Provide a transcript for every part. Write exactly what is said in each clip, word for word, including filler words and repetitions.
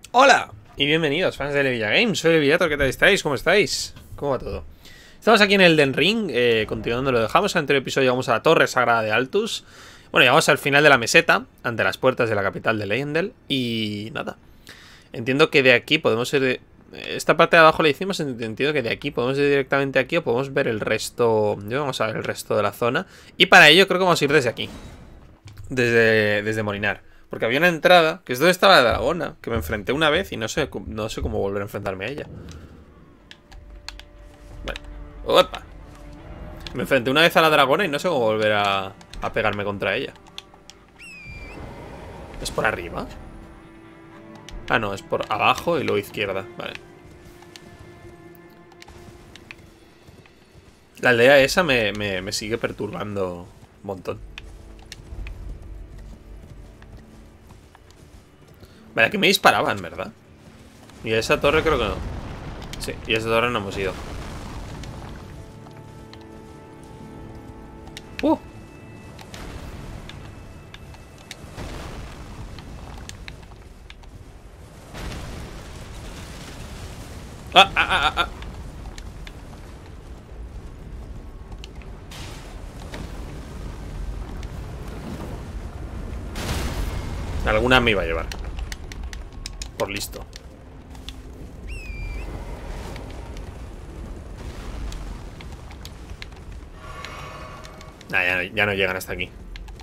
Hola y bienvenidos, fans de Levilla Games. Soy Levillator, ¿qué tal estáis? ¿Cómo estáis? ¿Cómo va todo? Estamos aquí en el Elden Ring, eh, continuando lo dejamos. En el anterior episodio llegamos a la Torre Sagrada de Altus. Bueno, llegamos al final de la meseta, ante las puertas de la capital de Leyendell. Y nada, entiendo que de aquí podemos ir de... Esta parte de abajo la hicimos, entiendo que de aquí podemos ir directamente aquí o podemos ver el resto. Yo vamos a ver el resto de la zona. Y para ello creo que vamos a ir desde aquí, Desde, desde Morinar. Porque había una entrada, que es donde estaba la dragona, que me enfrenté una vez y no sé, no sé cómo volver a enfrentarme a ella. Vale. ¡Opa! Me enfrenté una vez a la dragona y no sé cómo volver a, a pegarme contra ella. ¿Es por arriba? Ah, no, es por abajo y luego izquierda. Vale. La aldea esa me, me, me sigue perturbando un montón. Vale, aquí me disparaban, ¿verdad? Y a esa torre creo que no. Sí, y a esa torre no hemos ido. ¡Uh! ¡Ah, ah, ah, ah! Alguna me iba a llevar. Por listo. Nah, ya, no, ya no llegan hasta aquí.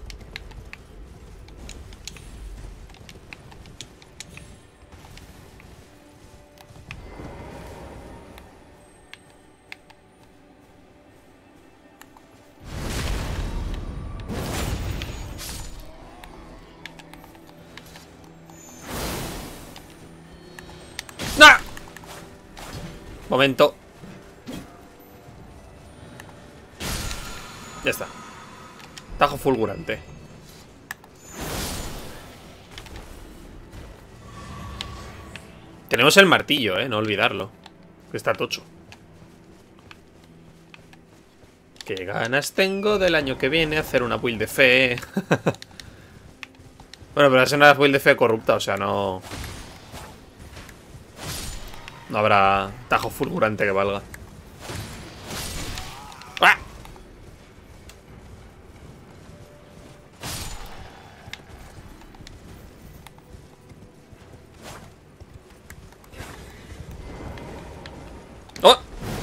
¡Nah! Momento. Ya está. Tajo fulgurante. Tenemos el martillo, eh, no olvidarlo. Que está tocho. Qué ganas tengo del año que viene hacer una build de fe. Bueno, pero es una build de fe corrupta, o sea, no... No habrá tajo fulgurante que valga. ¡Ah! ¡Oh!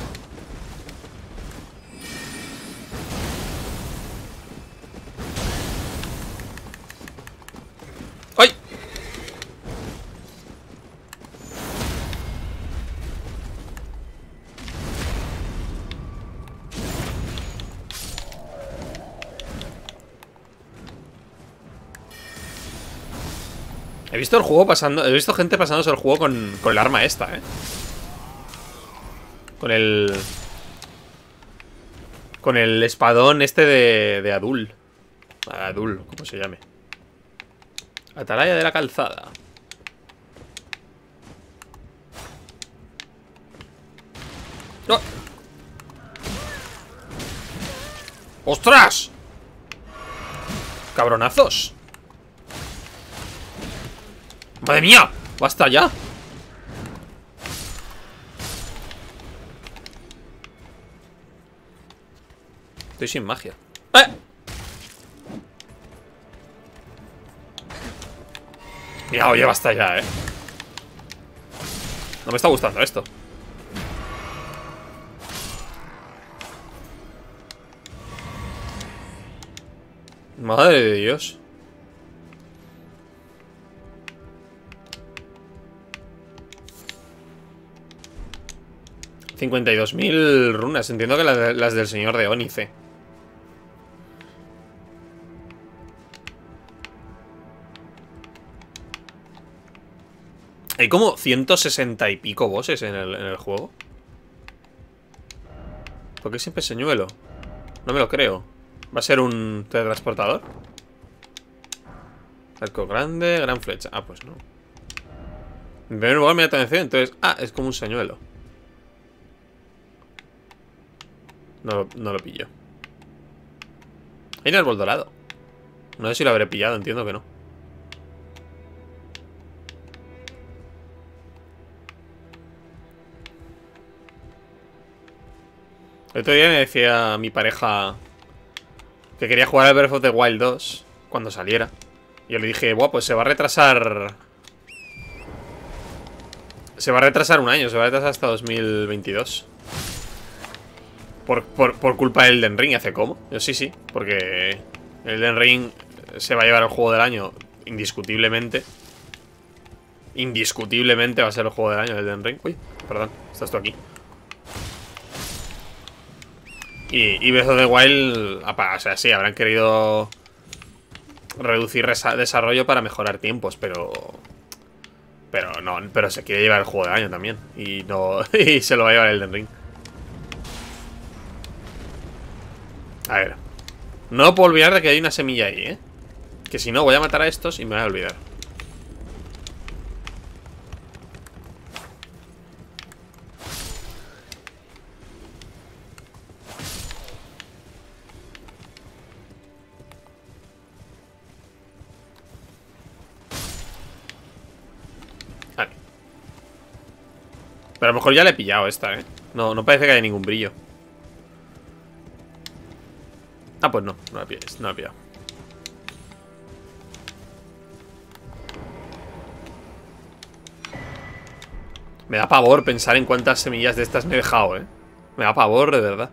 ¡Ay! He visto el juego pasando... He visto gente pasándose el juego con, con el arma esta, eh. Con el... Con el espadón este de, de Adul. Adul, como se llame. Atalaya de la calzada. ¡Oh! ¡Ostras! ¡Cabronazos! ¡Madre mía! ¡Basta ya! Estoy sin magia. ¡Eh! Mira, oye, basta ya, eh. No me está gustando esto. Madre de Dios. cincuenta y dos mil runas. Entiendo que las, las del señor de Ónice. Hay como ciento sesenta y pico bosses en el, en el juego. ¿Por qué siempre señuelo? No me lo creo. ¿Va a ser un teletransportador? Arco grande, gran flecha. Ah, pues no. En primer lugar me da atención, entonces... Ah, es como un señuelo. No, lo- no lo pillo. Hay un árbol dorado. No sé si lo habré pillado, entiendo que no. El otro día me decía mi pareja que quería jugar al Breath of the Wild dos cuando saliera. Y yo le dije, buah, pues se va a retrasar. Se va a retrasar un año, se va a retrasar hasta dos mil veintidós. Por, por, por culpa del Elden Ring. ¿Hace cómo? Yo sí, sí, porque el Elden Ring se va a llevar el juego del año indiscutiblemente. Indiscutiblemente va a ser el juego del año el Elden Ring. Uy, perdón, estás tú aquí. Y, y Breath of the Wild, o sea, sí, habrán querido reducir desarrollo para mejorar tiempos, pero... Pero no, pero se quiere llevar el juego del año también. Y no y se lo va a llevar el Elden Ring. A ver. No puedo olvidar de que hay una semilla ahí, ¿eh? Que si no voy a matar a estos y me voy a olvidar. Vale. Pero a lo mejor ya le he pillado esta, ¿eh? No, no parece que haya ningún brillo. Ah, pues no, no la pilles, no la he pillado. Me da pavor pensar en cuántas semillas de estas me he dejado, ¿eh? Me da pavor, de verdad.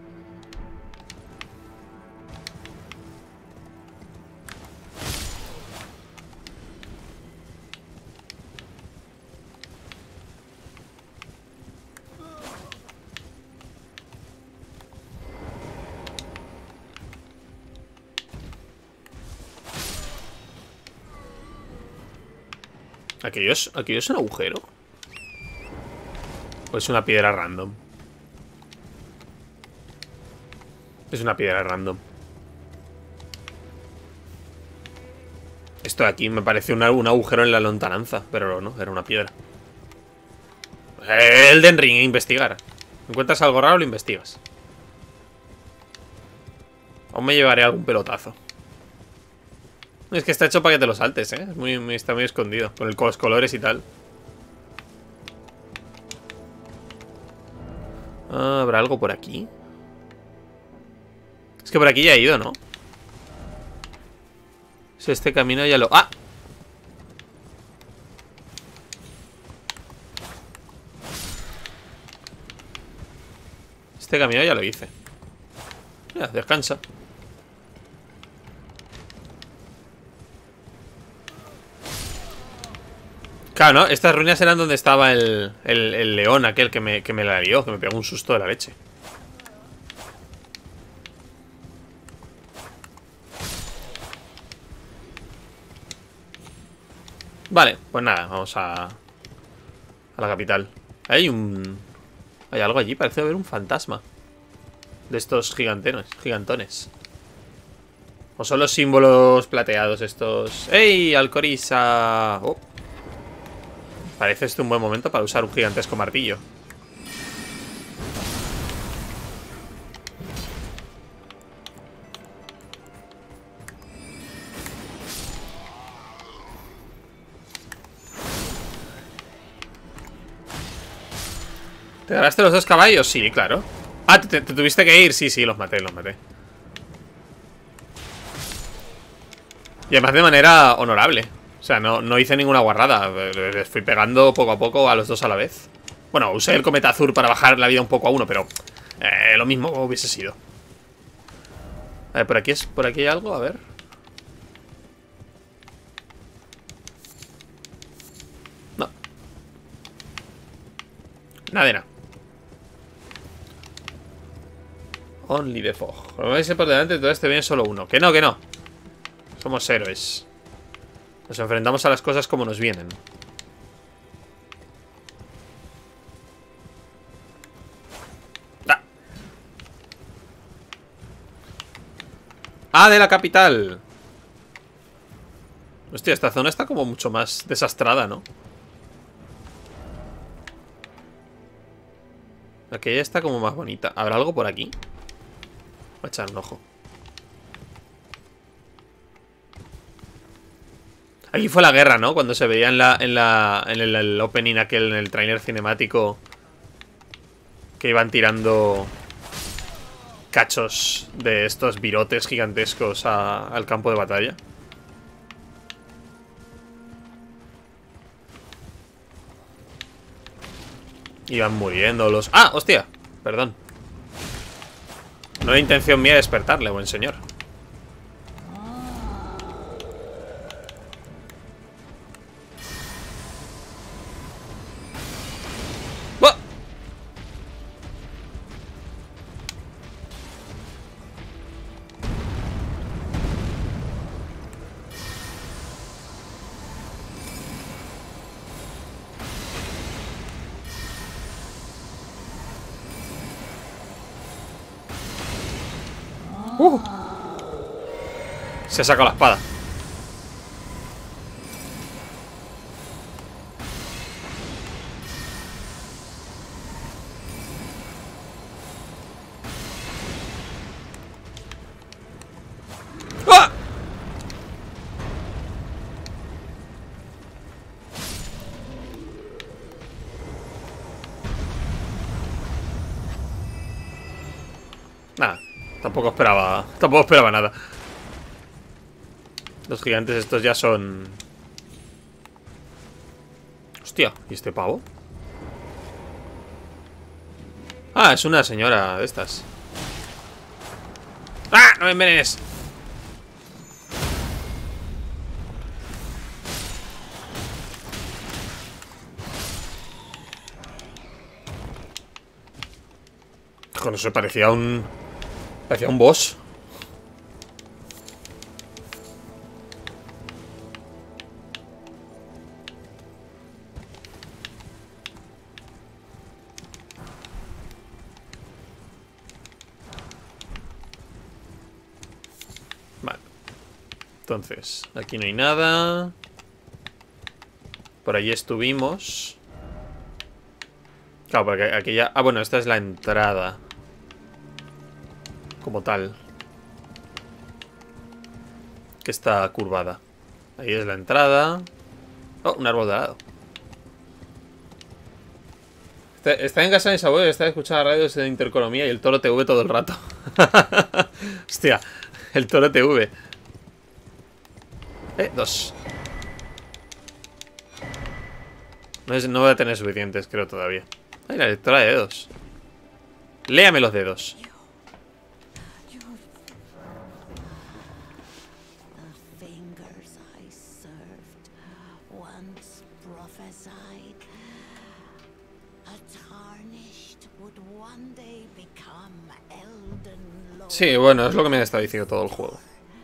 ¿Aquello es, aquello es un agujero? ¿O es una piedra random? Es una piedra random. Esto de aquí me parece una, un agujero en la lontananza. Pero no, era una piedra. Elden Ring, investigar. ¿Encuentras algo raro? Lo investigas. Aún me llevaré algún pelotazo. Es que está hecho para que te lo saltes, ¿eh? Es muy, muy, está muy escondido. Con el, con los colores y tal. Ah, ¿habrá algo por aquí? Es que por aquí ya he ido, ¿no? Si este camino ya lo... ¡Ah! Este camino ya lo hice. Mira, descansa. Claro, ¿no? Estas ruinas eran donde estaba el, el, el león aquel que me, que me la lió, que me pegó un susto de la leche. Vale, pues nada, vamos a... A la capital. Hay un... Hay algo allí, parece haber un fantasma. De estos gigantones, gigantones. O son los símbolos plateados estos. ¡Ey, Alcoriza! Oh. Parece este un buen momento para usar un gigantesco martillo. ¿Te ganaste los dos caballos? Sí, claro. Ah, ¿te, te tuviste que ir? Sí, sí, los maté, los maté. Y además de manera honorable. O sea, no, no hice ninguna guarrada. Les fui pegando poco a poco a los dos a la vez. Bueno, usé el cometa azul para bajar la vida un poco a uno, pero eh, lo mismo hubiese sido. A ver, por aquí es, por aquí hay algo, a ver. No. Nada de nada. Only the fog. Como veis por delante, todo este viene solo uno. Que no, que no. Somos héroes. Nos enfrentamos a las cosas como nos vienen. ¡Ah! ¡Ah, de la capital! Hostia, esta zona está como mucho más desastrada, ¿no? Aquella está como más bonita. ¿Habrá algo por aquí? Voy a echar un ojo. Aquí fue la guerra, ¿no? Cuando se veía en la en la en el, el opening aquel, en el trailer cinemático, que iban tirando cachos de estos virotes gigantescos a, al campo de batalla. Iban muriendo los... ¡Ah! ¡Hostia! Perdón. No era intención mía despertarle, buen señor. ¡Buah! Uh. Se ha sacado la espada. ¡Ah! Nada. Tampoco esperaba. Tampoco esperaba nada. Los gigantes estos ya son... Hostia, ¿y este pavo? Ah, es una señora de estas. ¡Ah! ¡No me envenenes! Con eso parecía un... Parecía un boss. Vale. Entonces, aquí no hay nada. Por allí estuvimos. Claro, porque aquí ya... Ah, bueno, esta es la entrada. Como tal. Que está curvada. Ahí es la entrada. Oh, un árbol de helado. Está, está en casa de mis abuelos, está escuchando radios de Intereconomía y el Toro T V todo el rato. Hostia, el Toro T V. Eh, dos. No, es, no voy a tener suficientes, creo, todavía. Ay, la lectora de dedos. Léame los dedos. Sí, bueno, es lo que me está diciendo todo el juego.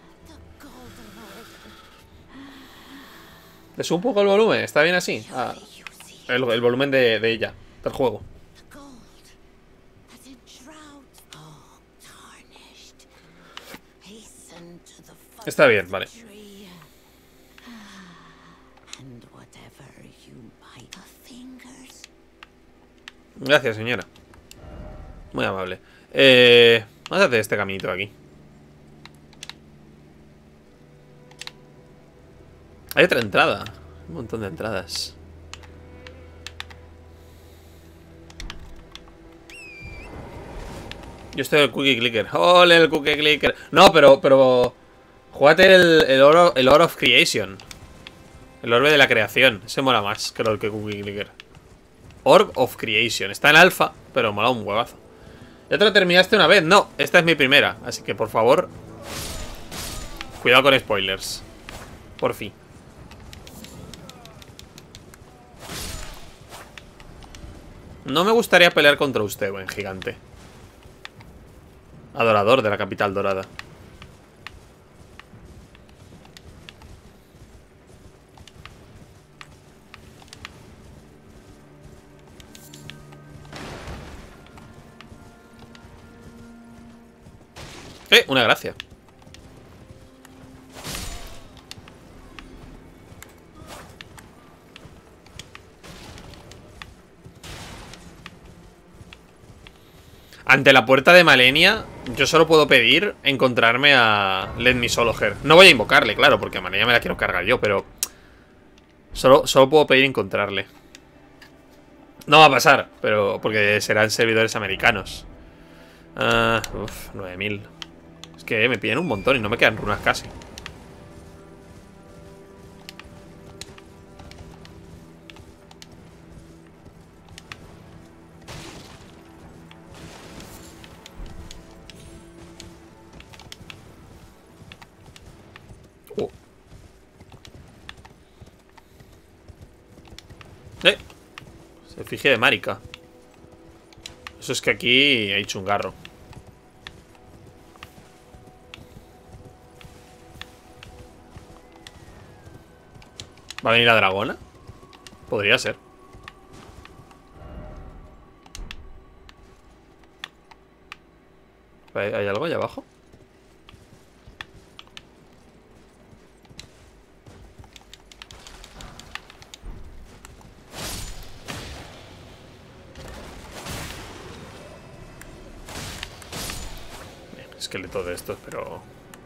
¿Le subo un poco el volumen? ¿Está bien así? Ah, el, el volumen de, de ella, del juego. Está bien, vale. Gracias, señora. Muy amable. Eh, vamos a hacer este caminito de aquí. Hay otra entrada. Un montón de entradas. Yo estoy el cookie clicker. ¡Ole el cookie clicker! No, pero, pero... Júgate el, el, oro, el Orb of Creation. El orbe de la creación. Ese mola más que el que cookie clicker. Orb of Creation. Está en alfa, pero mola un huevazo. ¿Ya te lo terminaste una vez? No, esta es mi primera. Así que, por favor, cuidado con spoilers. Por fin. No me gustaría pelear contra usted, buen gigante. Adorador de la capital dorada. Eh, una gracia. Ante la puerta de Malenia, yo solo puedo pedir encontrarme a Let Me Solo Her. No voy a invocarle, claro, porque a Malenia me la quiero cargar yo, pero Solo, solo puedo pedir encontrarle. No va a pasar, pero porque serán servidores americanos. Uh, uf, nueve mil. Es que me piden un montón y no me quedan runas casi. Uh. Eh. Se fije de marica. Eso es que aquí hay chungarro. ¿Va a venir la dragona? Podría ser. ¿Hay, ¿Hay algo allá abajo? Bien, esqueleto de estos, pero...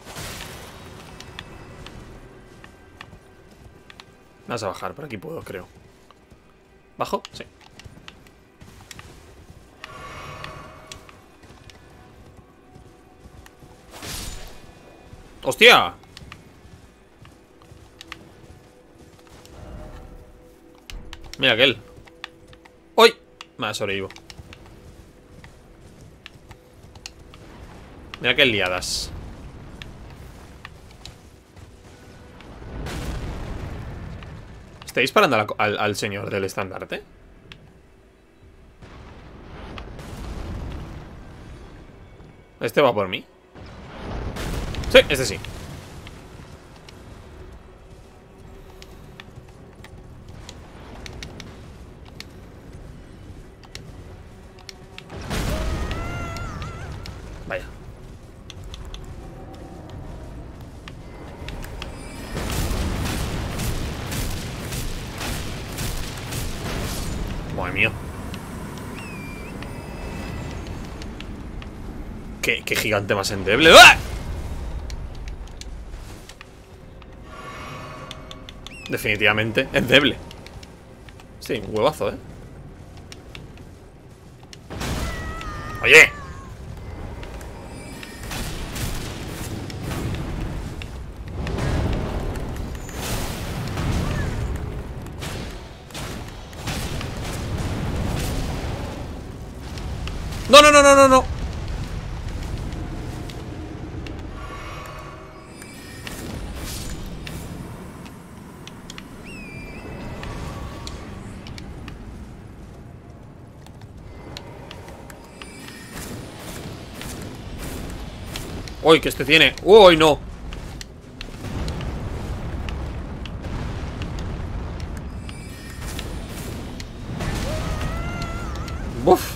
Vas a bajar, por aquí puedo, creo. ¿Bajo? Sí. ¡Hostia! Mira aquel. ¡Uy! Más sobrevivo. Mira qué liadas. ¿Está disparando a la, al, al señor del estandarte? ¿Este va por mí? Sí, este sí. Vaya. Madre mía. ¿Qué, qué gigante más endeble? ¡Ah! Definitivamente endeble. Sí, un huevazo, ¿eh? ¡Oye! ¡No, no, no, no, no, no! ¡Uy, que este tiene! ¡Uy, no! ¡Buf!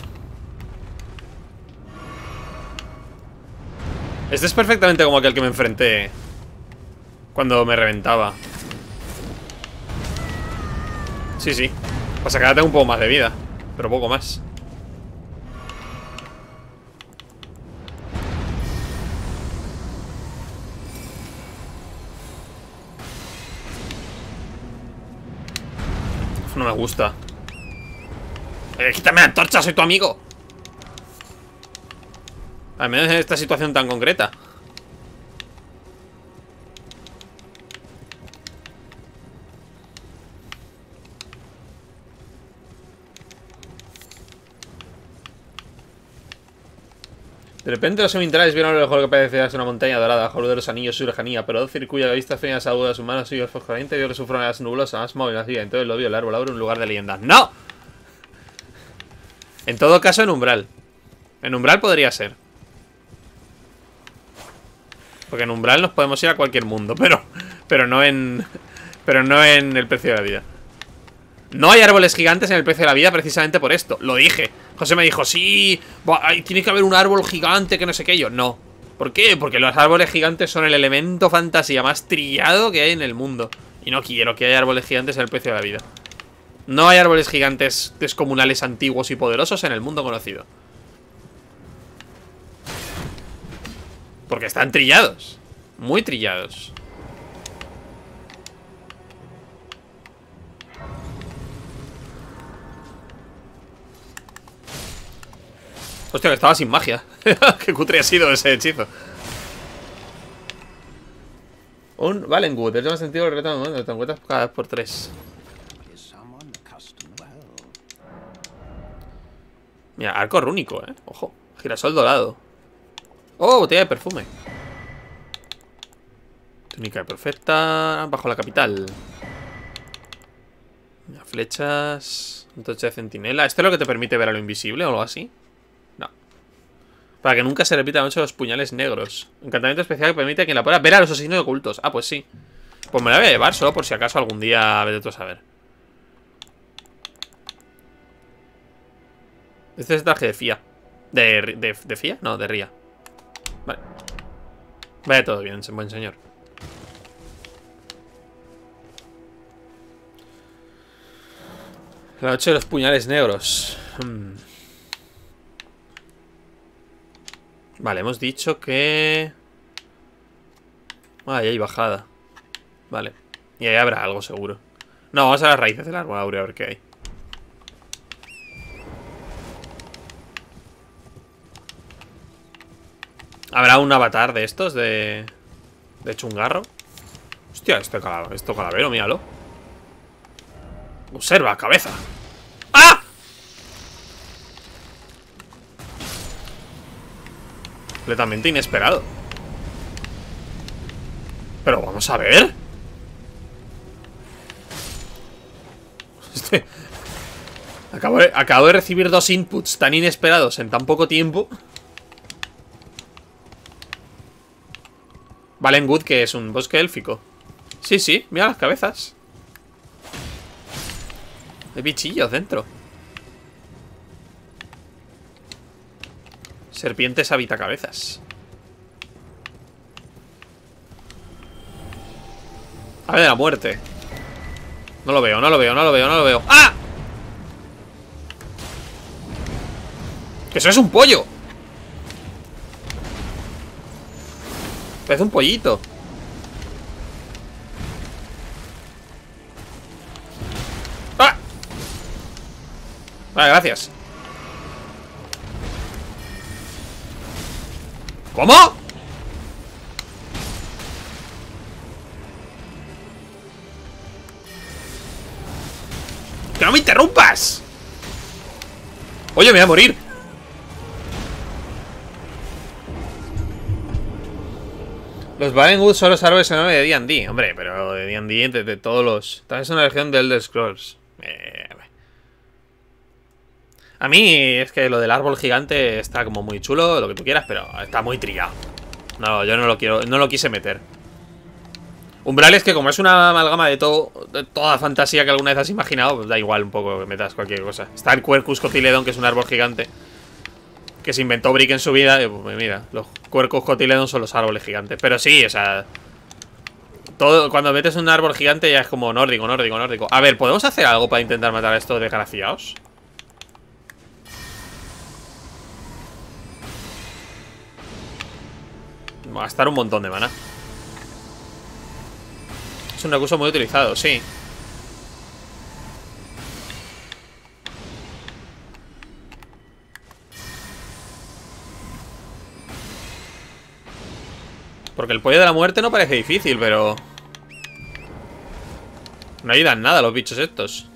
Este es perfectamente como aquel que me enfrenté cuando me reventaba. Sí, sí. Pasa que ahora tengo un poco más de vida, pero poco más. No me gusta. Eh, quítame la antorcha, soy tu amigo. Al menos en esta situación tan concreta. De repente los seminterales vieron lo mejor que parecía ser una montaña dorada, bajo de los anillos, su lejanía, pero Docir, cuya vista fría agudas sus manos y fosforamente vio que su forma era nublosa, más móvil, así, entonces lo vio el árbol abre un lugar de leyenda. ¡No! En todo caso, en umbral. En umbral podría ser. Porque en umbral nos podemos ir a cualquier mundo, pero pero no en pero no en el precio de la vida. No hay árboles gigantes en el precio de la vida precisamente por esto. Lo dije. José me dijo, sí, tiene que haber un árbol gigante que no sé qué. Yo, no. ¿Por qué? Porque los árboles gigantes son el elemento fantasía más trillado que hay en el mundo. Y no quiero que haya árboles gigantes en el precio de la vida. No hay árboles gigantes descomunales antiguos y poderosos en el mundo conocido. Porque están trillados. Muy trillados. Hostia, que estaba sin magia. Qué cutre ha sido ese hechizo. Un Valenwood. Es más sentido el reto de momento. Te encuentras cada vez por tres. Mira, arco rúnico, eh. Ojo. Girasol dorado. Oh, botella de perfume. Túnica perfecta. Bajo la capital. Mira, flechas. Un toche de centinela. ¿Esto es lo que te permite ver a lo invisible o algo así? No. Para que nunca se repita la noche los puñales negros. Encantamiento especial que permite a quien la pueda ver a los asesinos ocultos. Ah, pues sí. Pues me la voy a llevar solo por si acaso algún día vete tú a saber. Este es el traje de Fía. ¿De, de, de Fía? No, de Ría. Vale. Vaya todo bien, buen señor. La noche de los puñales negros. Hmm. Vale, hemos dicho que... Ah, ahí hay bajada. Vale. Y ahí habrá algo seguro. No, vamos a las raíces del árbol áureo a ver qué hay. ¿Habrá un avatar de estos? De... De chungarro. Hostia, este calavero, esto calavero, míralo. Observa, cabeza. ¡Ah! Completamente inesperado. Pero vamos a ver. Este... Acabo de, acabo de recibir dos inputs tan inesperados en tan poco tiempo. Valenwood, que es un bosque élfico. Sí, sí, mira las cabezas. Hay bichillos dentro. Serpientes habitacabezas. Ave de la muerte. No lo veo, no lo veo, no lo veo, no lo veo. ¡Ah! ¡Que eso es un pollo! Parece un pollito. ¡Ah! Vale, gracias. ¿Cómo? ¡Que no me interrumpas! Oye, me voy a morir. Los Valenwood son los árboles enormes de D and D. Hombre, pero de D and D, de, de todos los... También es una región de Elder Scrolls. Eh, a mí es que lo del árbol gigante está como muy chulo, lo que tú quieras, pero está muy trillado. No, yo no lo quiero, no lo quise meter. Umbral es que como es una amalgama de todo, de toda la fantasía que alguna vez has imaginado, pues da igual un poco que metas cualquier cosa. Está el Quercus cotyledon, que es un árbol gigante que se inventó Brick en su vida. Y pues mira, los Quercus cotyledon son los árboles gigantes. Pero sí, o sea, todo, cuando metes un árbol gigante ya es como nórdico, nórdico, nórdico. A ver, ¿podemos hacer algo para intentar matar a estos desgraciados? Va a gastar un montón de mana. Es un recurso muy utilizado, sí. Porque el pollo de la muerte no parece difícil, pero... no ayudan nada los bichos estos.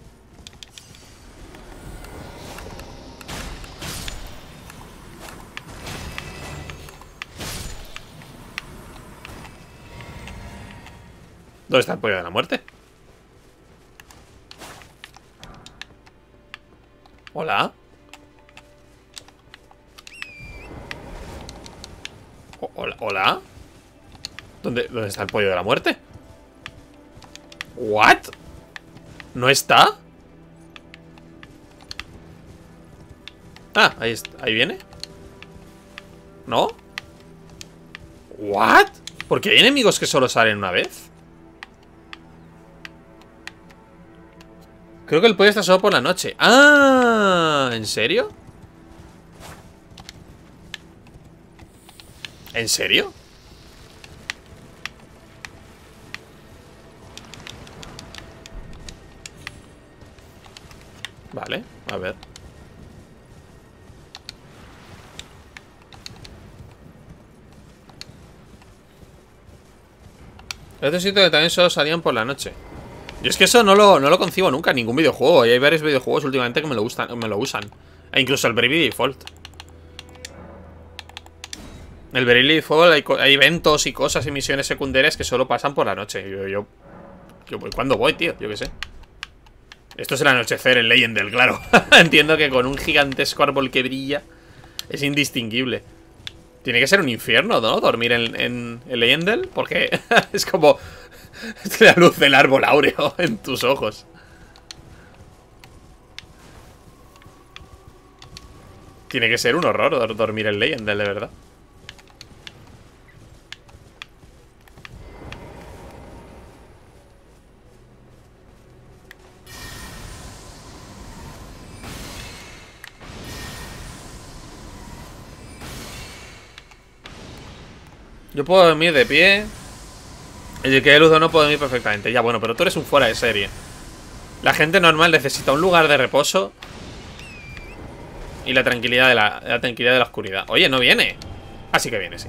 ¿Dónde está el pollo de la muerte? ¿Hola? O- ¿Hola? ¿Hola? ¿Dónde, ¿Dónde está el pollo de la muerte? ¿What? ¿No está? Ah, ahí, está. Ahí viene. ¿No? ¿What? ¿Por qué hay enemigos que solo salen una vez? Creo que el pollo está solo por la noche. Ah, ¿en serio? ¿En serio? Vale, a ver. Este sitio que también solo salían por la noche. Yo es que eso no lo, no lo concibo nunca en ningún videojuego. Y hay varios videojuegos últimamente que me lo, gustan, me lo usan. E incluso el Bravely Default. El Bravely Default hay, hay eventos y cosas y misiones secundarias que solo pasan por la noche. Yo, yo, yo ¿cuándo voy, tío? Yo qué sé. Esto es el anochecer en Leyendell, claro. Entiendo que con un gigantesco árbol que brilla es indistinguible. Tiene que ser un infierno, ¿no? Dormir en, en, en Leyendell, porque es como la luz del árbol áureo en tus ojos. Tiene que ser un horror dormir en Leyendell, de verdad. Yo puedo dormir de pie. El que hay luz o no puedo dormir perfectamente. Ya, bueno, pero tú eres un fuera de serie. La gente normal necesita un lugar de reposo y la tranquilidad de la, la tranquilidad de la oscuridad. Oye, no viene. Así que viene, sí.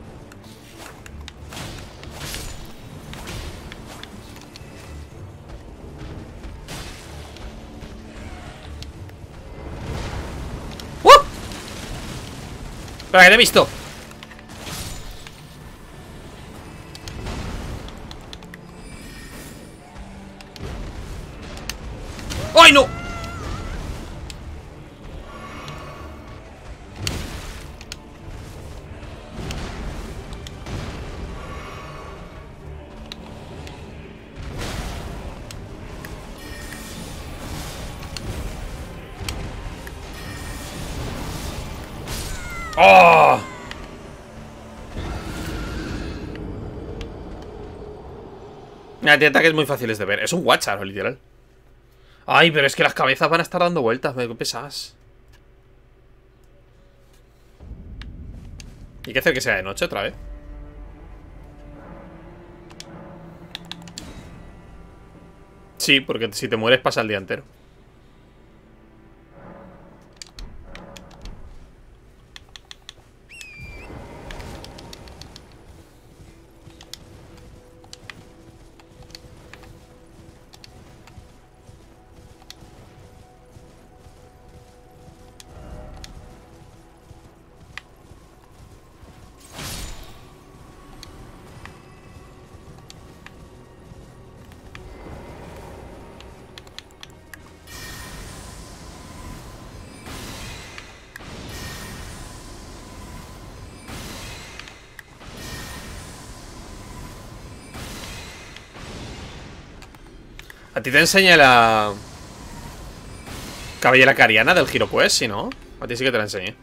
¡Uh! Espera, que te he visto. ¡Ay, no! ¡Oh! Mira, tiene ataques muy fáciles de ver. Es un Guacharo, literal. Ay, pero es que las cabezas van a estar dando vueltas. Me pesas. ¿Y qué hacer que sea de noche otra vez? Sí, porque si te mueres pasa el día entero. A ti te enseña la cabellera cariana del Hero Quest, ¿sí, no? A ti sí que te la enseñé.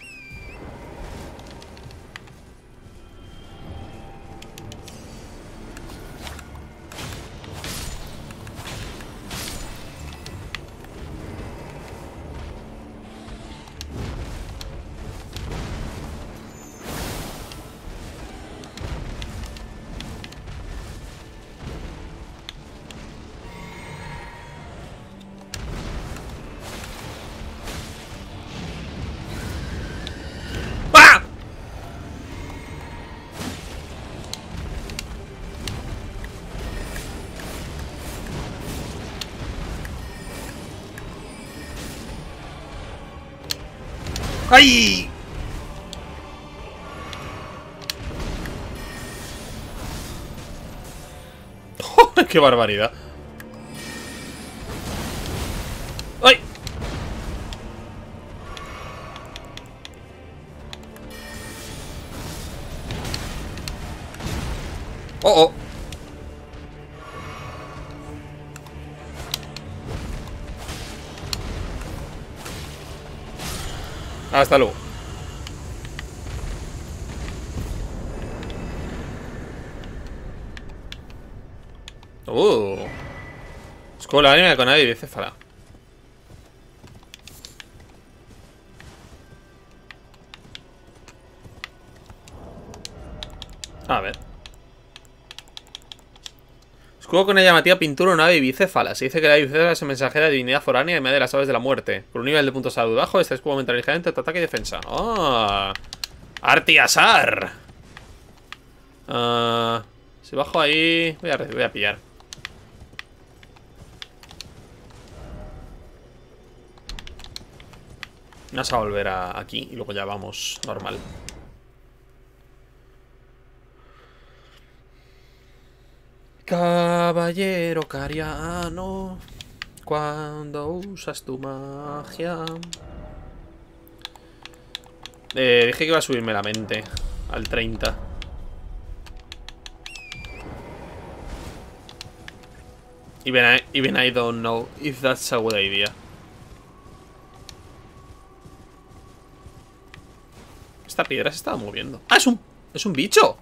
¡Ay! ¡Qué barbaridad! ¡Ay! ¡Oh, oh! Hasta luego. Uh. Escuela anime con nadie bicéfala. A ver. Escudo con una llamativa pintura, una ave bicéfala. Se dice que la ave bicéfala es mensajera de divinidad foránea y media de las aves de la muerte. Con un nivel de punto salud bajo, este escudo aumenta ligeramente tu ataque y defensa. ¡Oh! ¡Artiasar! Uh, Si bajo ahí... Voy a, voy a pillar. Vamos a volver a aquí y luego ya vamos normal. Caballero cariano, cuando usas tu magia. Eh, dije que iba a subirme la mente al treinta. Even I, even I don't know if that's a good idea. Esta piedra se estaba moviendo. ¡Ah, es un, es un bicho!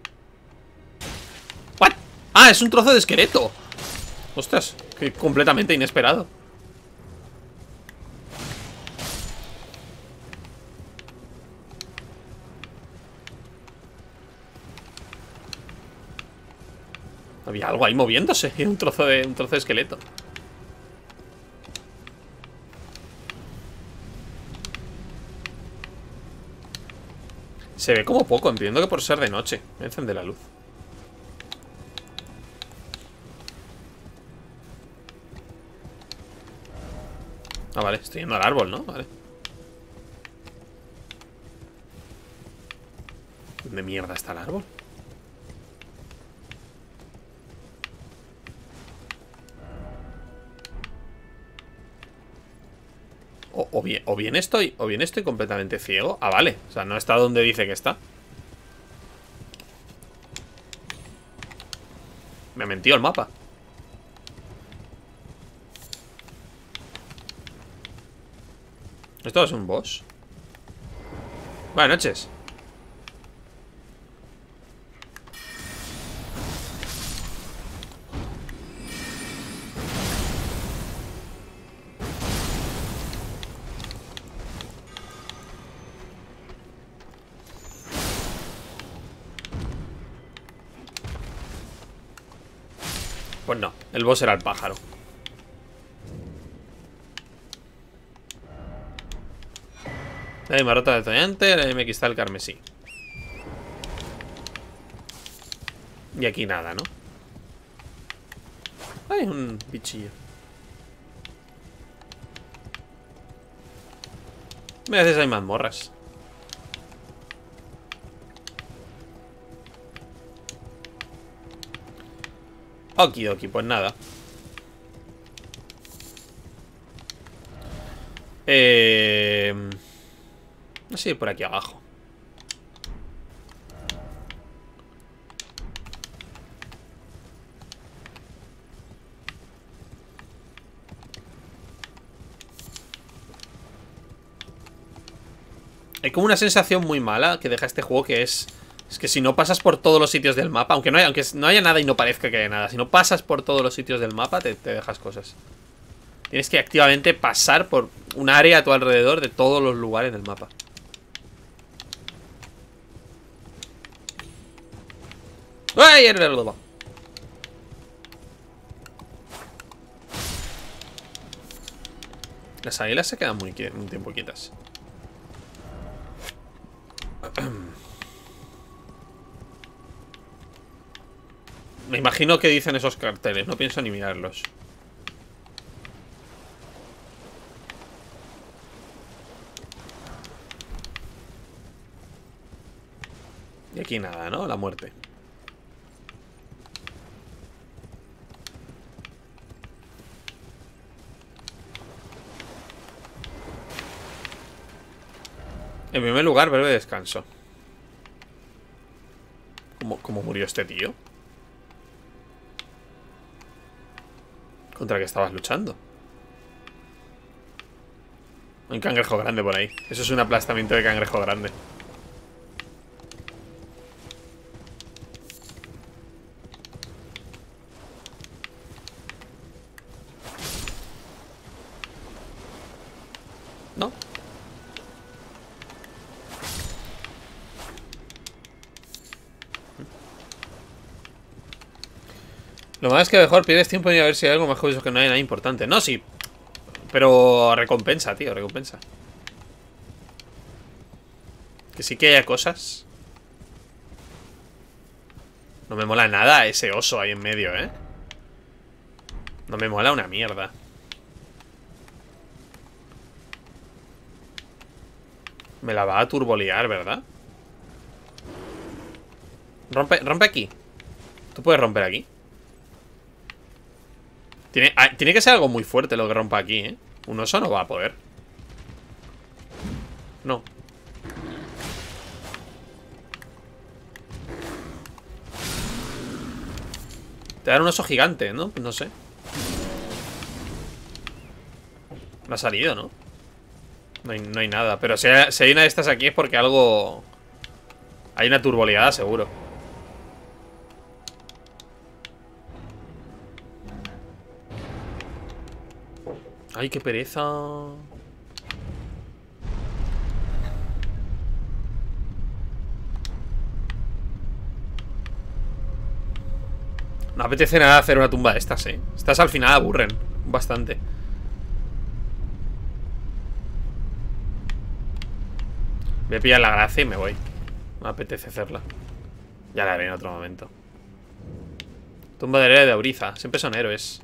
¿What? ¡Ah, es un trozo de esqueleto! Ostras, que completamente inesperado. Había algo ahí moviéndose. Un trozo de, un trozo de esqueleto. Se ve como poco, entiendo que por ser de noche. Me encende la luz. Ah, vale, estoy yendo al árbol, ¿no? Vale. ¿Dónde mierda está el árbol? O, o, bien, o bien estoy O bien estoy completamente ciego. Ah, vale, o sea, no está donde dice que está. Me ha mentido el mapa. ¿Esto es un boss? Buenas noches. Pues no, el boss era el pájaro. La misma rota de detonante, la misma cristal carmesí. Y aquí nada, ¿no? Hay un bichillo. A veces hay mazmorras. Okidoki, pues nada. Eh... No sé, por aquí abajo. Hay como una sensación muy mala que deja este juego, que es... Es que si no pasas por todos los sitios del mapa, aunque no haya, aunque no haya nada y no parezca que haya nada, si no pasas por todos los sitios del mapa, te, te dejas cosas. Tienes que activamente pasar por un área a tu alrededor de todos los lugares del mapa. ¡Ay! Las águilas se quedan muy un tiempo quietas. Me imagino que dicen esos carteles. No pienso ni mirarlos. Y aquí nada, ¿no? La muerte. En primer lugar, breve descanso. ¿Cómo, cómo murió este tío? ¿Contra qué estabas luchando? Un cangrejo grande por ahí. Eso es un aplastamiento de cangrejo grande. ¿No? Lo más es que mejor pierdes tiempo en ir a ver si hay algo más curioso, que no hay nada importante. No, sí. Pero recompensa, tío, recompensa. Que sí que haya cosas. No me mola nada ese oso ahí en medio, ¿eh? No me mola una mierda. Me la va a turbolear, ¿verdad? Rompe, rompe aquí. Tú puedes romper aquí. Tiene, ah, tiene que ser algo muy fuerte lo que rompa aquí, ¿eh? Un oso no va a poder. No. Te dan un oso gigante, ¿no? No sé. No ha salido, ¿no? No hay, no hay nada. Pero si hay, si hay una de estas aquí es porque algo... Hay una turboleada, seguro. Ay, qué pereza. No apetece nada hacer una tumba de estas, eh. Estas al final aburren bastante. Voy a pillar la gracia y me voy. No apetece hacerla. Ya la haré en otro momento. Tumba del héroe de Auriza. Siempre son héroes.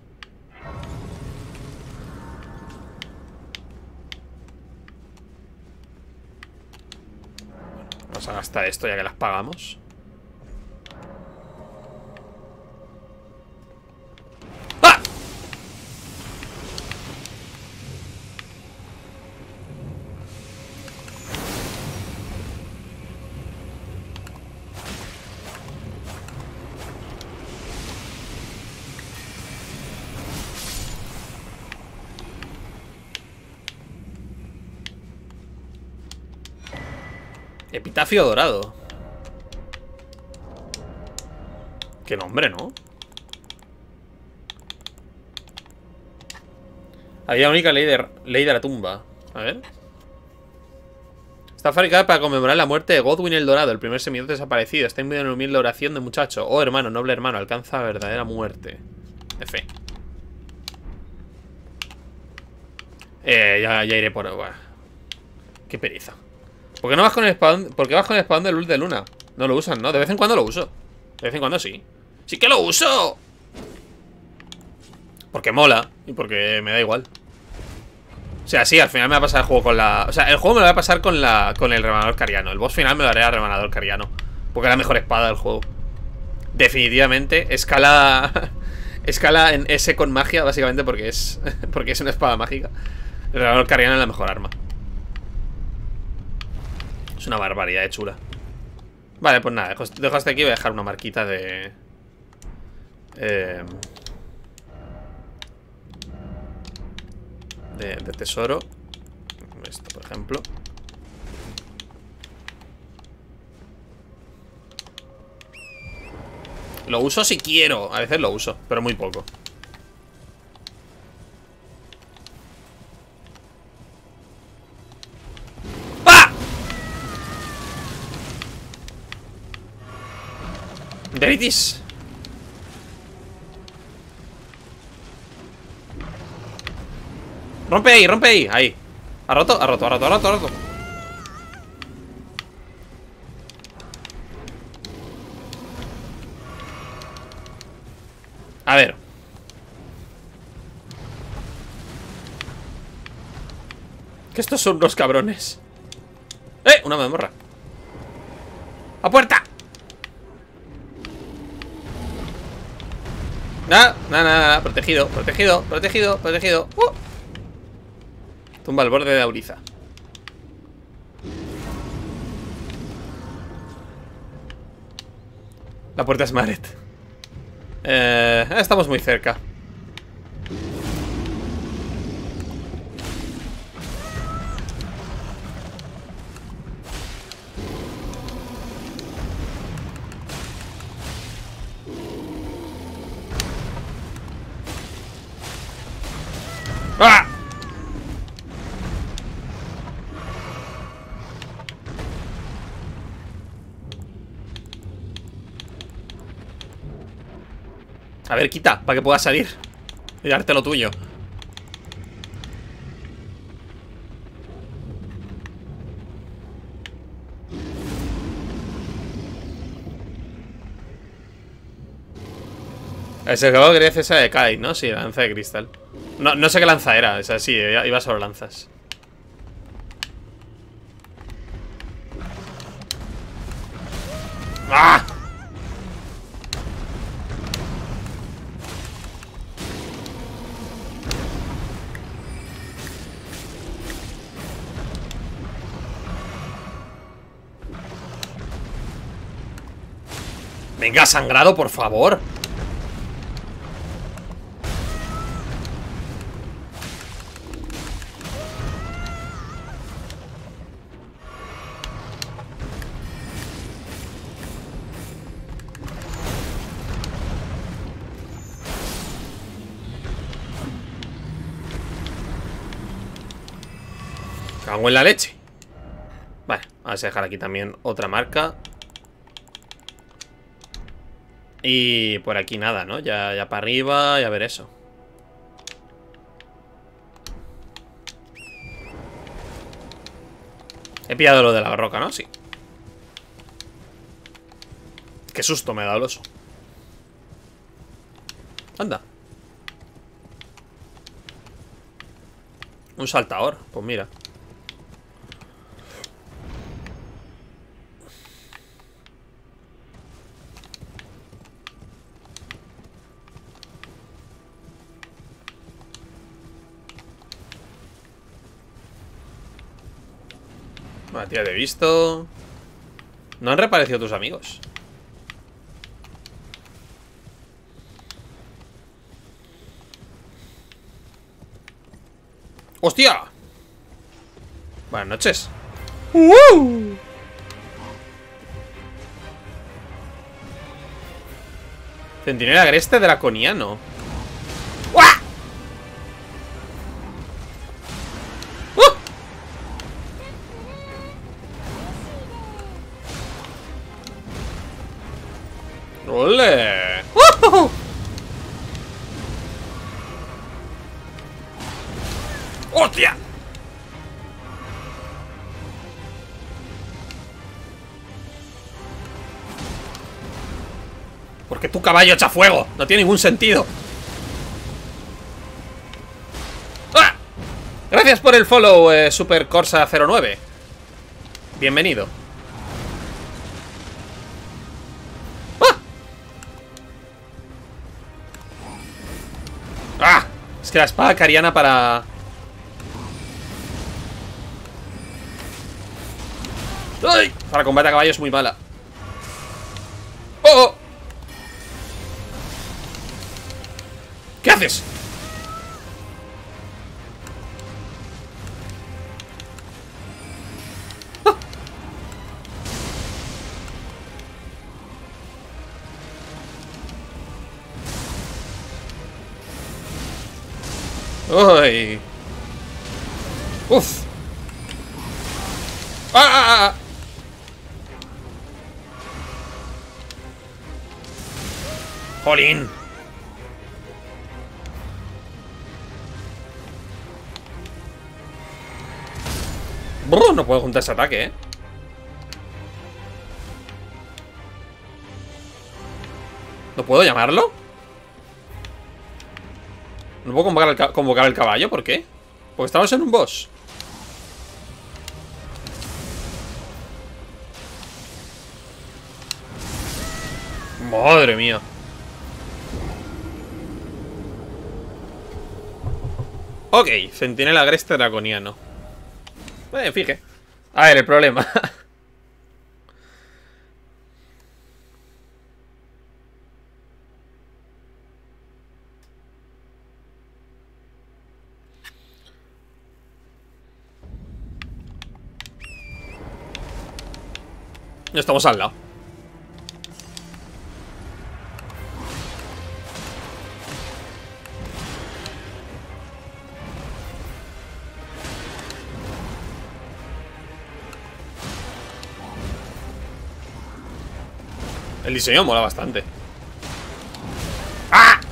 Vamos a gastar esto ya que las pagamos. ¡Ah! Epitafio dorado. Qué nombre, ¿no? Había única ley de, ley de la tumba. A ver. Está fabricada para conmemorar la muerte de Godwin el Dorado, el primer semidiote desaparecido. Está imbuido en una humilde oración de muchacho. Oh, hermano, noble hermano, alcanza verdadera muerte. De fe. Eh, ya, ya iré por... Buah. Qué pereza. ¿Por qué no vas con el espadón? ¿Por qué vas con el espadón de luz de luna? No lo usan, ¿no? De vez en cuando lo uso. De vez en cuando sí. ¡Sí que lo uso! Porque mola. Y porque me da igual. O sea, sí, al final me va a pasar el juego con la... O sea, el juego me lo va a pasar con la con el remanador cariano. El boss final me lo haré a remanador cariano. Porque es la mejor espada del juego. Definitivamente. Escala... Escala en S con magia, básicamente porque es... Porque es una espada mágica. El remanador cariano es la mejor arma. Es una barbaridad de chula. Vale, pues nada, dejo hasta aquí. Voy a dejar una marquita de... Eh, de, de tesoro. Esto, por ejemplo. Lo uso si quiero. A veces lo uso, pero muy poco. Deritis. Rompe ahí, rompe ahí, ahí. Ha roto, ha roto, ha roto, ha roto, ha roto. A ver. Que estos son unos cabrones. ¡Eh! Una mazmorra. ¡A puerta! Nada, nada, nada, protegido, protegido, protegido, protegido. uh. Tumba al borde de Auriza. La puerta es Maret. Eh, estamos muy cerca. ¡Ah! A ver, quita, para que puedas salir y darte lo tuyo. Ese juego quería hacer esa de Kai, ¿no? Sí, la lanza de cristal. No, no sé qué lanza era, o sea, sí, iba solo lanzas. ¡Ah! Venga, sangrado, por favor. Cago en la leche. Vale, vamos a dejar aquí también otra marca. Y por aquí nada, ¿no? Ya, ya para arriba y a ver eso. He pillado lo de la roca, ¿no? Sí. Qué susto me ha dado el oso. Anda. Un saltador, pues mira. Vale, tía, te he visto. No han reaparecido tus amigos. ¡Hostia! Buenas noches. ¡Uh! Centinela agreste draconiano. ¡Uah! ¡Uh! ¡Ole! ¡Uh! ¡Hostia! ¿Por qué tu caballo echa fuego? No tiene ningún sentido. ¡Ah! Gracias por el follow, eh, Super Corsa cero nueve. Bienvenido. ¡Ah! ¡Ah! Es que la espada cariana para... ¡Ay! Para combate a caballo es muy mala. ¡Oh! Oh. ¿Qué haces? ¡Uy! ¡Uf! ¡Ah, ah, ah! ¡Jolín! Brr, no puedo juntar ese ataque, ¿eh? ¿No puedo llamarlo? ¿No puedo convocar el, convocar el caballo? ¿Por qué? Porque estamos en un boss. Madre mía. Ok, centinela agreste draconiano. Eh, fije. A ver, el problema. No estamos al lado. El diseño mola bastante. ¡Ah!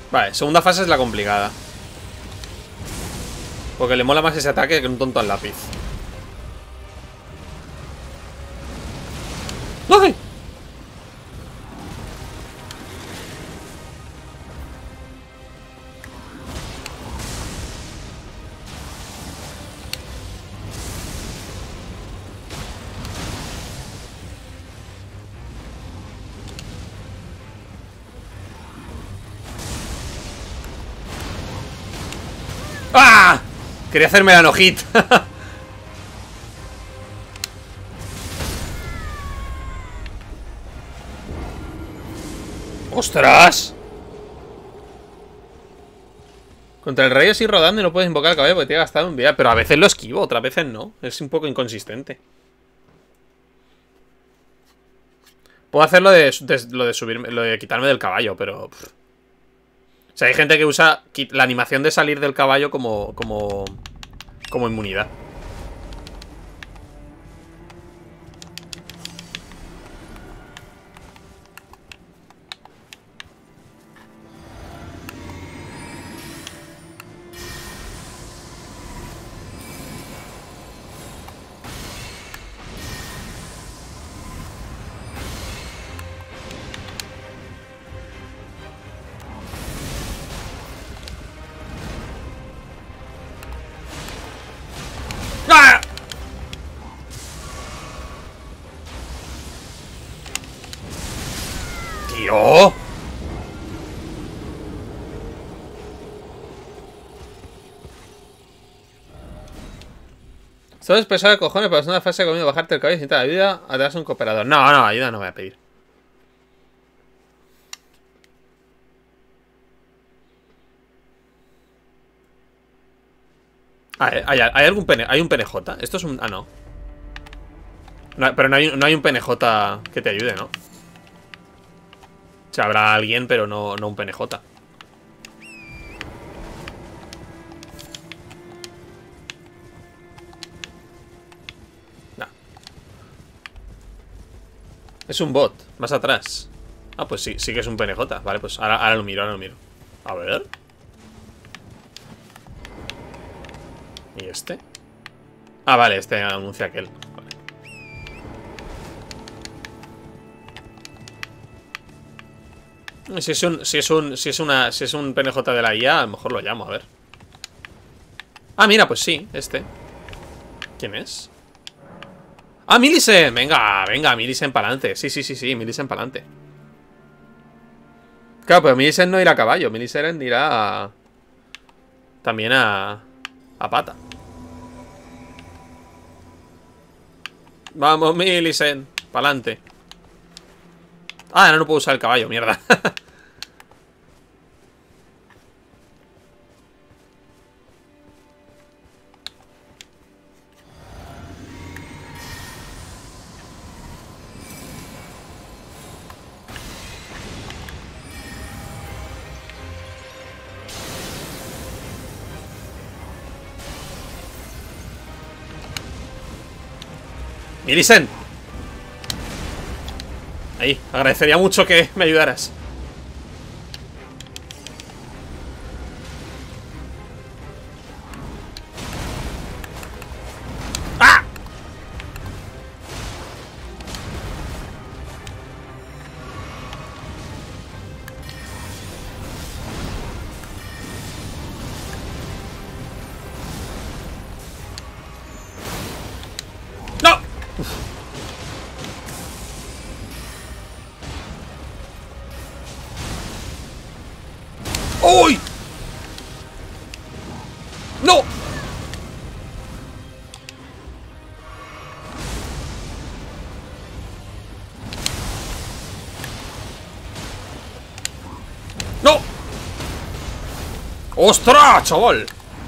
Vale, segunda fase es la complicada. Porque le mola más ese ataque que un tonto al lápiz. ¡Ay! ¡Ah! Quería hacerme la no-hit. ¡Ostras! Contra el rayo así rodando y no puedes invocar al caballo porque te ha gastado un día. Pero a veces lo esquivo, otras veces no. Es un poco inconsistente. Puedo hacer lo de, de, lo de subirme, lo de quitarme del caballo, pero... Pff. O sea, hay gente que usa la animación de salir del caballo como, como, como inmunidad. ¡Ah! ¡Tío! Esto es pesado de cojones, pero es una fase de comido bajarte el caballo y necesitas ayuda. Atrás un cooperador. No, no, ayuda no voy a pedir. Ah, ¿hay, hay algún pene? ¿Hay un P N J? Esto es un... Ah, no, no pero no hay, no hay un P N J que te ayude, ¿no? O sea, habrá alguien, pero no, no un P N J. No. Es un bot, más atrás. Ah, pues sí, sí que es un P N J. Vale, pues ahora, ahora lo miro, ahora lo miro. A ver. ¿Y este? Ah, vale, este anuncia aquel. Vale. Si es un, si es un, si es una, si es un P N J de la I A, a lo mejor lo llamo, a ver. Ah, mira, pues sí, este. ¿Quién es? Ah, Millicent. Venga, venga, Millicent para adelante. Sí, sí, sí, sí, Millicent para adelante. Claro, pero Millicent no irá a caballo. Millicent irá a... también a... a pata. Vamos, Millicent. Para adelante. Ah, no, no puedo usar el caballo, mierda. Millicent. Ahí, agradecería mucho que me ayudaras. ¡Ah! ¡No! ¡Uy! ¡No! ¡No! ¡Ostras, chaval!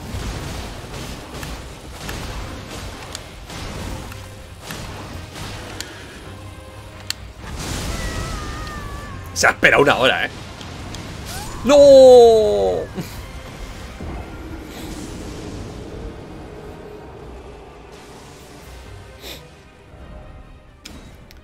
Se ha esperado una hora, eh. ¡No!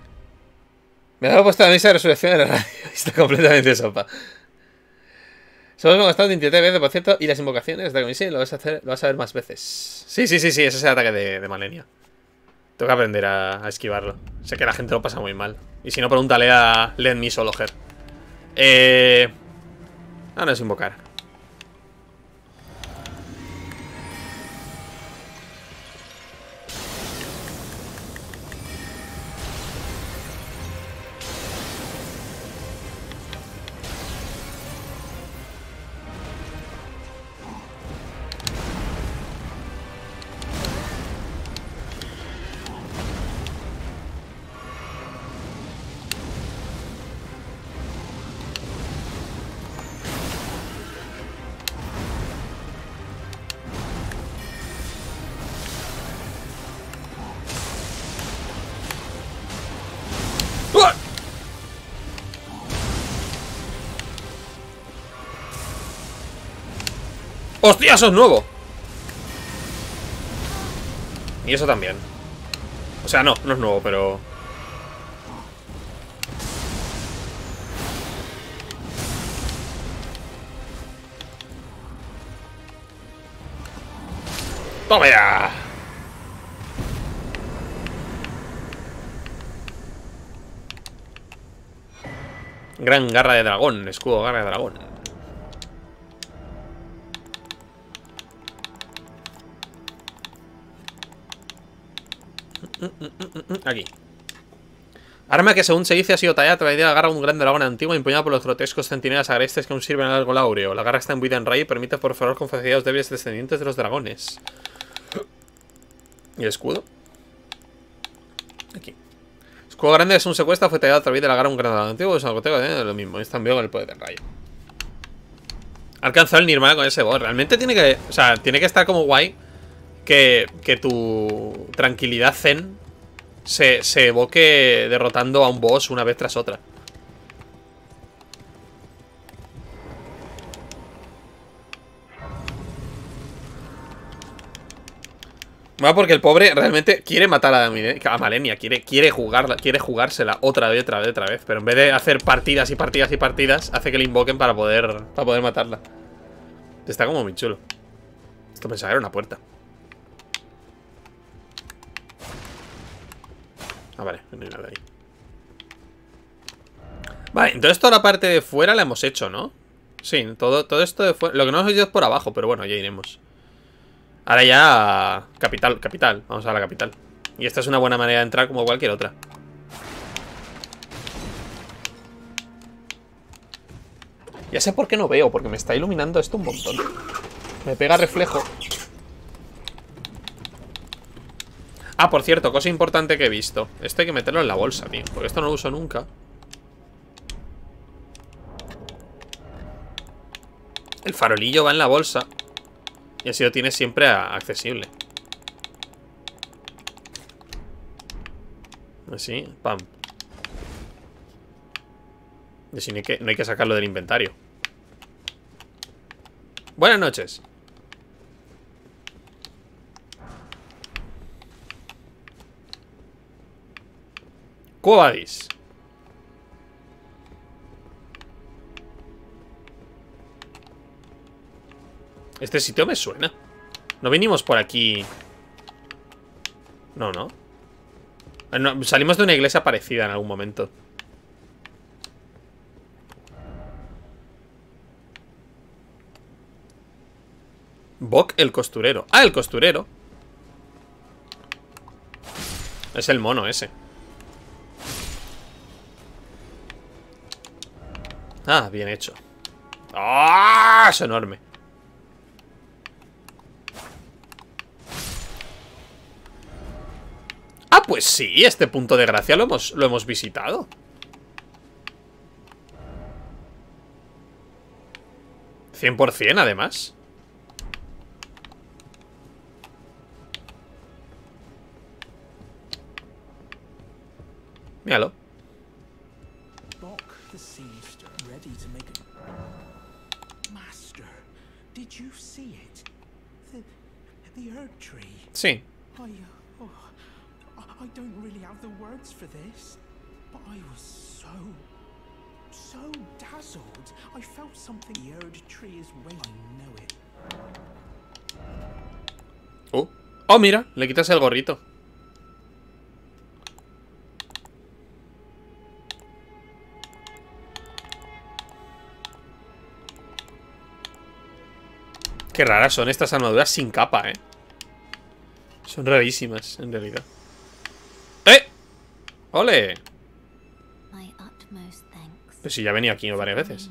Me ha puesto la misa de resurrección de la radio. Está completamente sopa. Solo hemos gastado veintisiete veces, por cierto. Y las invocaciones de Comisí lo vas a hacer, lo vas a ver más veces. Sí, sí, sí, sí, ese es el ataque de, de Malenia. Tengo que aprender a, a esquivarlo. Sé que la gente lo pasa muy mal. Y si no, pregúntale a Let Me Sologer. Eh... Ah, no es invocar. ¡Hostia, eso es nuevo! Y eso también. O sea, no, no es nuevo, pero... ¡Toma ya! Gran garra de dragón, escudo garra de dragón. Aquí. Arma que según se dice ha sido tallada a través de la garra de un gran dragón antiguo empuñada por los grotescos centinelas agrestes que aún sirven al algo láureo. La garra está imbuida en rayo y permite perforar con facilidad los débiles descendientes de los dragones. ¿Y el escudo? Aquí. Escudo grande es un secuestro, fue tallado a través de la garra de un gran dragón antiguo. Es algo de lo mismo, es también con el poder del rayo. Ha alcanzado el Nirvana con ese boss. Realmente tiene que... O sea, tiene que estar como guay que, que tu tranquilidad zen se, se evoque derrotando a un boss una vez tras otra. Bueno, porque el pobre realmente quiere matar a, a Malenia, quiere, quiere jugarla, quiere jugársela otra vez, otra vez, otra vez. Pero en vez de hacer partidas y partidas y partidas, hace que le invoquen para poder, para poder matarla. Está como muy chulo. Esto pensaba que era una puerta. Ah, vale, no hay nada ahí. Vale, entonces toda la parte de fuera la hemos hecho, ¿no? Sí, todo, todo esto de fuera. Lo que no hemos hecho es por abajo, pero bueno, ya iremos. Ahora ya... Capital, capital. Vamos a la capital. Y esta es una buena manera de entrar como cualquier otra. Ya sé por qué no veo, porque me está iluminando esto un montón. Me pega reflejo. Ah, por cierto, cosa importante que he visto. Esto hay que meterlo en la bolsa, tío, porque esto no lo uso nunca. El farolillo va en la bolsa. Y así lo tienes siempre accesible. Así, pam. Y así no hay que, no hay que sacarlo del inventario. Buenas noches. Quo vadis? Este sitio me suena. No vinimos por aquí. No, no, no. Salimos de una iglesia parecida en algún momento. Bok el costurero. Ah, el costurero. Es el mono ese. Ah, bien hecho. ¡Ah! Es enorme. Ah, pues sí, este punto de gracia lo hemos, lo hemos visitado. cien por cien además. Míralo. Bok the seamster, ready to make a... Master, did you see it? The, the herb tree. Sí. I, uh, oh, I don't really have the words for this, but I was so, so dazzled. I felt something. The Erd tree is waiting. I know it. Oh. Oh, mira, le quitas el gorrito. Qué raras son estas armaduras sin capa, eh. Son rarísimas, en realidad. ¡Eh! ¡Ole! Pues si ya venía aquí varias veces.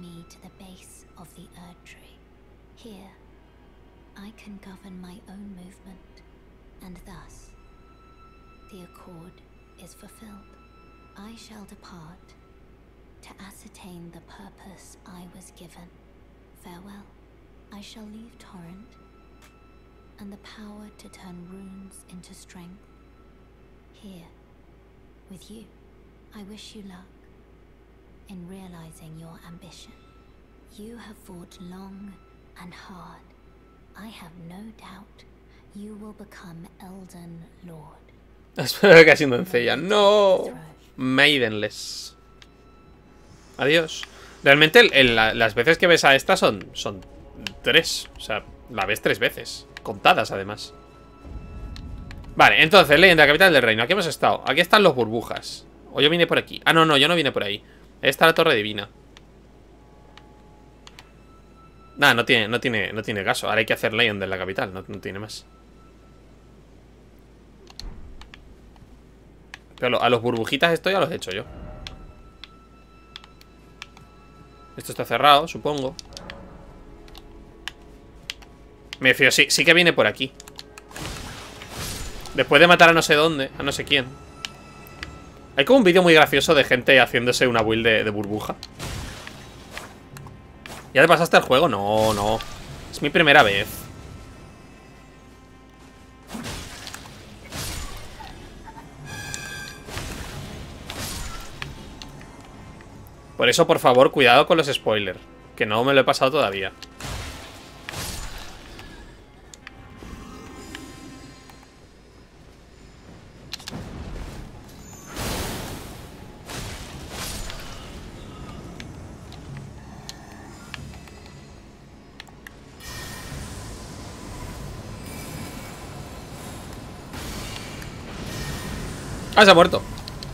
I shall depart to ascertain the purpose I was given. Farewell. I shall leave Torrent and the power to turn runes into strength. Here, with you, I wish you luck in realizing your ambition. You have fought long and hard. I have no doubt you will become Elden Lord. Espero que siendo doncella. No. Maidenless. Adiós. Realmente el, el, la, las veces que ves a esta son, son tres. O sea, la ves tres veces. Contadas, además. Vale, entonces, leyenda, capital del reino. Aquí hemos estado. Aquí están los burbujas. O yo vine por aquí. Ah, no, no, yo no vine por ahí. Ahí está la torre divina. Nada, no tiene, no tiene, no tiene caso. Ahora hay que hacer leyenda en la capital. No, no tiene más. Pero a los burbujitas esto ya los he hecho yo. Esto está cerrado, supongo. Me fío, sí, sí que viene por aquí. Después de matar a no sé dónde, a no sé quién. Hay como un vídeo muy gracioso de gente haciéndose una build de, de burbuja. ¿Ya te pasaste el juego? No, no. Es mi primera vez. Por eso, por favor, cuidado con los spoilers. Que no me lo he pasado todavía. Ah, se ha muerto.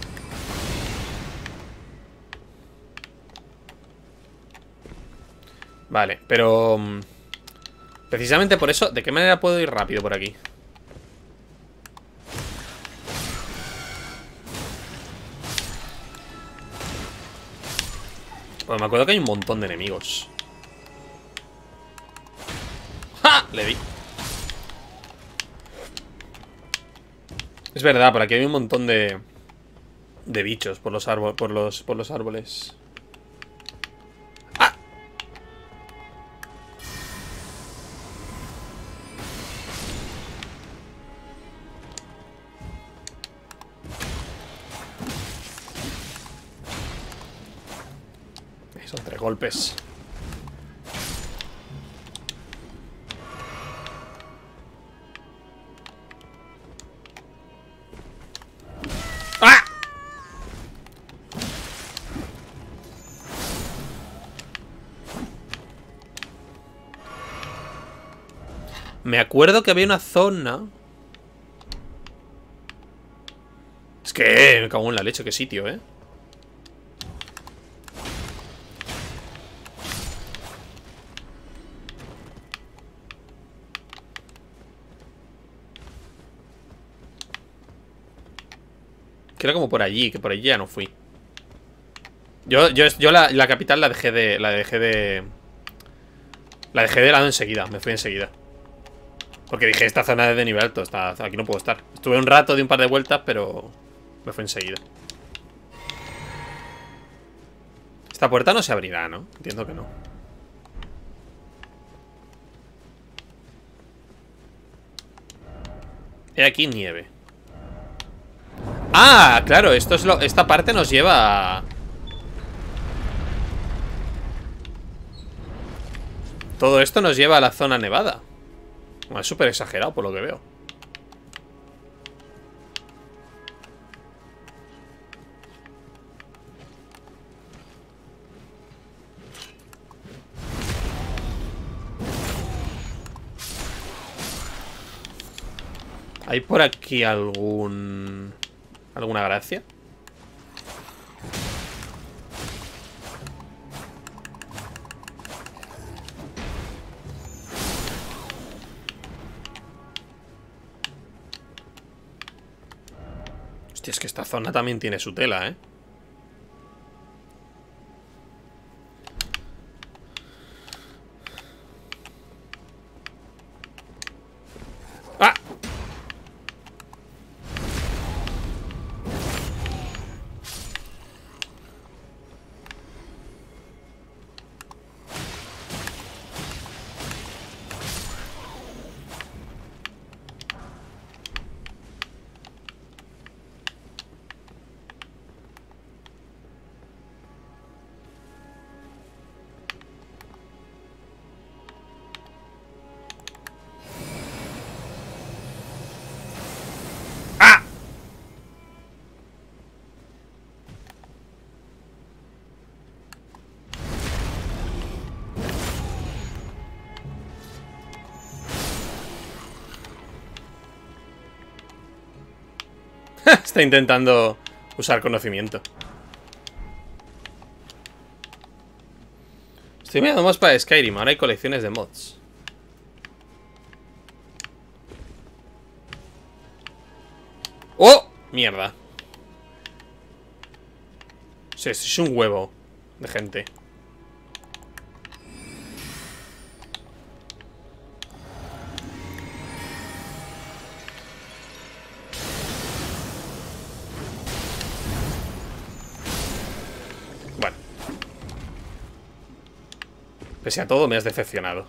Vale, pero... precisamente por eso, ¿de qué manera puedo ir rápido por aquí? Pues me acuerdo que hay un montón de enemigos. ¡Ja! Le di. Es verdad, por aquí hay un montón de... de bichos por los árboles. Por los, por los árboles. ¡Ah! Son tres golpes. ¡Ah! Me acuerdo que había una zona. Es que me cago en la leche, qué sitio, ¿eh? Que era como por allí, que por allí ya no fui. Yo, yo, yo la, la capital la dejé de... La dejé de... La dejé de lado enseguida, me fui enseguida. Porque dije, esta zona es de nivel alto, está, aquí no puedo estar. Estuve un rato de un par de vueltas, pero... me fui enseguida. Esta puerta no se abrirá, ¿no? Entiendo que no. He aquí nieve. Ah, claro, esto es lo, esta parte nos lleva a... Todo esto nos lleva a la zona nevada. Es súper exagerado por lo que veo. ¿Hay por aquí algún... alguna gracia? Hostia, es que esta zona también tiene su tela, ¿eh? ¡Ah! Está intentando usar conocimiento. Estoy mirando más para Skyrim. Ahora hay colecciones de mods. ¡Oh! Mierda. Sí, es un huevo de gente. Bueno. Pese a todo, me has decepcionado.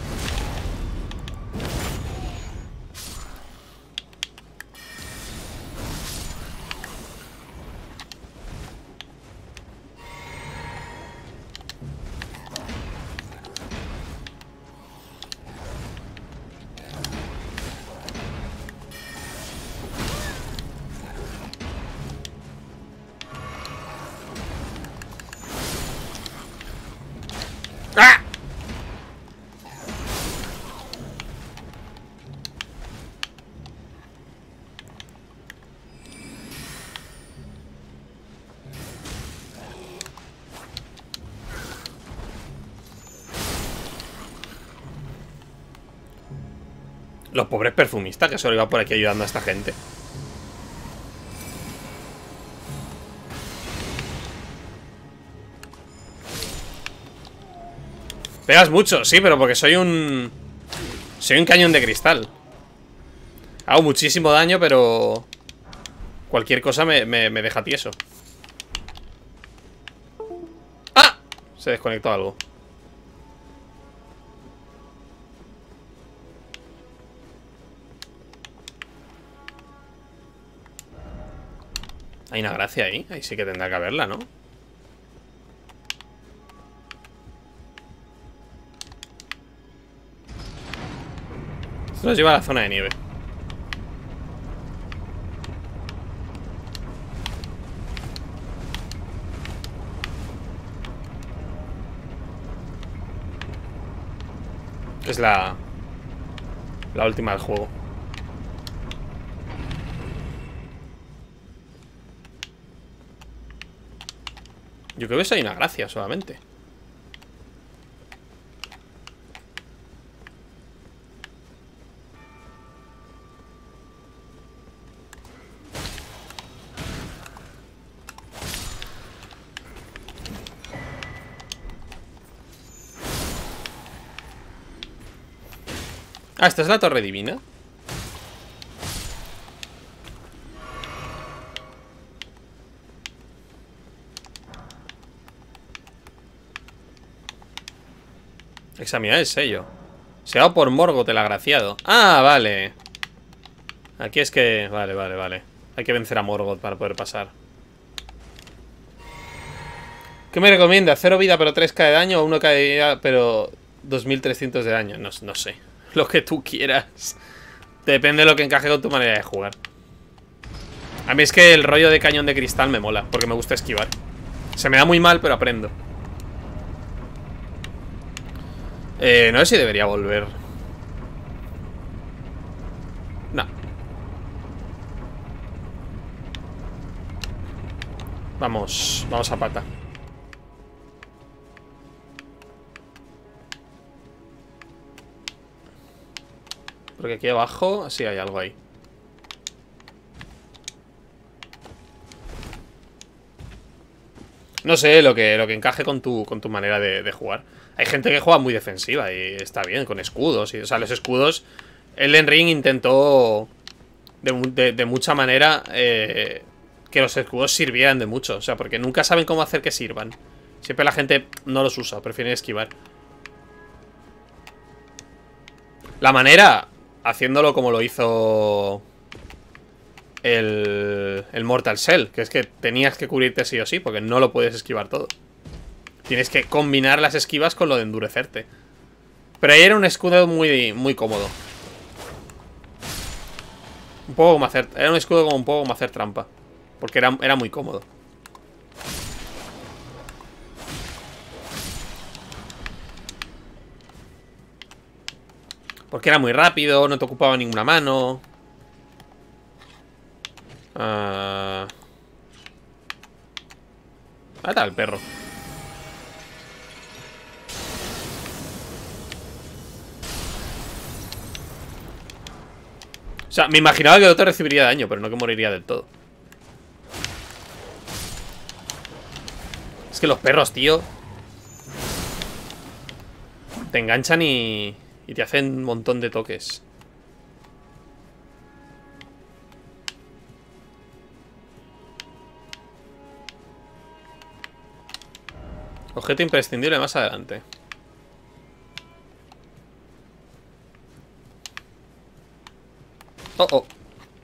¡Ah! Los pobres perfumistas que solo iba por aquí ayudando a esta gente. Pegas mucho, sí, pero porque soy un... Soy un cañón de cristal. Hago muchísimo daño, pero... Cualquier cosa me, me, me deja tieso. ¡Ah! Se desconectó algo. Hay una gracia ahí. Ahí sí que tendrá que haberla, ¿no? Esto nos lleva a la zona de nieve. Es la... La última del juego. Yo creo que eso hay una gracia solamente. Ah, esta es la torre divina. Examinar el sello. Sellado por Morgoth el agraciado. Ah, vale. Aquí es que... Vale, vale, vale. Hay que vencer a Morgoth para poder pasar. ¿Qué me recomienda? ¿Cero vida pero tres K de daño o uno K de vida pero dos mil trescientos de daño? No, no sé. Lo que tú quieras. Depende de lo que encaje con tu manera de jugar. A mí es que el rollo de cañón de cristal me mola, porque me gusta esquivar. Se me da muy mal, pero aprendo. Eh, no sé si debería volver. No. Vamos, vamos a pata. Porque aquí abajo sí hay algo ahí. No sé, lo que, lo que encaje con tu, con tu manera de, de jugar. Hay gente que juega muy defensiva y está bien, con escudos. Y, o sea, los escudos... Elden Ring intentó de, de, de mucha manera eh, que los escudos sirvieran de mucho. O sea, porque nunca saben cómo hacer que sirvan. Siempre la gente no los usa, prefieren esquivar. La manera, haciéndolo como lo hizo el, el Mortal Shell, que es que tenías que cubrirte sí o sí, porque no lo puedes esquivar todo. Tienes que combinar las esquivas con lo de endurecerte. Pero ahí era un escudo muy, muy cómodo. Un poco como hacer... Era un escudo como un poco como hacer trampa. Porque era, era muy cómodo. Porque era muy rápido, no te ocupaba ninguna mano. Ah... Ahí está el perro. O sea, me imaginaba que el otro recibiría daño, pero no que moriría del todo. Es que los perros, tío, te enganchan y, y te hacen un montón de toques. Objeto imprescindible más adelante. Oh, oh.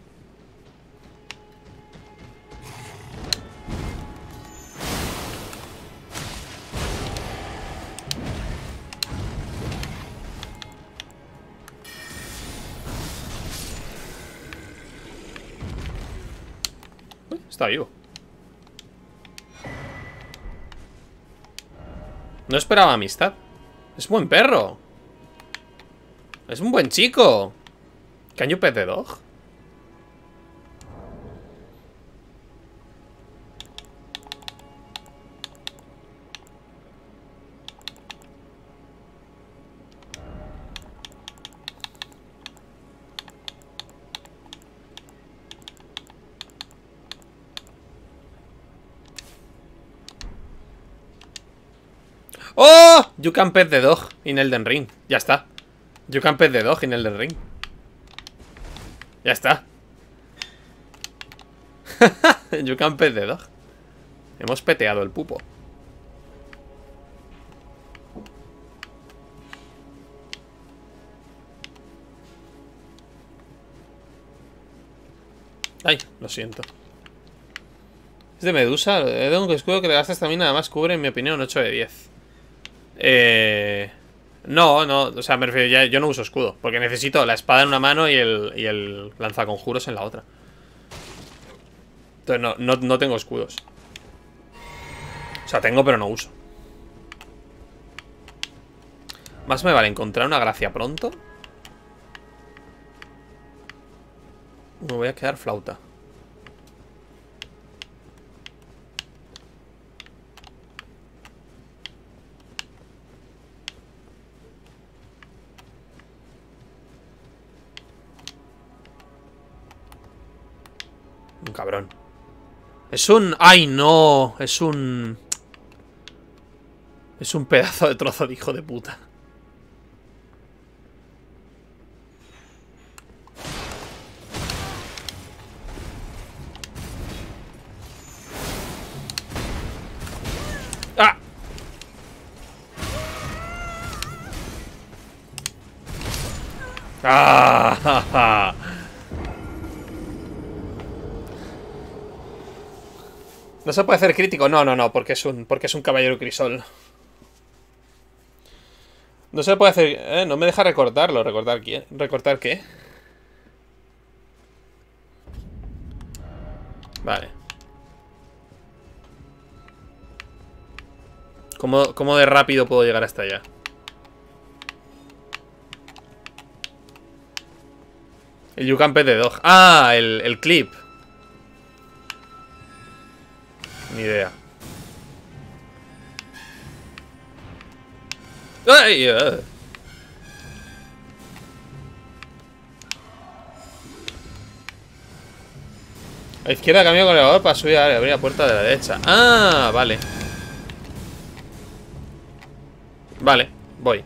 Uy, está vivo. No esperaba amistad. Es buen perro. Es un buen chico. Can you pet the dog? ¡Oh! You can pet the dog in Elden Ring. Ya está. You can pet the dog in Elden Ring. Ya está. You can pet the dog. Hemos peteado el pupo. Ay, lo siento. Es de Medusa. He dado un escudo que le gastas también, nada más cubre, en mi opinión, un ocho de diez. Eh... No, no, o sea, me refiero, ya, yo no uso escudo, porque necesito la espada en una mano y el, y el lanzaconjuros en la otra. Entonces no, no, no tengo escudos. O sea, tengo pero no uso. Más me vale encontrar una gracia pronto. Me voy a quedar flauta. Un cabrón. Es un... ¡Ay, no! Es un... Es un pedazo de trozo de hijo de puta. ¡Ah! ¡Ah! ¡Ja, ja! ¿No se puede hacer crítico? No, no, no, porque es un, porque es un caballero crisol. No se puede hacer... Eh, no me deja recortarlo. ¿Recortar quién? ¿Recortar qué? Vale. ¿Cómo, cómo de rápido puedo llegar hasta allá? El You Can Pet the Dog. Ah, el, el clip. Ni idea. ¡Ay! Uh. A la izquierda cambio con el elevador para subir a abrir la puerta de la derecha. Ah, vale. Vale, voy.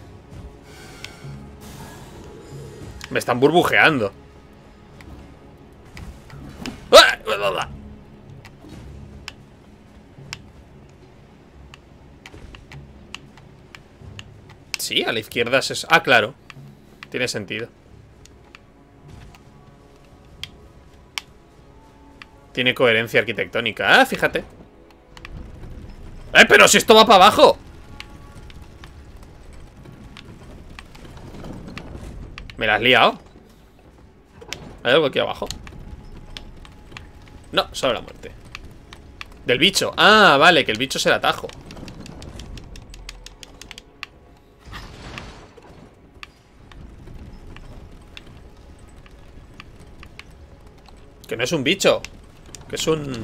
Me están burbujeando. Sí, a la izquierda es... Ah, claro. Tiene sentido. Tiene coherencia arquitectónica. Ah, fíjate. ¡Eh, pero si esto va para abajo! Me la has liado. ¿Hay algo aquí abajo? No, solo la muerte. Del bicho. Ah, vale, que el bicho es el atajo. Que no es un bicho. Que es un...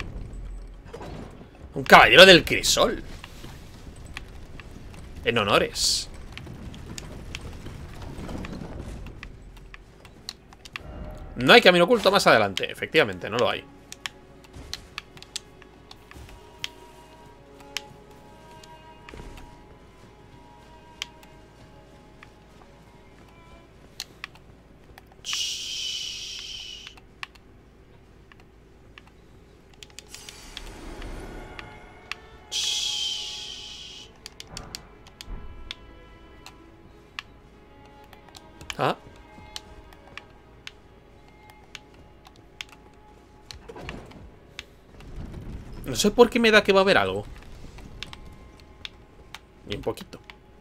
Un caballero del crisol. En honores. No hay camino oculto más adelante. Efectivamente, no lo hay. Ah. No sé por qué me da que va a haber algo. Ni un poquito.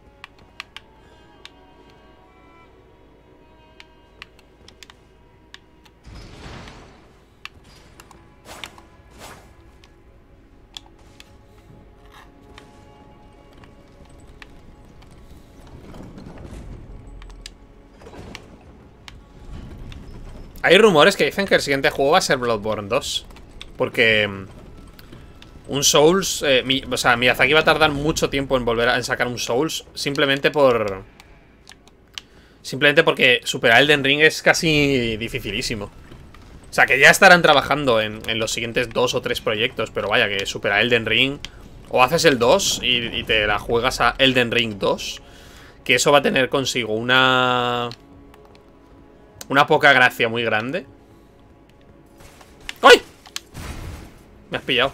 Hay rumores que dicen que el siguiente juego va a ser Bloodborne dos. Porque... Un Souls... Eh, mi, o sea, Miyazaki va a tardar mucho tiempo en volver a en sacar un Souls. Simplemente por... Simplemente porque superar Elden Ring es casi dificilísimo. O sea, que ya estarán trabajando en, en los siguientes dos o tres proyectos. Pero vaya, que superar Elden Ring... O haces el dos y, y te la juegas a Elden Ring dos. Que eso va a tener consigo una... Una poca gracia muy grande. ¡Ay! Me has pillado.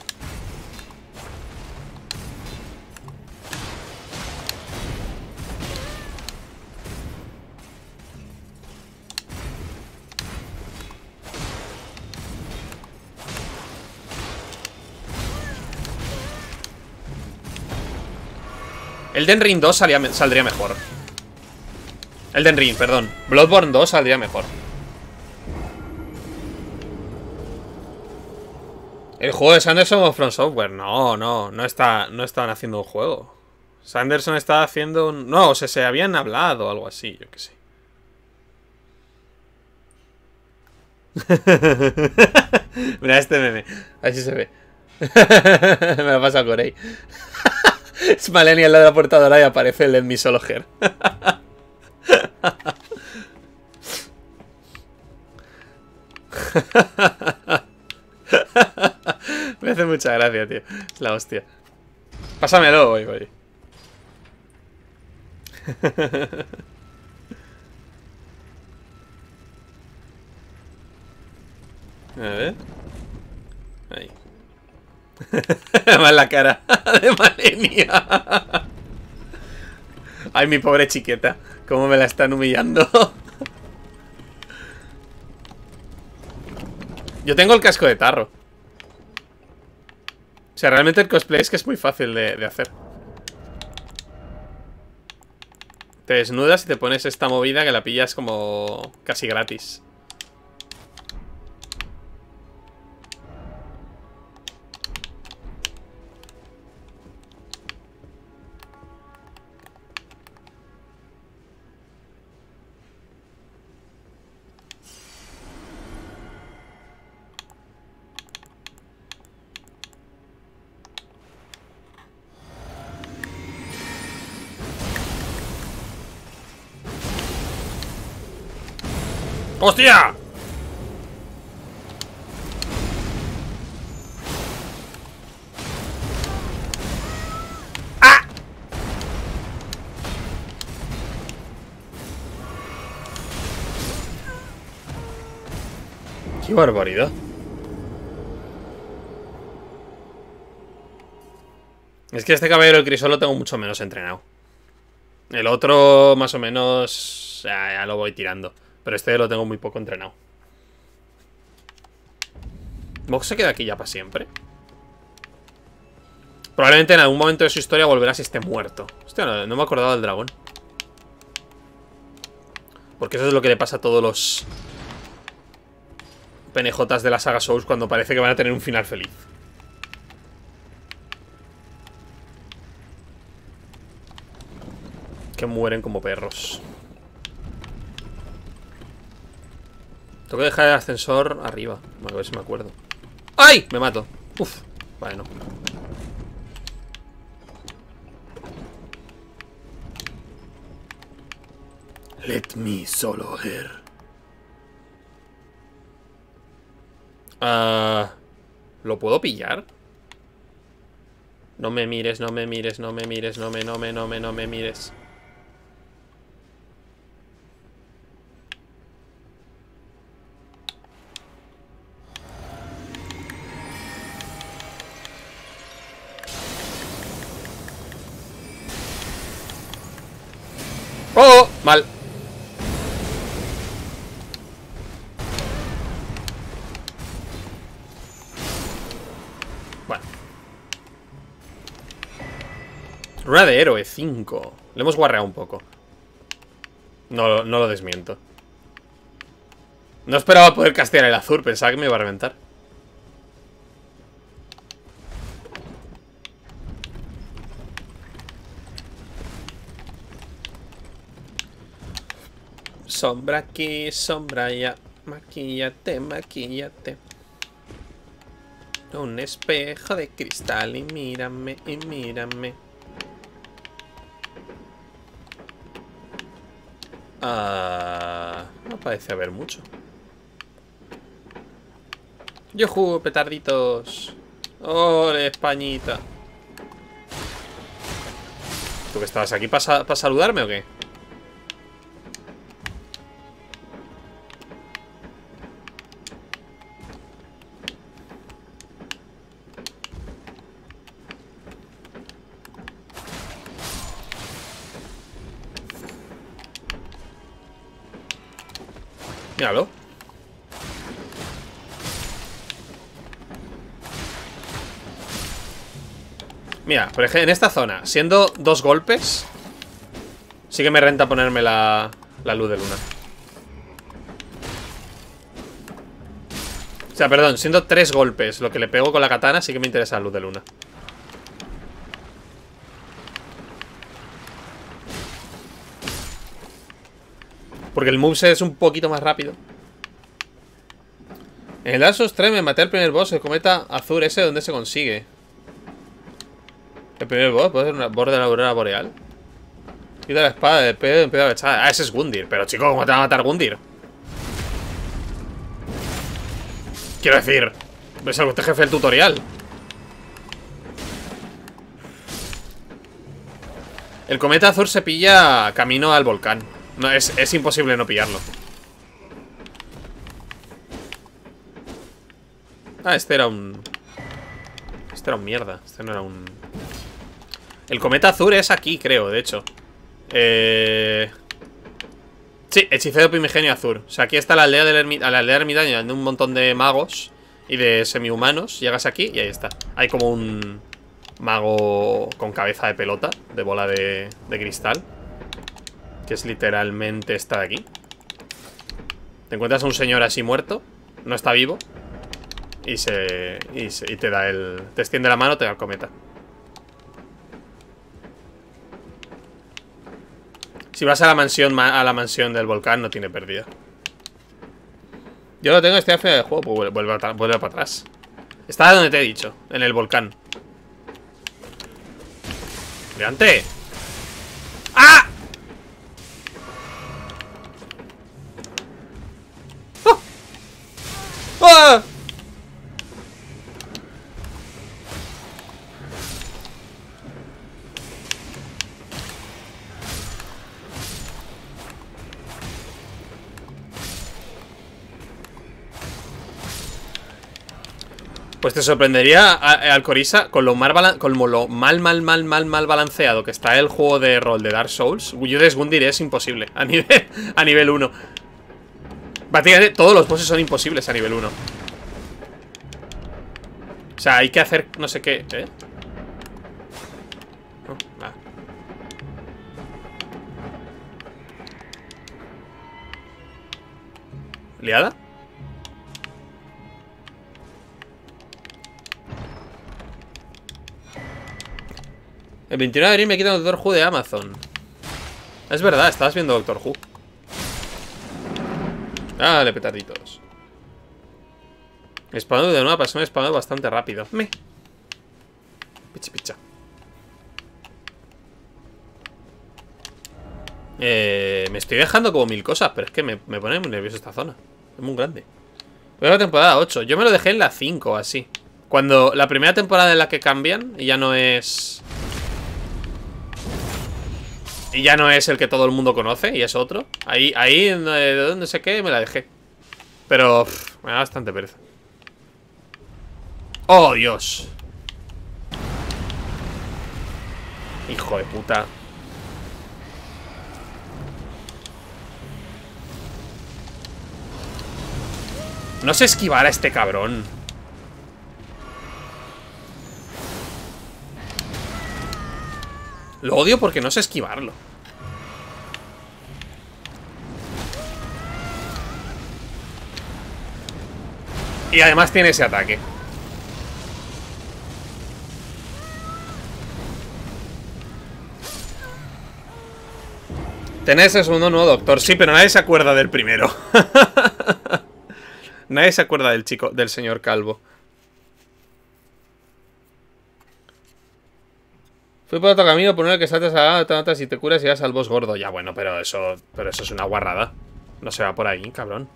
Elden Ring dos salía, saldría mejor. Elden Ring, perdón. Bloodborne dos saldría mejor. El juego de Sanderson o From Software. No, no, no está, no estaban haciendo un juego. Sanderson estaba haciendo un... No, o sea, se habían hablado o algo así, yo qué sé. Mira este meme. Así se ve. Me lo pasa por ahí. Es Malenia al lado de la portadora y aparece el Let Me Solo Her. Me hace mucha gracia, tío. Es la hostia. Pásamelo, voy, voy. A ver. Ahí. Más la cara de Malenia. Ay, mi pobre chiqueta. Cómo me la están humillando. Yo tengo el casco de tarro. O sea, realmente el cosplay es que es muy fácil de, de hacer. Te desnudas y te pones esta movida que la pillas como casi gratis. ¡Hostia! ¡Ah! ¡Qué barbaridad! Es que este caballero del crisol lo tengo mucho menos entrenado. El otro, más o menos, ya, ya lo voy tirando. Pero este lo tengo muy poco entrenado. ¿Vox se queda aquí ya para siempre? Probablemente en algún momento de su historia volverá si esté muerto. Hostia, no, no me he acordado del dragón. Porque eso es lo que le pasa a todos los P N Js de la saga Souls cuando parece que van a tener un final feliz. Que mueren como perros. Tengo que dejar el ascensor arriba. A ver si me acuerdo. ¡Ay! Me mato. Uf. Vale, no. Let me solo here. Ah, ¿lo puedo pillar? No me mires, no me mires, no me mires, no me, no me, no me, no me mires. ¡Oh! Mal. Bueno. Runa de héroe, cinco. Le hemos guarreado un poco. No, no lo desmiento. No esperaba poder castear el azul. Pensaba que me iba a reventar. Sombra aquí, sombra allá. Maquíllate, maquíllate. Un espejo de cristal y mírame, y mírame. Ah, no parece haber mucho. ¡Yujú, petarditos! ¡Ole, Españita! ¿Tú que estabas aquí para pa saludarme o qué? Míralo. Mira, por ejemplo, en esta zona, siendo dos golpes, sí que me renta ponerme la, la luz de luna. O sea, perdón, siendo tres golpes lo que le pego con la katana, sí que me interesa la luz de luna. Porque el moveset es un poquito más rápido. En el Dark Souls tres me maté al primer boss, el cometa azul ese, ¿dónde se consigue? El primer boss, ¿puede ser una borde de la aurora boreal? Quita la espada de pedo y empieza a echar. Ah, ese es Gundir. Pero chico, ¿cómo te va a matar Gundir? Quiero decir, ¿ves algo este jefe del tutorial? El cometa azul se pilla camino al volcán. No, es, es imposible no pillarlo. Ah, este era un... Este era un mierda. Este no era un... El cometa azul es aquí, creo, de hecho. Eh... Sí, hechicero primigenio azul. O sea, aquí está la aldea del ermitaño, la aldea del ermitaño, de un montón de magos y de semi-humanos. Llegas aquí y ahí está. Hay como un mago con cabeza de pelota, de bola de, de cristal, que es literalmente esta de aquí. Te encuentras a un señor así muerto, no está vivo, y se, y se y te da el... Te extiende la mano, te da el cometa. Si vas a la mansión a la mansión del volcán, no tiene pérdida. Yo lo tengo, estoy al final del juego, pues vuelve, vuelve, vuelve para atrás. Está donde te he dicho, en el volcán. ¡Gigante! ¡Ah! Pues te sorprendería, Alcoriza, con lo mal, con lo mal, mal, mal, mal, mal balanceado que está el juego de rol de Dark Souls. Judas Gundyr es imposible a nivel, a nivel uno. Prácticamente todos los bosses son imposibles a nivel uno. O sea, hay que hacer no sé qué, ¿eh? No, nada. ¿Liada? El veintinueve de abril me quitan Doctor Who de Amazon. Es verdad, estabas viendo Doctor Who. Dale, petarditos. Spawneo de nueva persona, spawneo bastante rápido. Me. Pichi picha. Eh, me estoy dejando como mil cosas, pero es que me, me pone muy nervioso esta zona. Es muy grande. Voy a la temporada ocho. Yo me lo dejé en la cinco, así. Cuando la primera temporada en la que cambian y ya no es... Y ya no es el que todo el mundo conoce y es otro. Ahí, ahí, de donde sé qué, me la dejé. Pero pff, me da bastante pereza. ¡Oh, Dios! Hijo de puta. No sé esquivar a este cabrón. Lo odio porque no sé esquivarlo. Y además tiene ese ataque. Tenés ese segundo nuevo doctor. Sí, pero nadie se acuerda del primero. Nadie se acuerda del chico, del señor calvo. Fui por otro camino, por uno que saltas a te matas y te curas y vas al boss gordo. Ya, bueno, pero eso, pero eso es una guarrada. No se va por ahí, cabrón.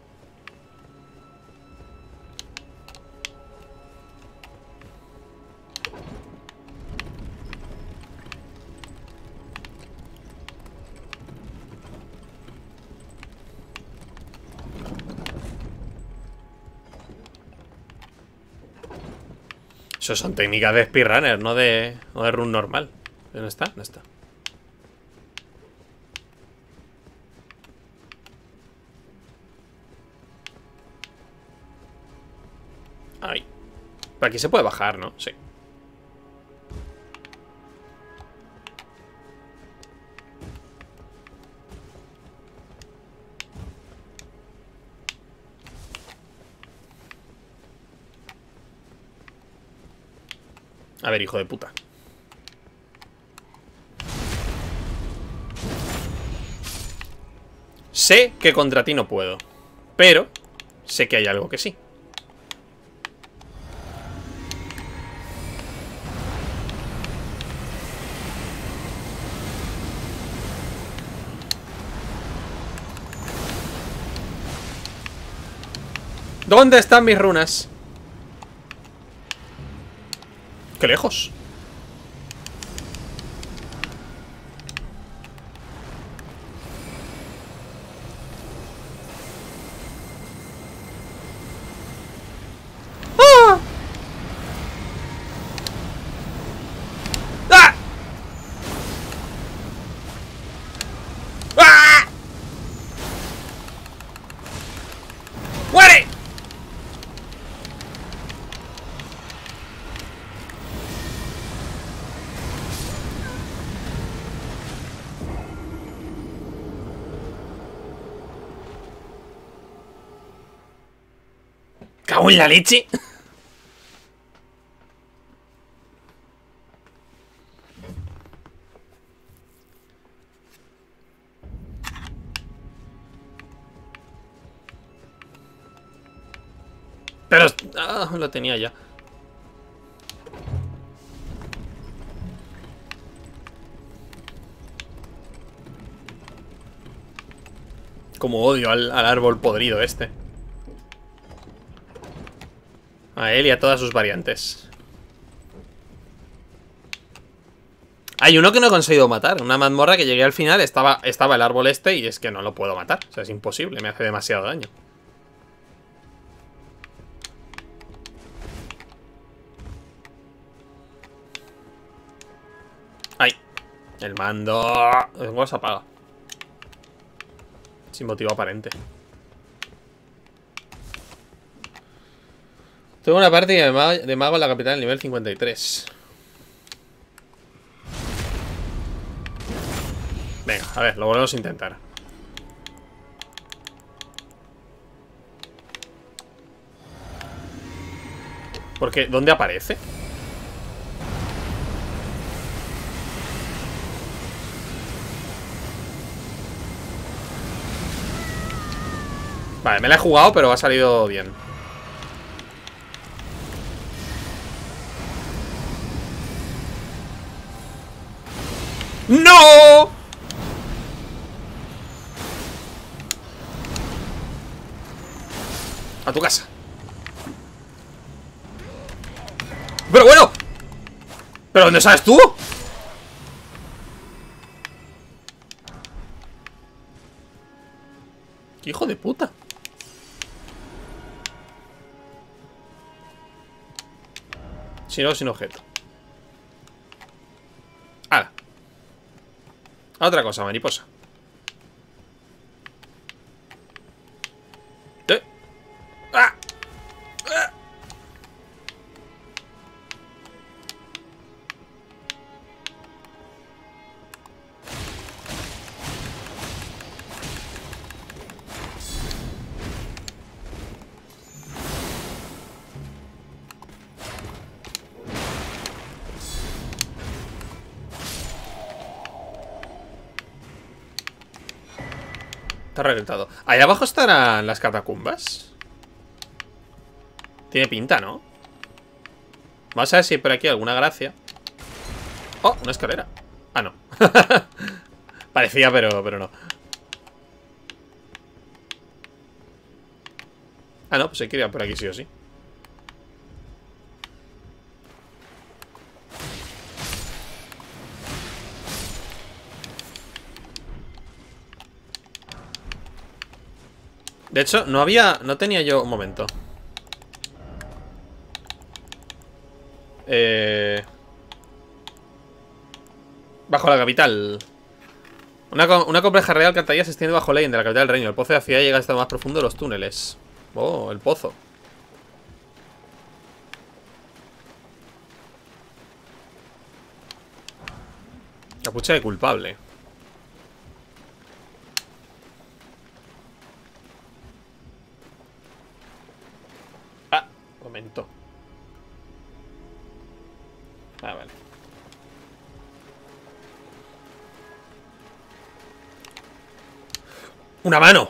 Eso son técnicas de speedrunner, no de, no de run normal. ¿No está? No está. Ay. Por aquí se puede bajar, ¿no? Sí. A ver, hijo de puta. Sé que contra ti no puedo, pero sé que hay algo que sí. ¿Dónde están mis runas? ¡Qué lejos! ¡Ah! ¡Ah! ¡Ah! ¡Muere! ¡Cago en la leche! Pero... Ah, lo tenía ya. Como odio al, al árbol podrido este. A él y a todas sus variantes. Hay uno que no he conseguido matar. Una mazmorra que llegué al final. Estaba, estaba el árbol este y es que no lo puedo matar. O sea, es imposible. Me hace demasiado daño. El mando. El juego se apaga. Sin motivo aparente. Tengo una partida de mago, de mago en la capital nivel cincuenta y tres. Venga, a ver, lo volvemos a intentar. Porque, ¿dónde aparece? Vale, me la he jugado, pero ha salido bien. ¡No! A tu casa. Pero bueno. ¿Pero dónde sabes tú? ¡Qué hijo de puta! Si no, sin objeto. ¡Hala! Otra cosa, mariposa. ¿Eh? ¡Ah! ¡Ah! Está reventado. Ahí abajo estarán las catacumbas. Tiene pinta, ¿no? Vamos a ver si hay por aquí alguna gracia. Oh, una escalera. Ah, no. Parecía, pero, pero no. Ah, no, pues hay que ir por aquí sí o sí. De hecho, no había... No tenía yo... Un momento. Eh... Bajo la capital. Una, co una compleja real alcantarilla se extiende bajo Leyend, de la capital del reino. El pozo de la ciudad llega hasta lo más profundo de los túneles. Oh, el pozo. Capucha de culpable. Ah, momento. Ah, vale. ¡Una mano!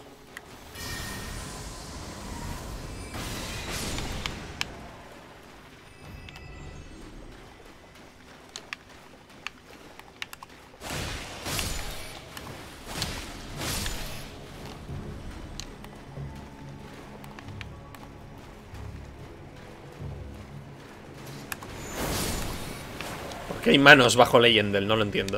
¿Por qué hay manos bajo Leyendel? No lo entiendo.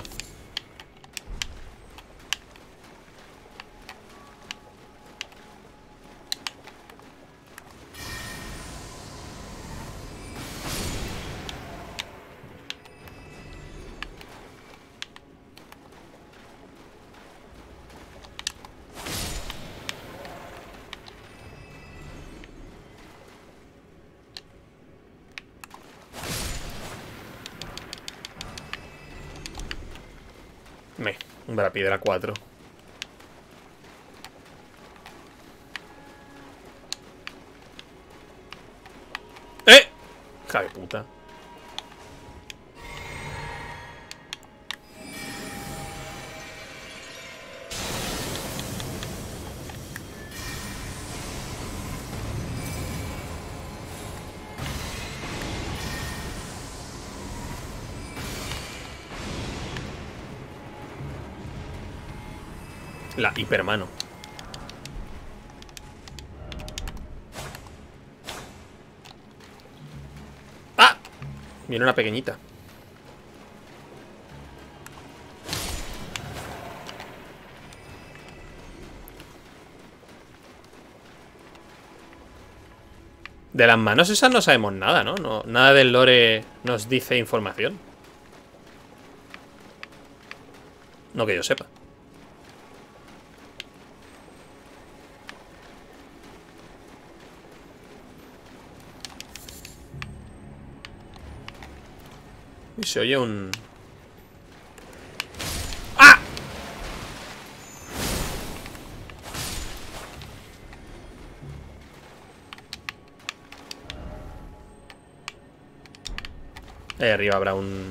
Me, un piedra cuatro. ¡Eh! Hija de puta. La hipermano. ¡Ah! Viene una pequeñita. De las manos esas no sabemos nada, ¿no? No, nada del lore nos dice información. No que yo sepa. Y se oye un... ¡Ah! Ahí arriba habrá un...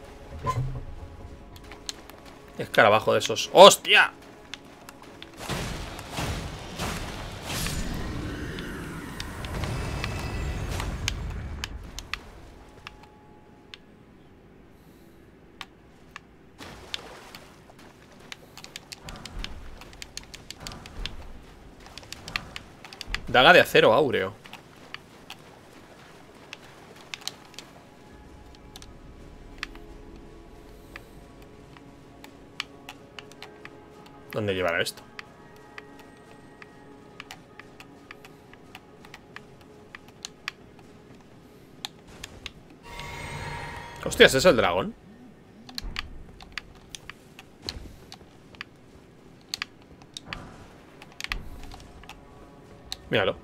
escarabajo de esos. ¡Hostia! Daga de acero áureo. ¿Dónde llevará esto? Hostias, ¿es el dragón? Míralo.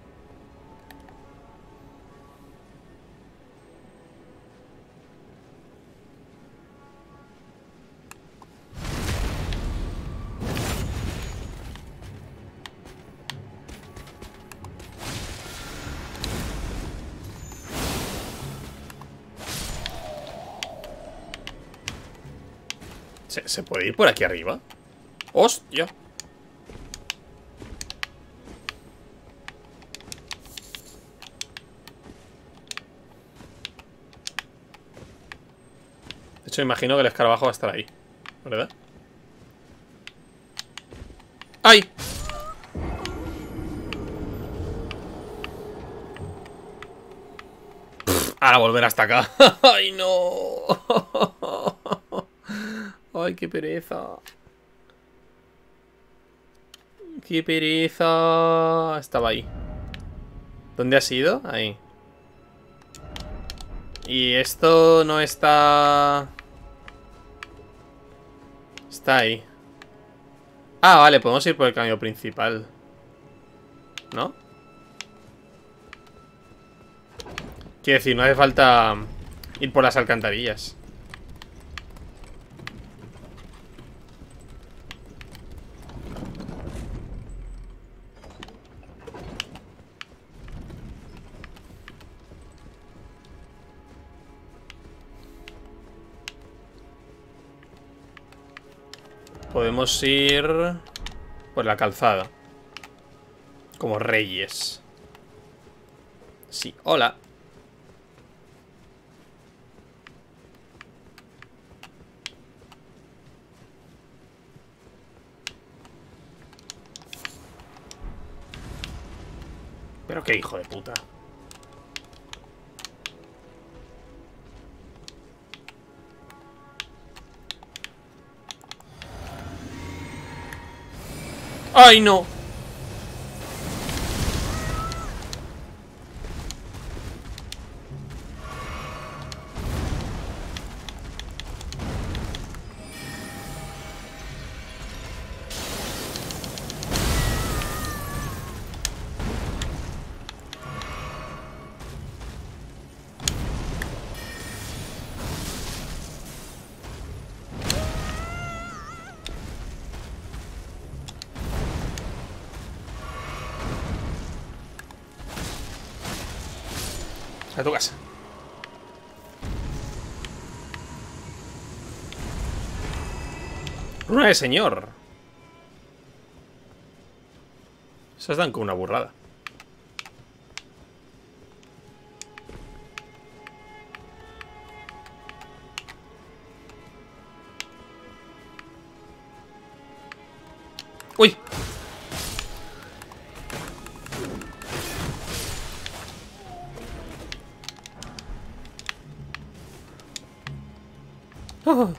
¿Se, ¿Se puede ir por aquí arriba? ¡Hostia! De hecho, imagino que el escarabajo va a estar ahí, ¿verdad? ¡Ay! Pff, ahora volver hasta acá. ¡Ay, no! ¡Ay, qué pereza! ¡Qué pereza! Estaba ahí. ¿Dónde has ido? Ahí. Y esto no está... Está ahí. Ah, vale, podemos ir por el camino principal, ¿no? Quiero decir, no hace falta ir por las alcantarillas. Podemos ir por la calzada, como reyes. Sí, hola. Pero qué hijo de puta. ¡Ay, no! A tu casa. Runa de señor. Esas dan con una burrada. ¡Uy! Oh.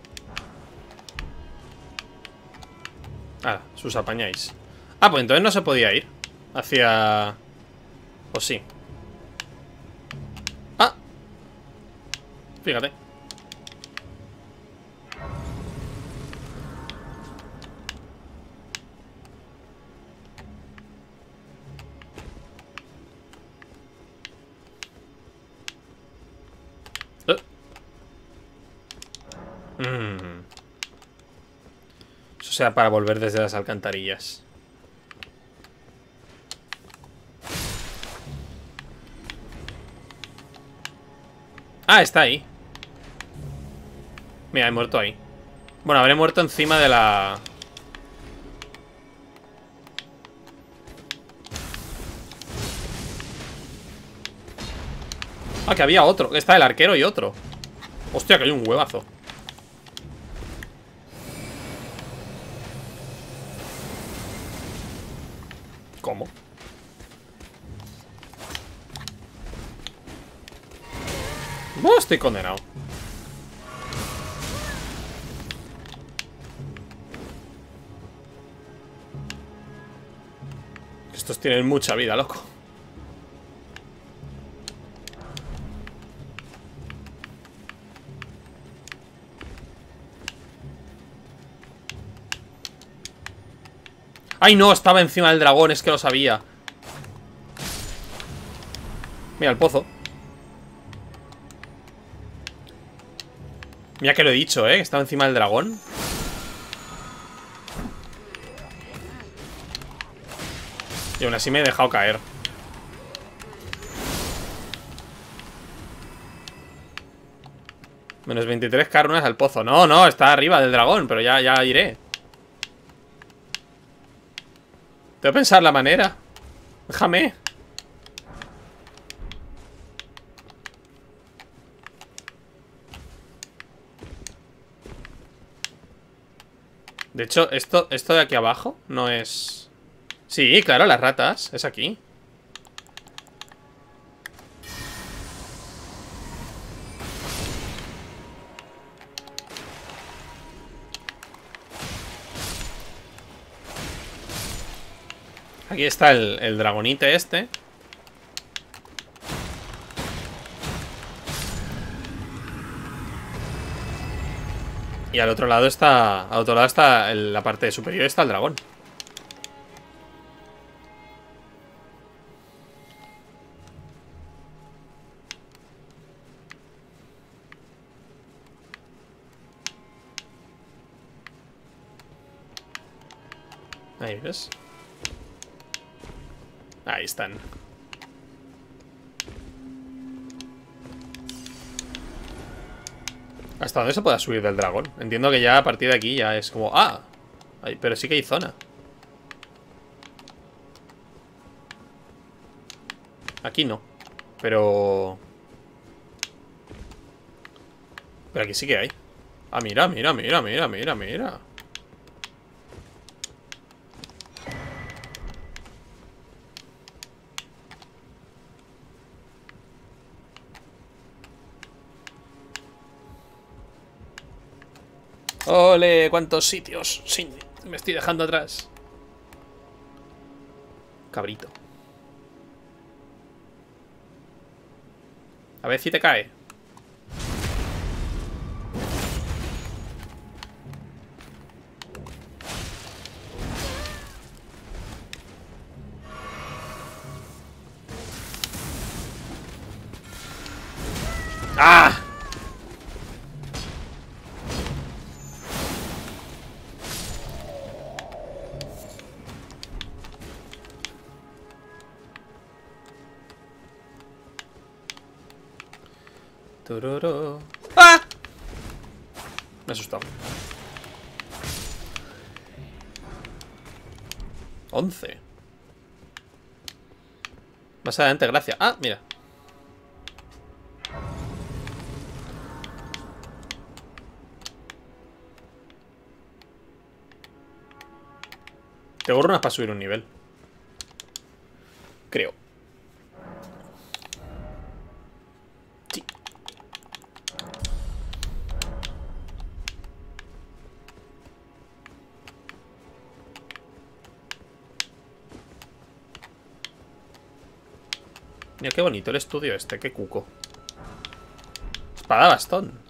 Ah, sus apañáis. Ah, pues entonces no se podía ir hacia... ¿O sí? Ah. Fíjate. sea, para volver desde las alcantarillas. Ah, está ahí. Mira, he muerto ahí. Bueno, habré muerto encima de la... Ah, que había otro. Está el arquero y otro. Hostia, que hay un huevazo. ¿Cómo? Oh, estoy condenado. Estos tienen mucha vida, loco. ¡Ay, no! Estaba encima del dragón, es que lo sabía. Mira, el pozo. Mira que lo he dicho, ¿eh? Que estaba encima del dragón. Y aún así me he dejado caer. Menos veintitrés carunas al pozo. No, no, está arriba del dragón, pero ya, ya iré. Tengo que pensar la manera. Déjame. De hecho, esto, esto de aquí abajo no es... Sí, claro, las ratas. Es aquí. Aquí está el, el dragonite este. Y al otro lado está... Al otro lado está... En la parte superior está el dragón. Ahí ves. Ahí están. ¿Hasta dónde se puede subir del dragón? Entiendo que ya a partir de aquí ya es como... ¡Ah! Ay, pero sí que hay zona. Aquí no. Pero... Pero aquí sí que hay. Ah, mira, mira, mira, mira, mira, mira. ¡Ole! ¡Cuántos sitios! Sí, me estoy dejando atrás. Cabrito. A ver si te cae. ¡Ah! Tururú. ¡Ah! Me he asustado. once. Más adelante, gracias. Ah, mira. Tengo runas para subir un nivel. Creo. Sí. Mira qué bonito el estudio este, qué cuco. Espada bastón.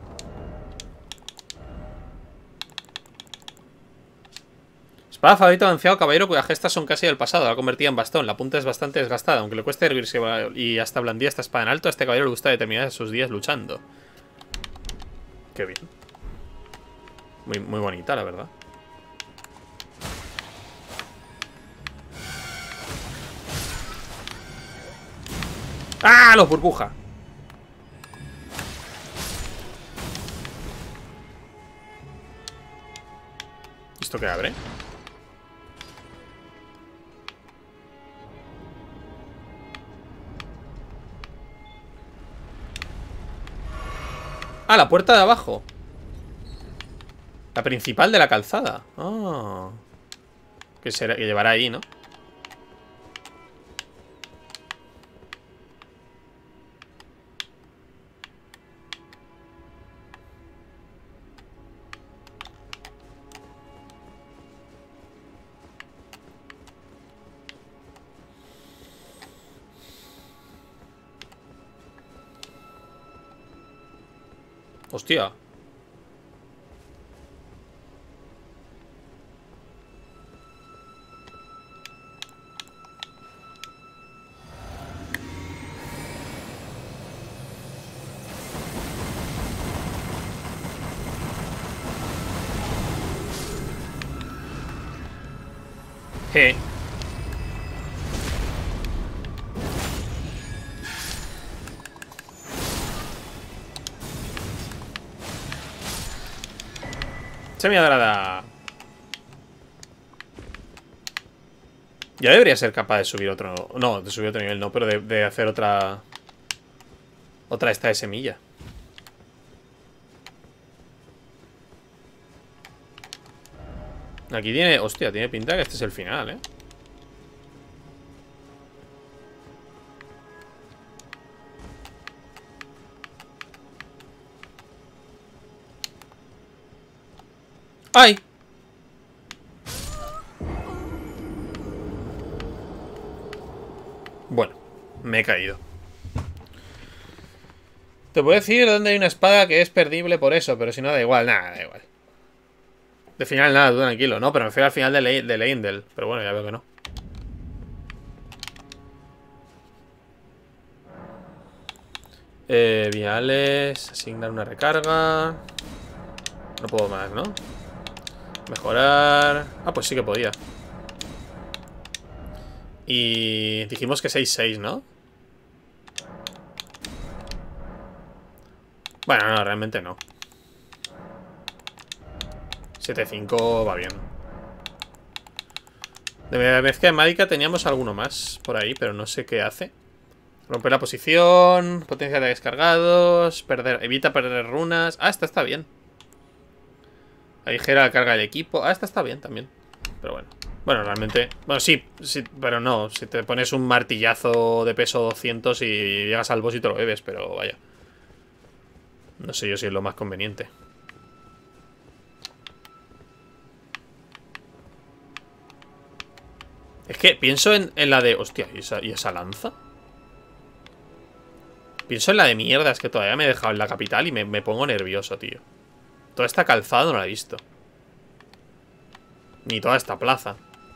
Espada favorito avanzado, caballero cuya gesta son casi del pasado. La convertida en bastón. La punta es bastante desgastada. Aunque le cueste hervirse y hasta blandía esta espada en alto, a este caballero le gusta determinar sus días luchando. Qué bien. Muy, muy bonita, la verdad. Sácalos, burbuja. ¿Esto qué abre? Ah, la puerta de abajo. La principal de la calzada. Ah. Que será, que llevará ahí, ¿no? Hostia. Je. Se me agrada. Ya debería ser capaz de subir otro. No, de subir otro nivel, no, pero de, de hacer otra. Otra esta de semilla. Aquí tiene. Hostia, tiene pinta que este es el final, eh. ¡Ay! Bueno, me he caído. Te puedo decir dónde hay una espada que es perdible por eso, pero si no da igual, nada, da igual. De final nada, tú tranquilo, no, pero me fui al final de, Le de Leindel. Pero bueno, ya veo que no. Eh, viales, asignar una recarga. No puedo más, ¿no? Mejorar. Ah, pues sí que podía. Y dijimos que seis seis, ¿no? Bueno, no, realmente no. siete cinco va bien. De mezcla de mágica teníamos alguno más por ahí, pero no sé qué hace. Romper la posición, potencia de descargados, perder, evita perder runas. Ah, esta está bien. Aligera la carga del equipo. Ah, esta está bien también. Pero bueno. Bueno, realmente... Bueno, sí, sí, pero no. Si te pones un martillazo de peso doscientos y llegas al boss y te lo bebes, pero vaya. No sé yo si es lo más conveniente. Es que pienso en, en la de... Hostia, ¿y esa, ¿y esa lanza? Pienso en la de mierda. Es que todavía me he dejado en la capital y me, me pongo nervioso, tío. Toda esta calzada no la he visto. Ni toda esta plaza.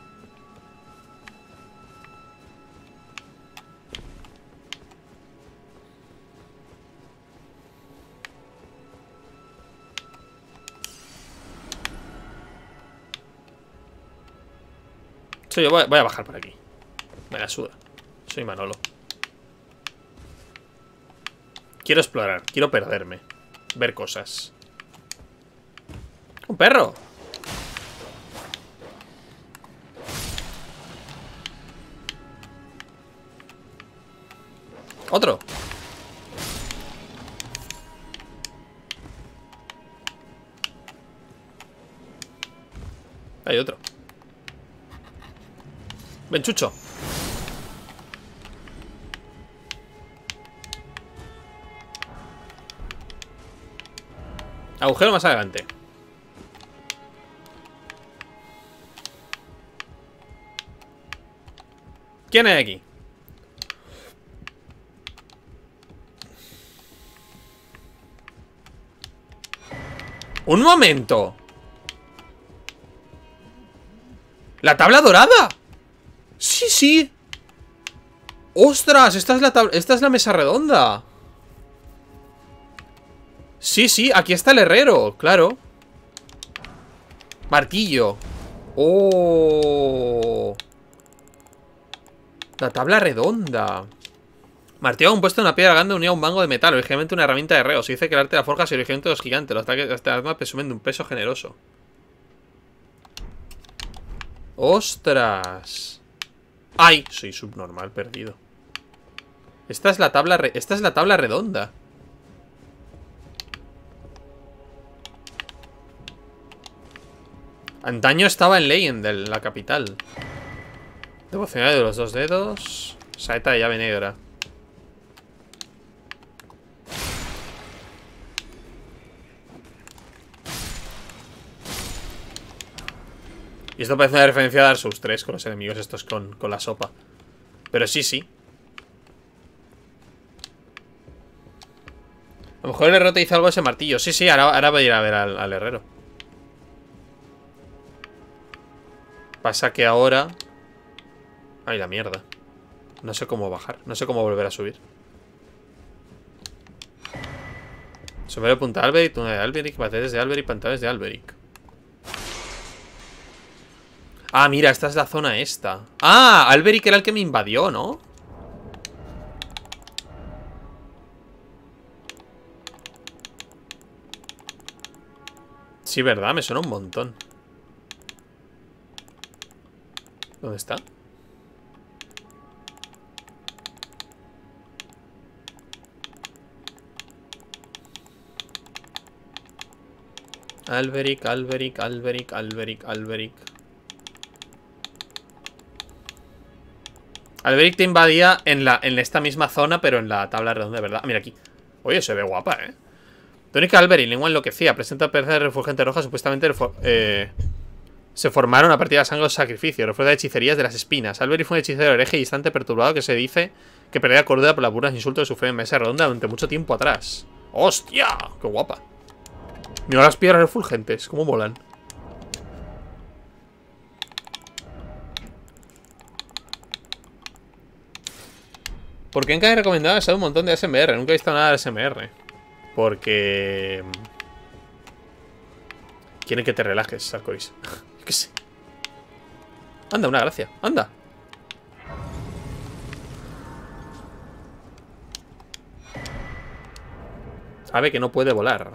Sí, yo voy, voy a bajar por aquí. Me la suda. Soy Manolo. Quiero explorar, quiero perderme. Ver cosas. ¡Un perro! ¡Otro! Hay otro. Ven, Chucho. Agujero más adelante. ¿Quién hay aquí? ¡Un momento! ¡La tabla dorada! ¡Sí, sí! ¡Ostras! Esta es la tabla... Esta es la mesa redonda. Sí, sí, aquí está el herrero, claro. Martillo. ¡Oh! La tabla redonda. Martillo compuesto de una piedra grande unida a un mango de metal, originalmente una herramienta de reo. Se dice que el arte de la forja se originó entre los gigantes. Los ataques de esta arma presumen de un peso generoso. ¡Ostras! ¡Ay! Soy subnormal, perdido. Esta es la tabla, re esta es la tabla redonda. Antaño estaba en Leyendell, la capital. Devocionario de los dos dedos. Saeta de llave negra. Y esto parece una referencia a Dark Souls tres con los enemigos estos con, con la sopa. Pero sí, sí. A lo mejor el herrero te dice algo de ese martillo. Sí, sí, ahora, ahora voy a ir a ver al, al herrero. Pasa que ahora... Ay, la mierda. No sé cómo bajar. No sé cómo volver a subir. Sombrero de punta Alberic, tuna de Alberic, batetes de Alberic, pantalones de Alberic. Ah, mira, esta es la zona esta. Ah, Alberic era el que me invadió, ¿no? Sí, verdad, me suena un montón. ¿Dónde está? Alberic, Alberic, Alberic, Alberic, Alberic. Alberic te invadía en, la, en esta misma zona, pero en la tabla redonda, de verdad. Mira aquí. Oye, se ve guapa, ¿eh? Tónica Alberic, lengua enloquecida. Presenta pereza de refulgente roja. Supuestamente eh, se formaron a partir de la sangre de los sacrificios. Refuerza de hechicerías de las espinas. Alberic fue un hechicero hereje y distante perturbado que se dice que perdía cordura por las burlas e insultos que sufrió en mesa redonda durante mucho tiempo atrás. ¡Hostia! ¡Qué guapa! Mira las piedras refulgentes, cómo molan. ¿Por qué en cada recomendado he un montón de A S M R? Nunca he visto nada de A S M R. Porque... quieren que te relajes, Arcoris. ¿Qué sé? Anda, una gracia. Anda. Ave que no puede volar.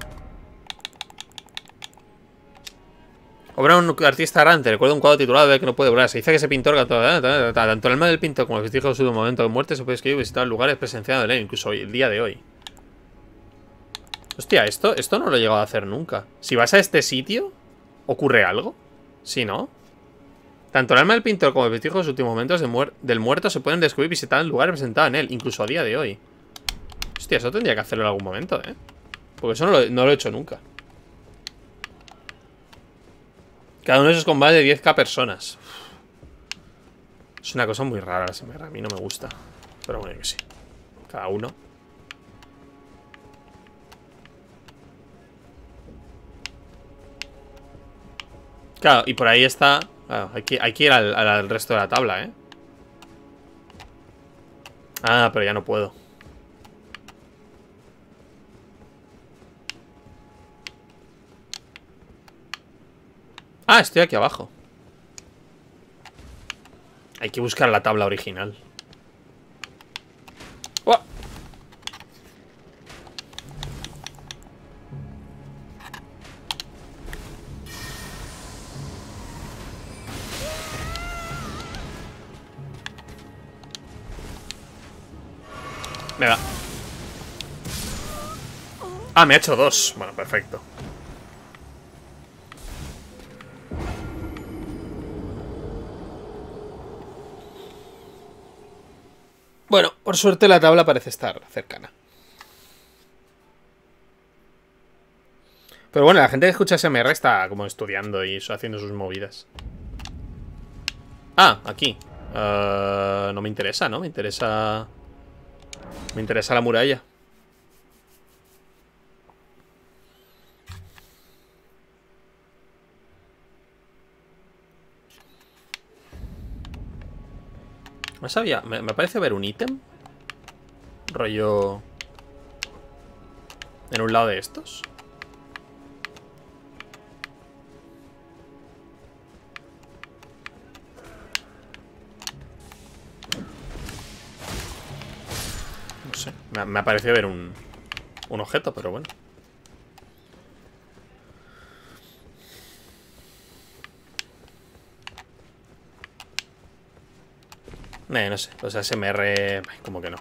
Obra un artista errante. Recuerda un cuadro titulado Ave que no puede volar. Se dice que ese pintor, tanto el alma del pintor como el vestigio de su momento de muerte, se puede escribir y visitar lugares presenciados de él, incluso hoy, el día de hoy. Hostia, esto, esto no lo he llegado a hacer nunca. Si vas a este sitio, ¿ocurre algo? Sí, ¿no? Tanto el alma del pintor como el vestigio de sus últimos momentos de muer del muerto se pueden descubrir y visitar en lugares presentados en él, incluso a día de hoy. Hostia, eso tendría que hacerlo en algún momento, ¿eh? Porque eso no lo, no lo he hecho nunca. Cada uno de esos combates de diez k personas. Es una cosa muy rara la S M R. A mí no me gusta. Pero bueno, que sí. Cada uno. Claro, y por ahí está... Claro, hay que, hay que ir al, al resto de la tabla, ¿eh? Ah, pero ya no puedo. Ah, estoy aquí abajo. Hay que buscar la tabla original. ¡Oh! Me da. Ah, me ha hecho dos. Bueno, perfecto. Bueno, por suerte la tabla parece estar cercana. Pero bueno, la gente que escucha S M R está como estudiando y haciendo sus movidas. Ah, aquí. Uh, no me interesa, ¿no? Me interesa... Me interesa la muralla. No sabía, me, me parece ver un ítem rollo en un lado de estos. Me, me ha parecido ver un, un objeto, pero bueno. Eh, no sé, los A S M R... Como que no.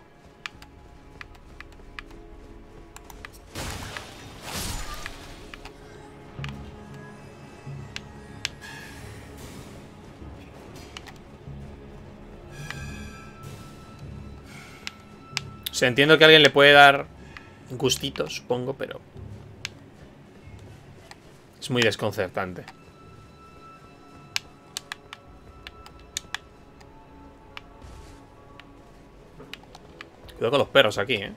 O sea, entiendo que a alguien le puede dar gustito, supongo, pero... Es muy desconcertante. Cuidado con los perros aquí, ¿eh?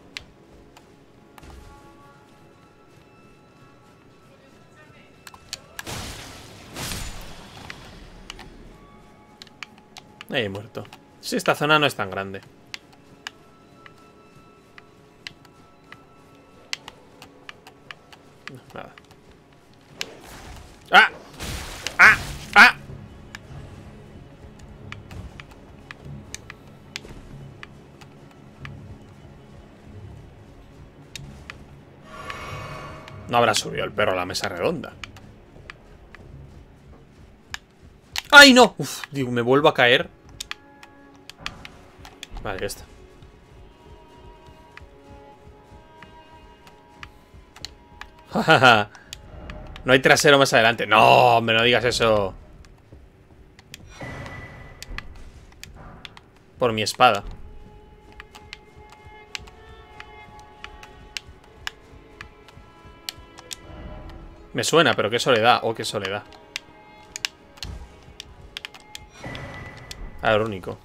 Ahí he muerto. Sí, esta zona no es tan grande. No, nada. ¡Ah! ¡Ah! ¡Ah! No habrá subido el perro a la mesa redonda. ¡Ay, no! Uf, digo, me vuelvo a caer. Vale, ya está. No hay trasero más adelante. No, hombre, no digas eso. Por mi espada. Me suena, pero qué soledad. Oh, qué soledad. A ver, único.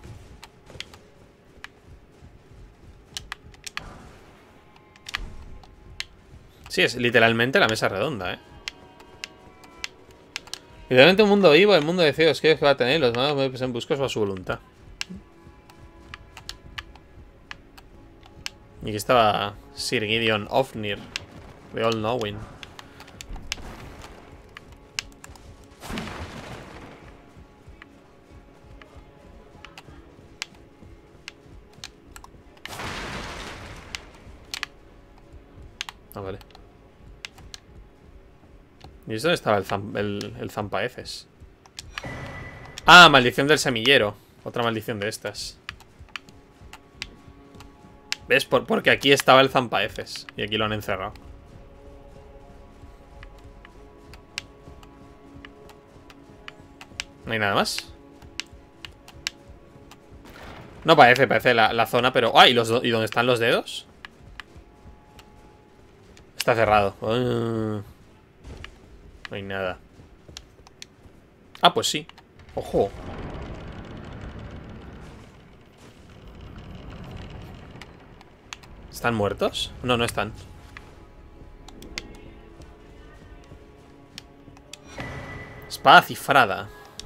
Sí, es literalmente la mesa redonda, ¿eh? Literalmente un mundo vivo, el mundo de ciegos que va a tener, los magos en buscos a su voluntad. Y aquí estaba Sir Gideon Ofnir, The All Knowing. Ah, vale. ¿Y dónde estaba el, zam el, el zampaefes? Ah, maldición del semillero. Otra maldición de estas. ¿Ves? Por, porque aquí estaba el zampaefes. Y aquí lo han encerrado. ¿No hay nada más? No parece, parece la, la zona, pero... ¡Ah! ¿Y, los ¿Y dónde están los dedos? Está cerrado. Uh, no hay nada. Ah, pues sí. Ojo. ¿Están muertos? No, no están. Espada cifrada.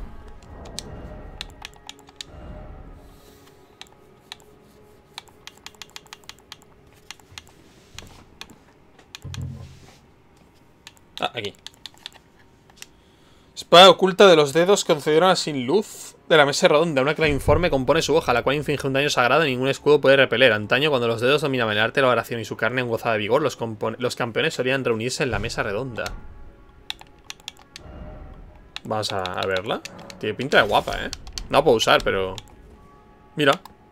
Ah, aquí. Espada oculta de los dedos concedieron a Sin Luz de la mesa redonda. Una clave informe compone su hoja, la cual inflige un daño sagrado y ningún escudo puede repeler. Antaño, cuando los dedos dominaban el arte de la oración y su carne en gozada de vigor, los, los campeones solían reunirse en la mesa redonda. Vamos a, a verla. Tiene pinta de guapa, ¿eh? No la puedo usar, pero... Mira.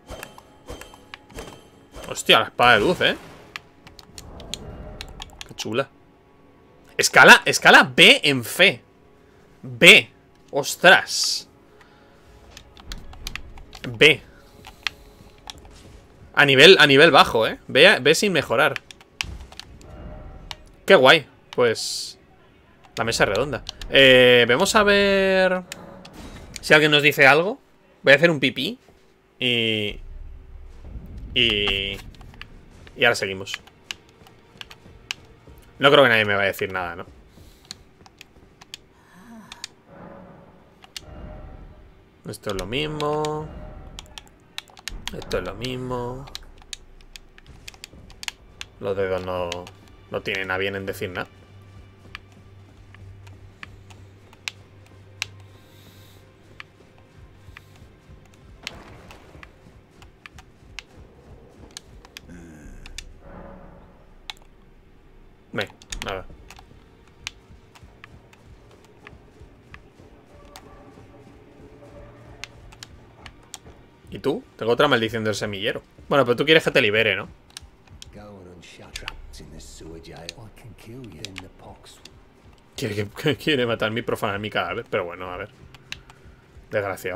Hostia, la espada de luz, ¿eh? Qué chula. Escala, escala B en fe. B. Ostras. B. A nivel, a nivel bajo, ¿eh? B, B sin mejorar. Qué guay. Pues... La mesa redonda. Eh, vamos a ver... Si alguien nos dice algo. Voy a hacer un pipí. Y... Y... Y ahora seguimos. No creo que nadie me vaya a decir nada, ¿no? Esto es lo mismo. Esto es lo mismo. Los dedos no, no tienen a bien en decir nada. ¿Y tú? Tengo otra maldición del semillero. Bueno, pero tú quieres que te libere, ¿no? Quiere, que, que quiere matarme y profanar mi cadáver. Pero bueno, a ver. Desgraciado.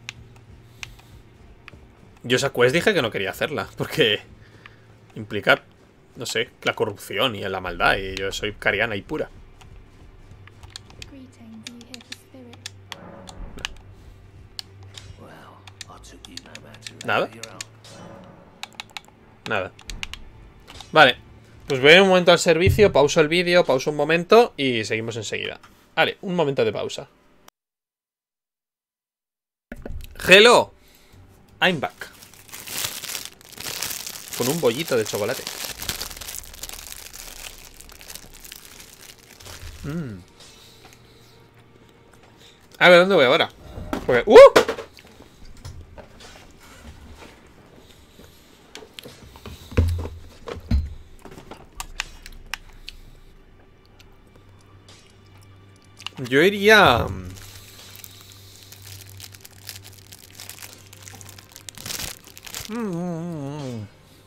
Yo esa quest dije que no quería hacerla. Porque implica, no sé, la corrupción y la maldad. Y yo soy cariana y pura. Nada. Nada. Vale. Pues voy un momento al servicio, pauso el vídeo, pauso un momento y seguimos enseguida. Vale, un momento de pausa. Hello, I'm back. Con un bollito de chocolate. Mm. A ver, ¿dónde voy ahora? Porque... ¡Uh! Yo iría... Mm.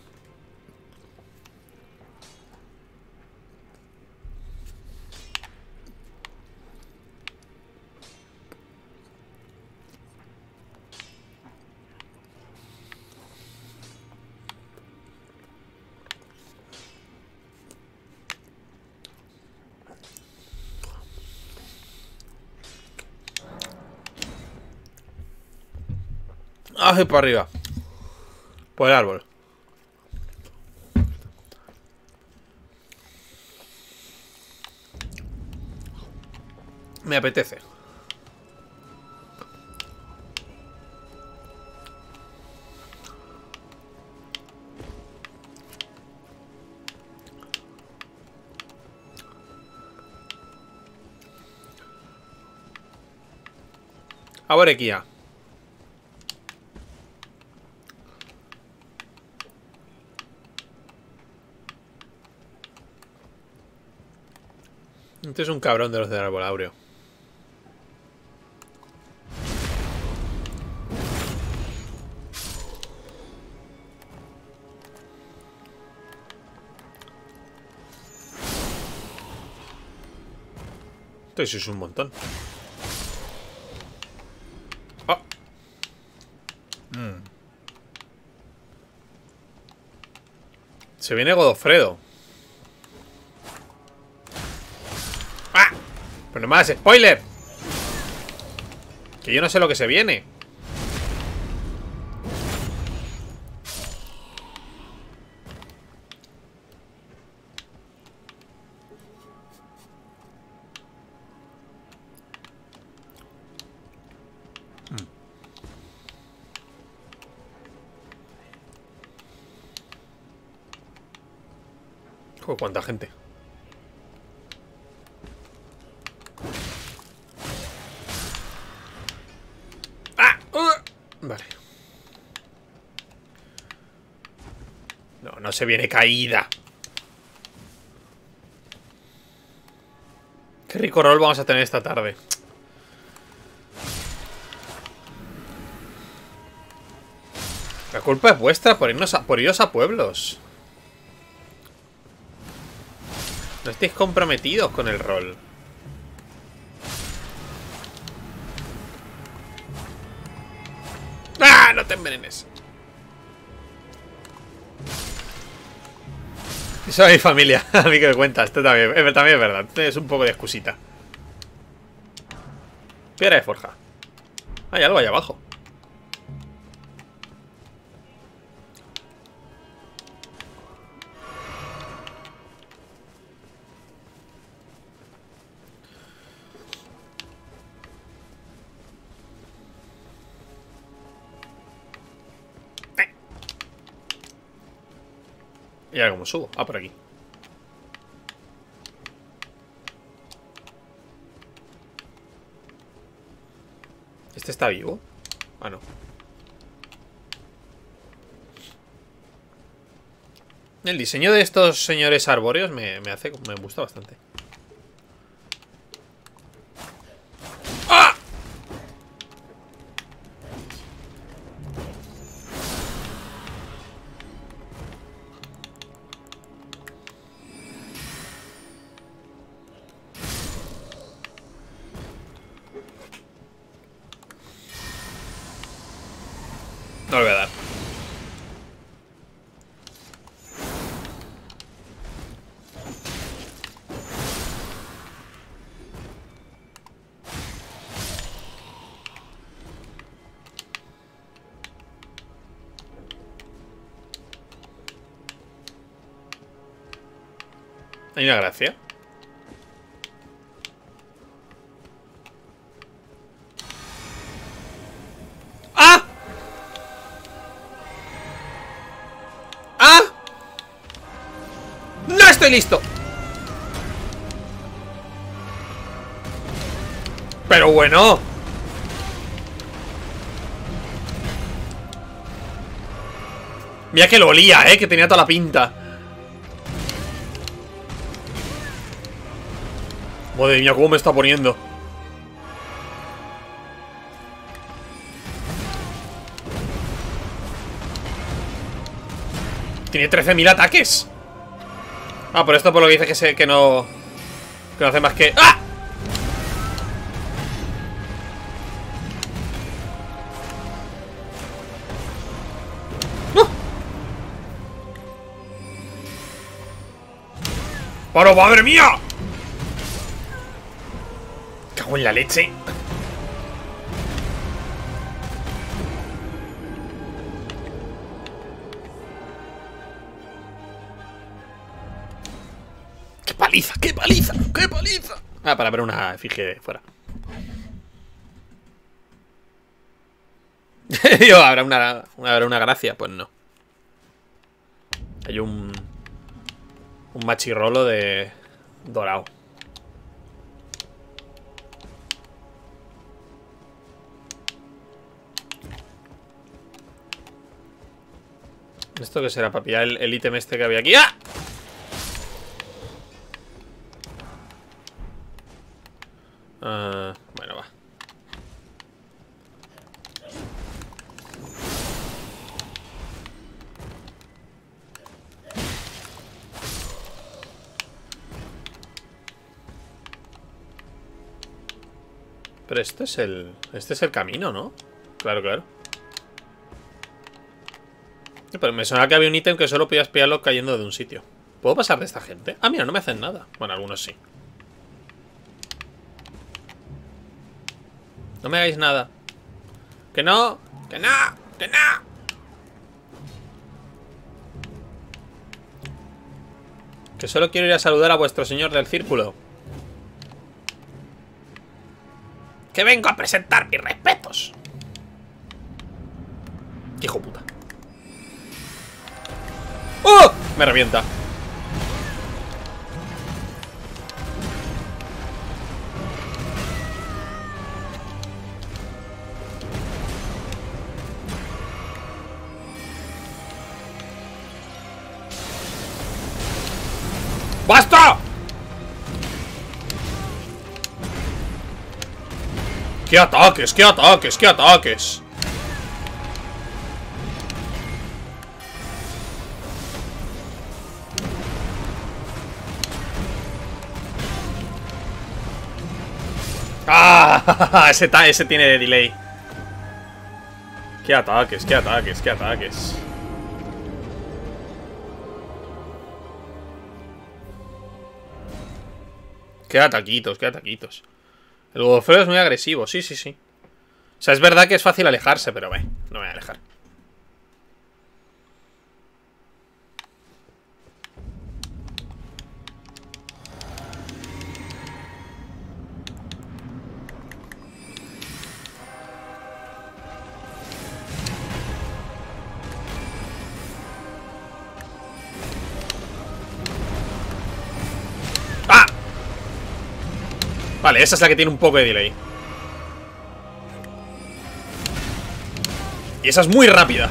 Ah, para arriba. Por el árbol. Me apetece. Ahora aquí ya. Este es un cabrón de los del árbol áureo. Esto sí es un montón. Oh. Mm. Se viene Godofredo. Pero no más, spoiler. Que yo no sé lo que se viene. mm. Joder, cuánta gente. Vale. No, no se viene caída. Qué rico rol vamos a tener esta tarde. La culpa es vuestra por irnos a, por iros a pueblos. No estéis comprometidos con el rol. ¡Ah! No te envenenes. Eso es mi familia. A mí que me cuentas. Esto también, eh, también es verdad. Es un poco de excusita. Piedra de forja. Hay algo ahí abajo. Y ahora cómo subo. Ah, por aquí. ¿Este está vivo? Ah, no. El diseño de estos señores arbóreos me, me hace... me gusta bastante. ¡Ah! Hay una gracia. ¡Ah! ¡Ah! ¡No estoy listo! Pero bueno. Mira que lo olía, eh, que tenía toda la pinta. Madre mía, cómo me está poniendo. Tiene trece mil ataques. Ah, por esto por lo que dice que, se, que no... Que no hace más que... ¡Ah! ¡No! ¡Pero madre mía! Cago en la leche. ¡Qué paliza! ¡Qué paliza! ¡Qué paliza! Ah, para ver una efigie fuera. Digo, ¿habrá una, ¿habrá una gracia? Pues no. Hay un... Un machirrolo de... dorado. ¿Esto qué será, papi? El, el ítem este que había aquí. ¡Ah! Uh, bueno, va. Pero este es el... Este es el camino, ¿no? Claro, claro. Pero me sonaba que había un ítem que solo podías pillarlo cayendo de un sitio. ¿Puedo pasar de esta gente? Ah, mira, no me hacen nada. Bueno, algunos sí. No me hagáis nada. Que no, que no, que no. Que solo quiero ir a saludar a vuestro señor del círculo. Que vengo a presentar mis respetos. Hijo puta. ¡Oh! Me revienta. ¡Basta! ¡Qué ataques! ¡Qué ataques! ¡Qué ataques! ¡Ah! Ese, ta ese tiene de delay. ¡Qué ataques! ¡Qué ataques! ¡Qué ataques! ¡Qué ataquitos! ¡Qué ataquitos! El Godofredo es muy agresivo, sí, sí, sí. O sea, es verdad que es fácil alejarse, pero ve, no me voy a alejar. ¡Ah! Vale, esa es la que tiene un poco de delay. Y esa es muy rápida.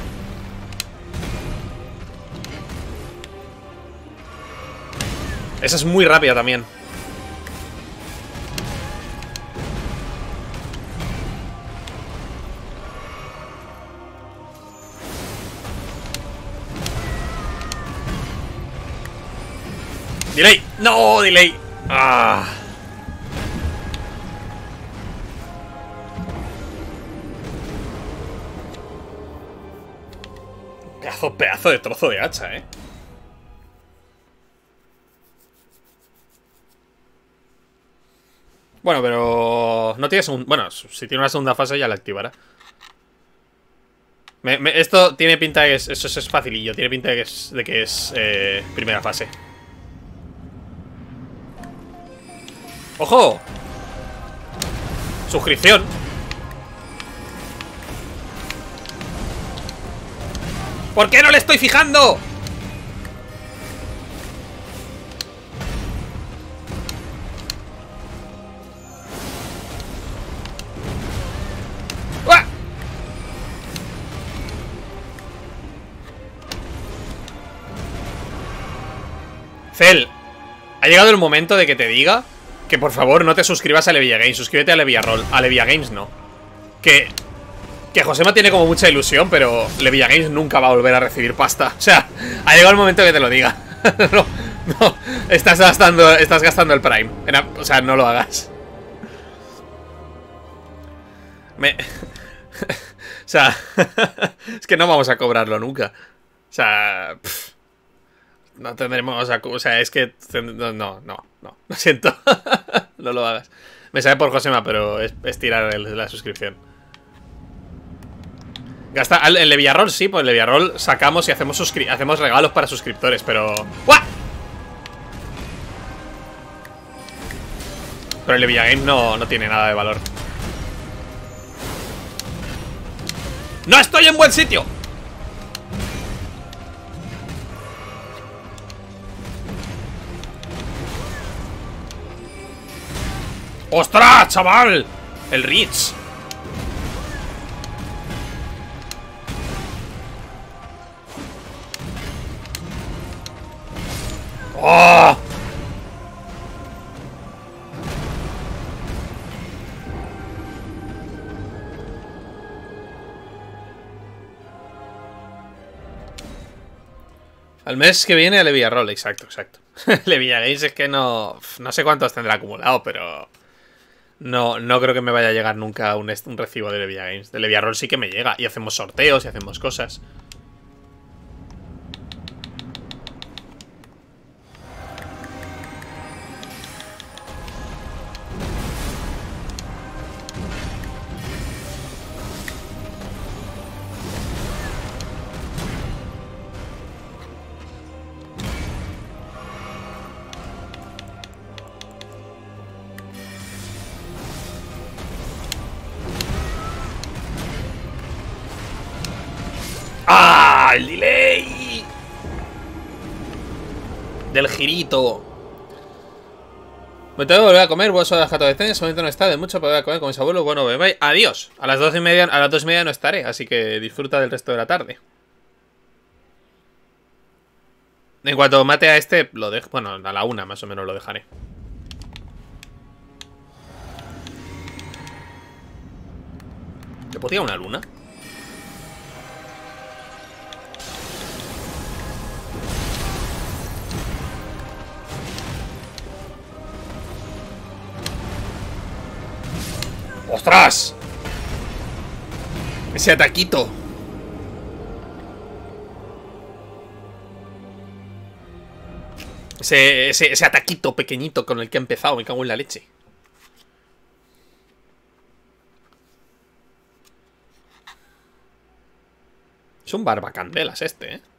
Esa es muy rápida también. Delay. No, delay. Ah. Pedazo, pedazo de trozo de hacha, eh. Bueno, pero... No tiene segunda... Bueno, si tiene una segunda fase ya la activará. Me, me, esto tiene pinta de que es... Eso es facilillo. Tiene pinta de que es, de que es eh, primera fase. ¡Ojo! Suscripción. ¿Por qué no le estoy fijando? ¡Uah! Cel, ha llegado el momento de que te diga que por favor no te suscribas a Levia Games. Suscríbete a Levia Roll. A Levia Games no. Que... Que Josema tiene como mucha ilusión, pero Levia Games nunca va a volver a recibir pasta. O sea, ha llegado el momento de que te lo diga. No, no, estás gastando, estás gastando el Prime. O sea, no lo hagas. Me... O sea, es que no vamos a cobrarlo nunca. O sea, pff, no tendremos... O sea, es que... No, no, no, no. Lo siento. No lo hagas. Me sabe por Josema, pero es, es tirar el, la suscripción. Gasta, en Leviarroll sí, pues en Leviarroll sacamos y hacemos, hacemos regalos para suscriptores, pero... ¡Guau! Pero el Levia Game no, no tiene nada de valor. ¡No estoy en buen sitio! ¡Ostras, chaval! El Rich. ¡Oh! Al mes que viene a Levia Roll, exacto, exacto. Levia Games es que no... No sé cuántos tendrá acumulado, pero... No, no creo que me vaya a llegar nunca un, un recibo de Levia Games. De Levia Roll sí que me llega. Y hacemos sorteos y hacemos cosas. ¡Ah! ¡El delay! Del girito. Me tengo que volver a comer. Vos a jato de cena. En ese momento no está de mucho para volver a comer con mis abuelos. Bueno, bye. Adiós. A las doce y media, a las dos y media no estaré. Así que disfruta del resto de la tarde. En cuanto mate a este, lo dejo. Bueno, a la una más o menos lo dejaré. ¿Le podía una luna? ¡Ostras! Ese ataquito. Ese, ese, ese ataquito pequeñito con el que ha empezado. Me cago en la leche. Es un barbacandelas este, ¿eh?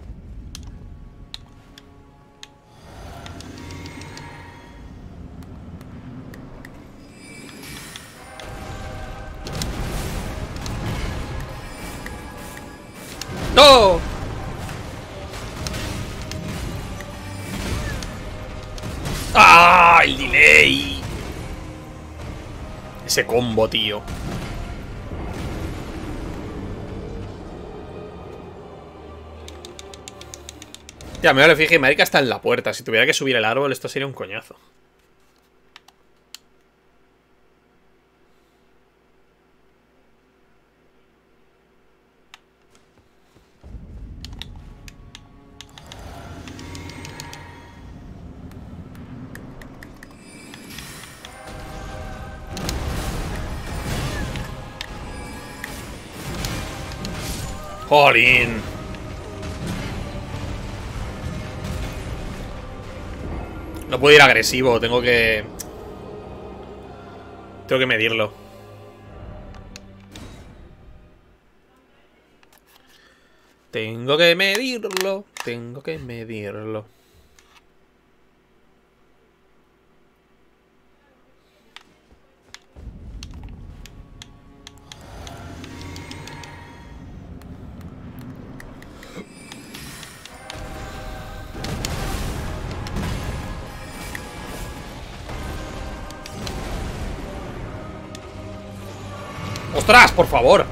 ¡No! ¡Ah! ¡El delay! Ese combo, tío. Ya, me lo fijé, marica está en la puerta. Si tuviera que subir el árbol, esto sería un coñazo. ¡Jolín! No puedo ir agresivo, tengo que... Tengo que medirlo. Tengo que medirlo, tengo que medirlo. ¡Ostras, por favor!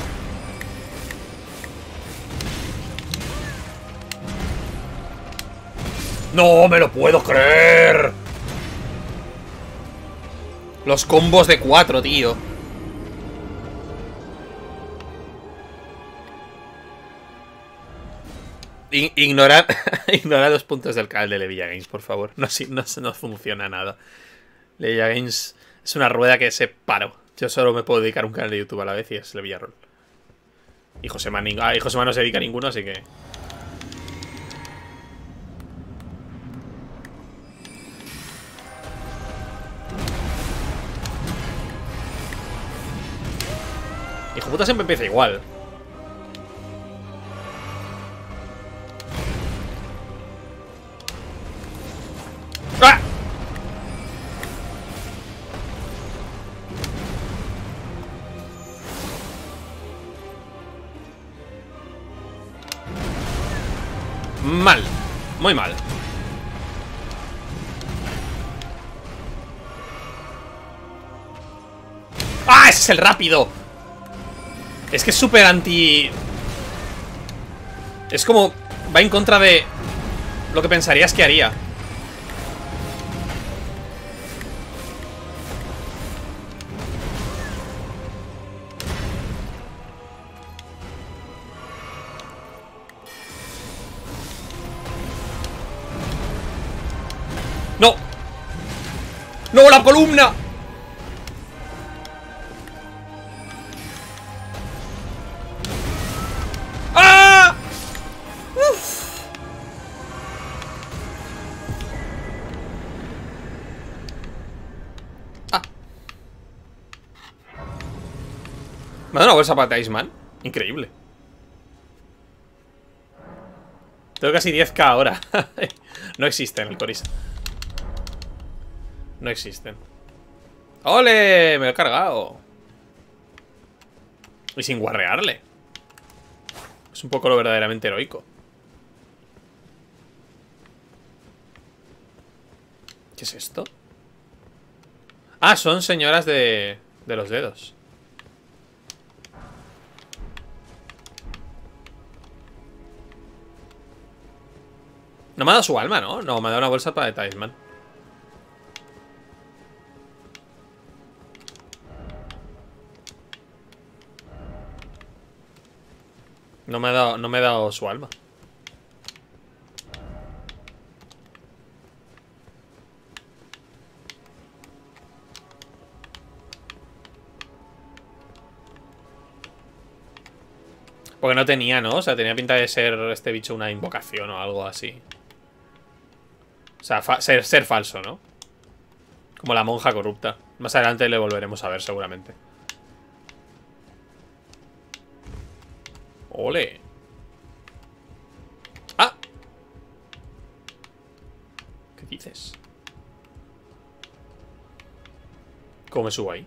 ¡No me lo puedo creer! Los combos de cuatro, tío. Ignorar, ignorar los puntos del canal de Levilla Games, por favor. No, sí, no, no funciona nada. Levilla Games es una rueda que se paró. Yo solo me puedo dedicar a un canal de YouTube a la vez y es Levilla Roll. Y Josema, ah, y Josema no se dedica a ninguno, así que... Hijo puta siempre empieza igual. ¡Ah! Mal. Muy mal. ¡Ah! ¡Ese es el rápido! Es que es súper anti... Es como... Va en contra de... Lo que pensarías que haría. ¡No! ¡No, la columna! ¡Ah! ¡Uf! ¡Ah! Me ha dado una bolsa para Iceman. Increíble. Tengo casi diez K ahora. No existen, el Corisa. No existen. ¡Ole! Me lo he cargado. Y sin guarrearle. Es un poco lo verdaderamente heroico. ¿Qué es esto? Ah, son señoras de... de los dedos. No me ha dado su alma, ¿no? No, me ha dado una bolsa para Talisman. No me ha dado, no me ha dado su alma. Porque no tenía, ¿no? O sea, tenía pinta de ser este bicho una invocación o algo así. O sea, ser, ser falso, ¿no? Como la monja corrupta. Más adelante le volveremos a ver seguramente. ¡Ole! ¡Ah! ¿Qué dices? ¿Cómo me subo ahí?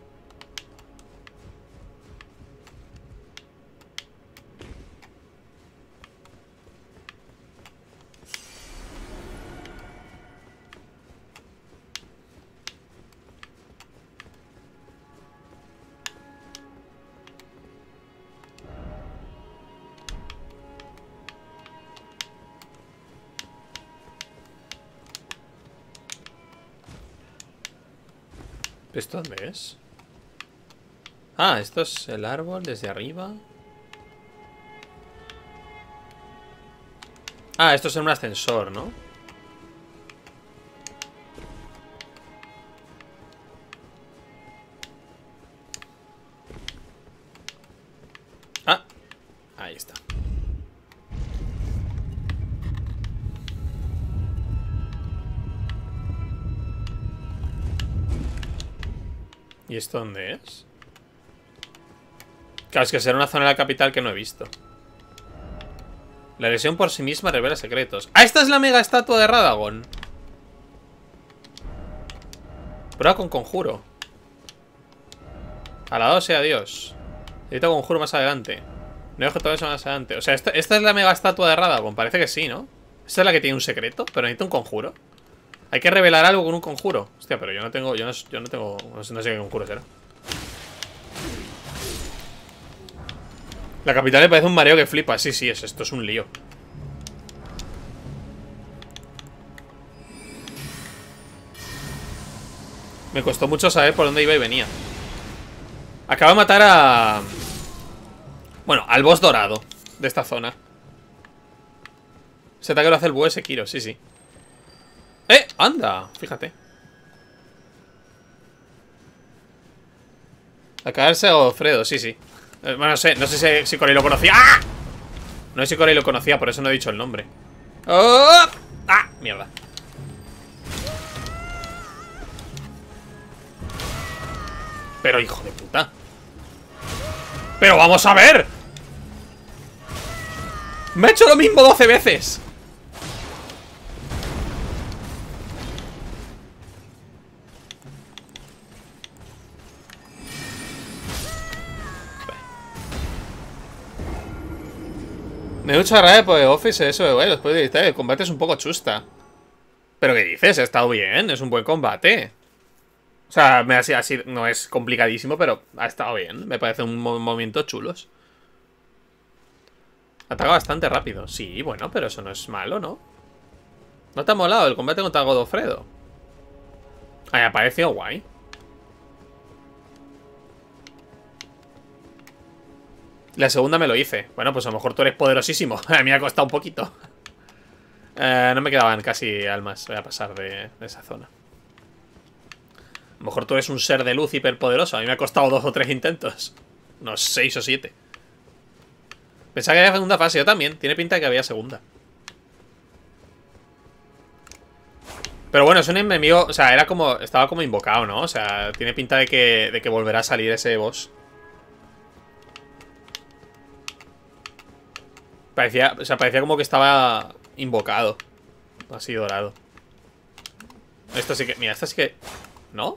¿Esto dónde es? Ah, esto es el árbol desde arriba. Ah, esto es en un ascensor, ¿no? Ah, ahí está. ¿Y esto dónde es? Claro, es que será una zona de la capital que no he visto. La lesión por sí misma revela secretos. ¡Ah, esta es la mega estatua de Radagon! Prueba con conjuro. Alabado sea Dios. Necesito conjuro más adelante. No dejo todo eso más adelante. O sea, esta, esta es la mega estatua de Radagon. Parece que sí, ¿no? Esta es la que tiene un secreto, pero necesito un conjuro. Hay que revelar algo con un conjuro. Hostia, pero yo no tengo... Yo no, yo no tengo... No sé, no sé qué conjuro será. La capital me parece un mareo que flipa. Sí, sí, es, esto es un lío. Me costó mucho saber por dónde iba y venía. Acabo de matar a... Bueno, al boss dorado de esta zona. Ese ataque lo hace el búho de Sekiro, sí, sí. ¡Eh! ¡Anda! Fíjate. A caerse a Godofredo, sí, sí. eh, Bueno, no sé, no sé si, si Corey lo conocía. ¡Ah! No sé si Corey lo conocía, por eso no he dicho el nombre. ¡Oh! ¡Ah! Mierda. Pero hijo de puta. ¡Pero vamos a ver! ¡Me he hecho lo mismo doce veces! Me he mucha rabia por el Office, eso de bueno, después de editar, el combate es un poco chusta. ¿Pero qué dices? Ha estado bien, es un buen combate. O sea, me ha sido así, no es complicadísimo, pero ha estado bien. Me parece un mo movimiento chulos. Ataca bastante rápido. Sí, bueno, pero eso no es malo, ¿no? ¿No te ha molado el combate contra Godofredo? Ay, ha parecido guay. La segunda me lo hice. Bueno, pues a lo mejor tú eres poderosísimo. A mí me ha costado un poquito. eh, No me quedaban casi almas. Voy a pasar de, de esa zona. A lo mejor tú eres un ser de luz hiperpoderoso. A mí me ha costado dos o tres intentos. Unos seis o siete. Pensaba que había segunda fase. Yo también. Tiene pinta de que había segunda. Pero bueno, es un enemigo. O sea, era como. Estaba como invocado, ¿no? O sea, tiene pinta de que, de que volverá a salir ese boss. Parecía, o sea, parecía como que estaba invocado. Así dorado. Esto sí que... Mira, esto sí que... ¿No?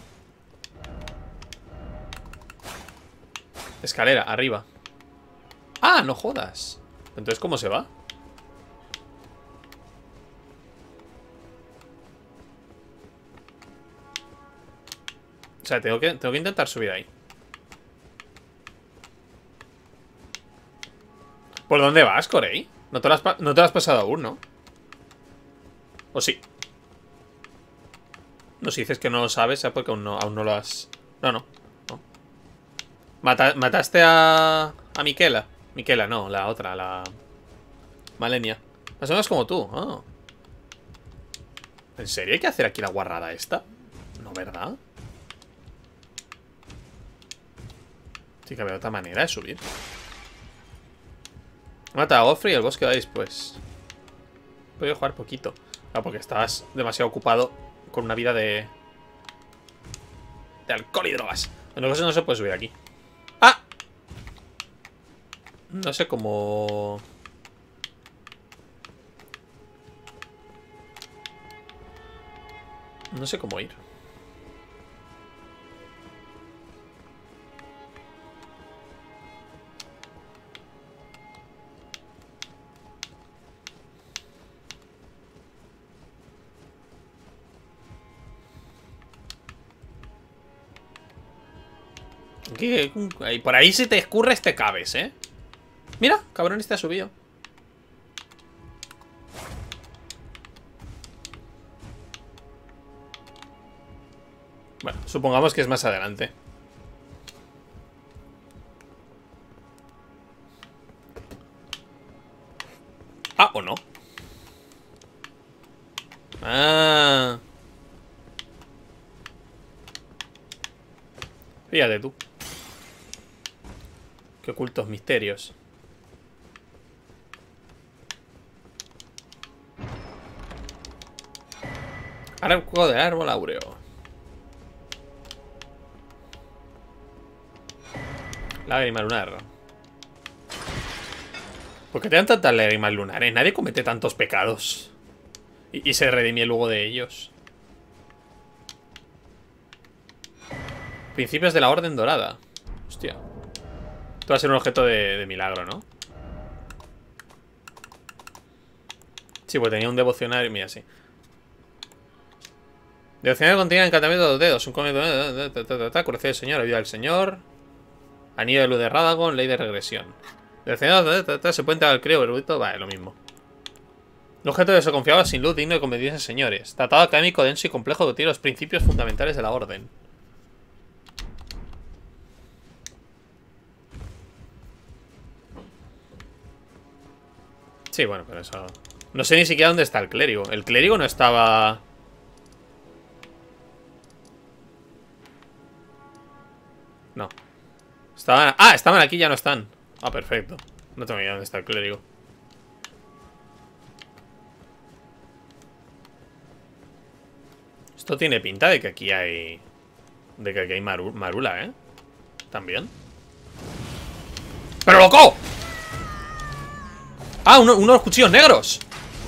Escalera, arriba. ¡Ah, no jodas! Entonces, ¿cómo se va? O sea, tengo que, tengo que intentar subir ahí. ¿Por dónde vas, Corey? No te lo has, no te lo has pasado aún, ¿no? ¿O sí? No, si dices que no lo sabes, es porque aún no, aún no lo has... No, no, no. Mata, ¿Mataste a... a Miquela? Miquela, no, la otra, la... Malenia. Más o menos como tú, oh. ¿En serio hay que hacer aquí la guarrada esta? ¿No, verdad? Sí que había otra manera de subir. Mata a Godfrey y el bosque vais, pues. He podido jugar poquito. Claro, porque estabas demasiado ocupado con una vida de... de alcohol y drogas. Bueno, no se puede subir aquí. ¡Ah! No sé cómo... No sé cómo ir. ¿Qué? Y por ahí se te escurre este cabes, ¿eh? Mira, cabrón, este ha subido. Bueno, supongamos que es más adelante. Ah, o no. Ah. Fíjate tú. Qué ocultos misterios. Arco del árbol áureo. Lágrima lunar. ¿Por qué te dan tantas lágrimas lunares? Nadie comete tantos pecados. Y, y se redime luego de ellos. Principios de la Orden Dorada. Hostia. Esto va a ser un objeto de, de milagro, ¿no? Sí, pues tenía un devocionario. Mira, sí. Devocionario contiene encantamiento de los dedos. Un comentario. Curación del Señor. Ayuda del Señor. Anillo de luz de Radagon, ley de regresión. El señor se puede entrar al crío erudito. Vale, lo mismo. Un objeto desconfiado sin luz, digno de convertirse señores. Tratado académico denso y complejo que tiene los principios fundamentales de la orden. Sí, bueno, pero eso... No sé ni siquiera dónde está el clérigo. El clérigo no estaba... No. Estaban... Ah, estaban aquí, ya no están. Ah, perfecto. No tengo ni idea dónde está el clérigo. Esto tiene pinta de que aquí hay... De que aquí hay maru... marula, ¿eh? También. ¡Pero loco! ¡Ah! Uno, uno de los cuchillos negros.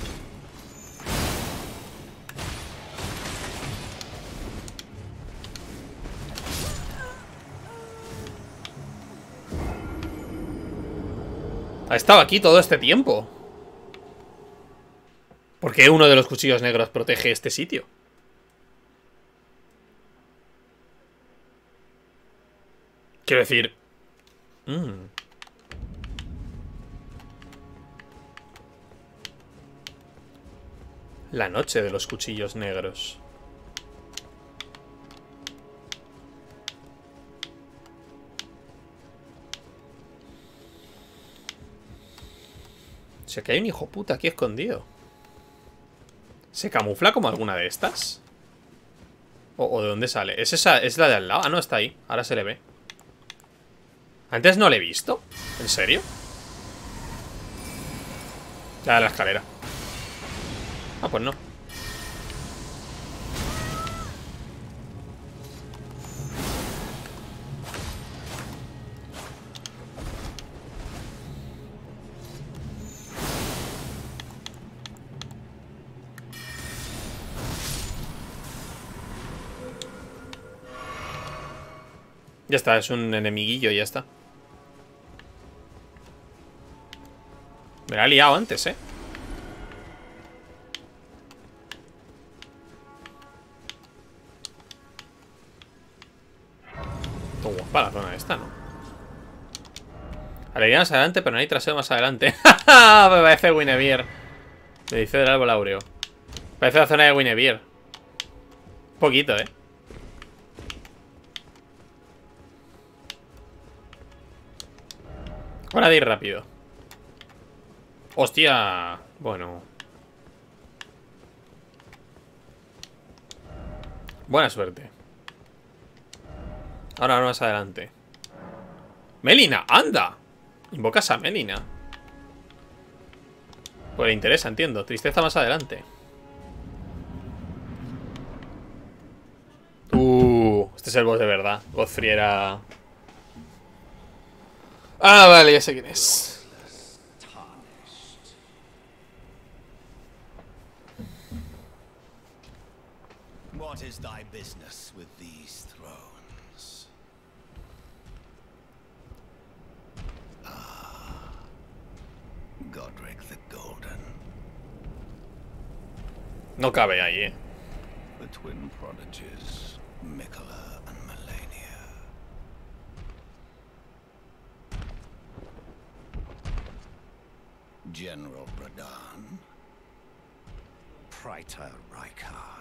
Ha estado aquí todo este tiempo. ¿Por qué uno de los cuchillos negros protege este sitio? Quiero decir... Mmm... La noche de los cuchillos negros. O sea que hay un hijo puta aquí escondido. ¿Se camufla como alguna de estas? ¿O, o de dónde sale? ¿Es esa? ¿Es la de al lado? Ah, no, está ahí. Ahora se le ve. Antes no le he visto. ¿En serio? La de la escalera. Ah, pues no. Ya está, es un enemiguillo y ya está. Me la ha liado antes, ¿eh? Todo guapa la zona esta, ¿no? Alegría más adelante, pero no hay trasero más adelante. Me parece Guinevere. Me dice del árbol áureo. Parece la zona de Guinevere. Un poquito, ¿eh? Hora de ir rápido. Hostia. Bueno. Buena suerte. Ahora, ahora más adelante. Melina, anda. Invocas a Melina. Pues le interesa, entiendo. Tristeza más adelante. Uh, este es el boss de verdad. Godfrey era... Ah, vale, ya sé quién es. What is thy business with these thrones? Ah, Godric the Golden. No cabe ahí, eh. The twin prodigies, Mikola and Malenia. General Bradan. Praetor Rykard.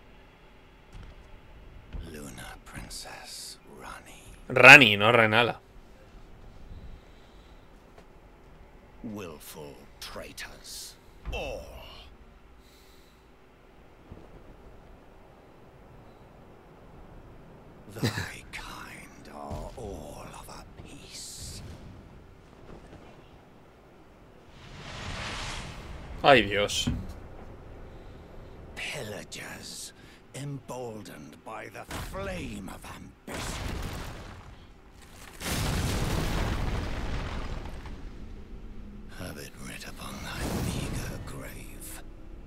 Luna Princess Rani. Rani, no Renala. Willful traitors. All. Thy kind are all of a piece. Ay, Dios. Pillagers, emboldened by the flame of ambition. Have it writ upon thy meager grave.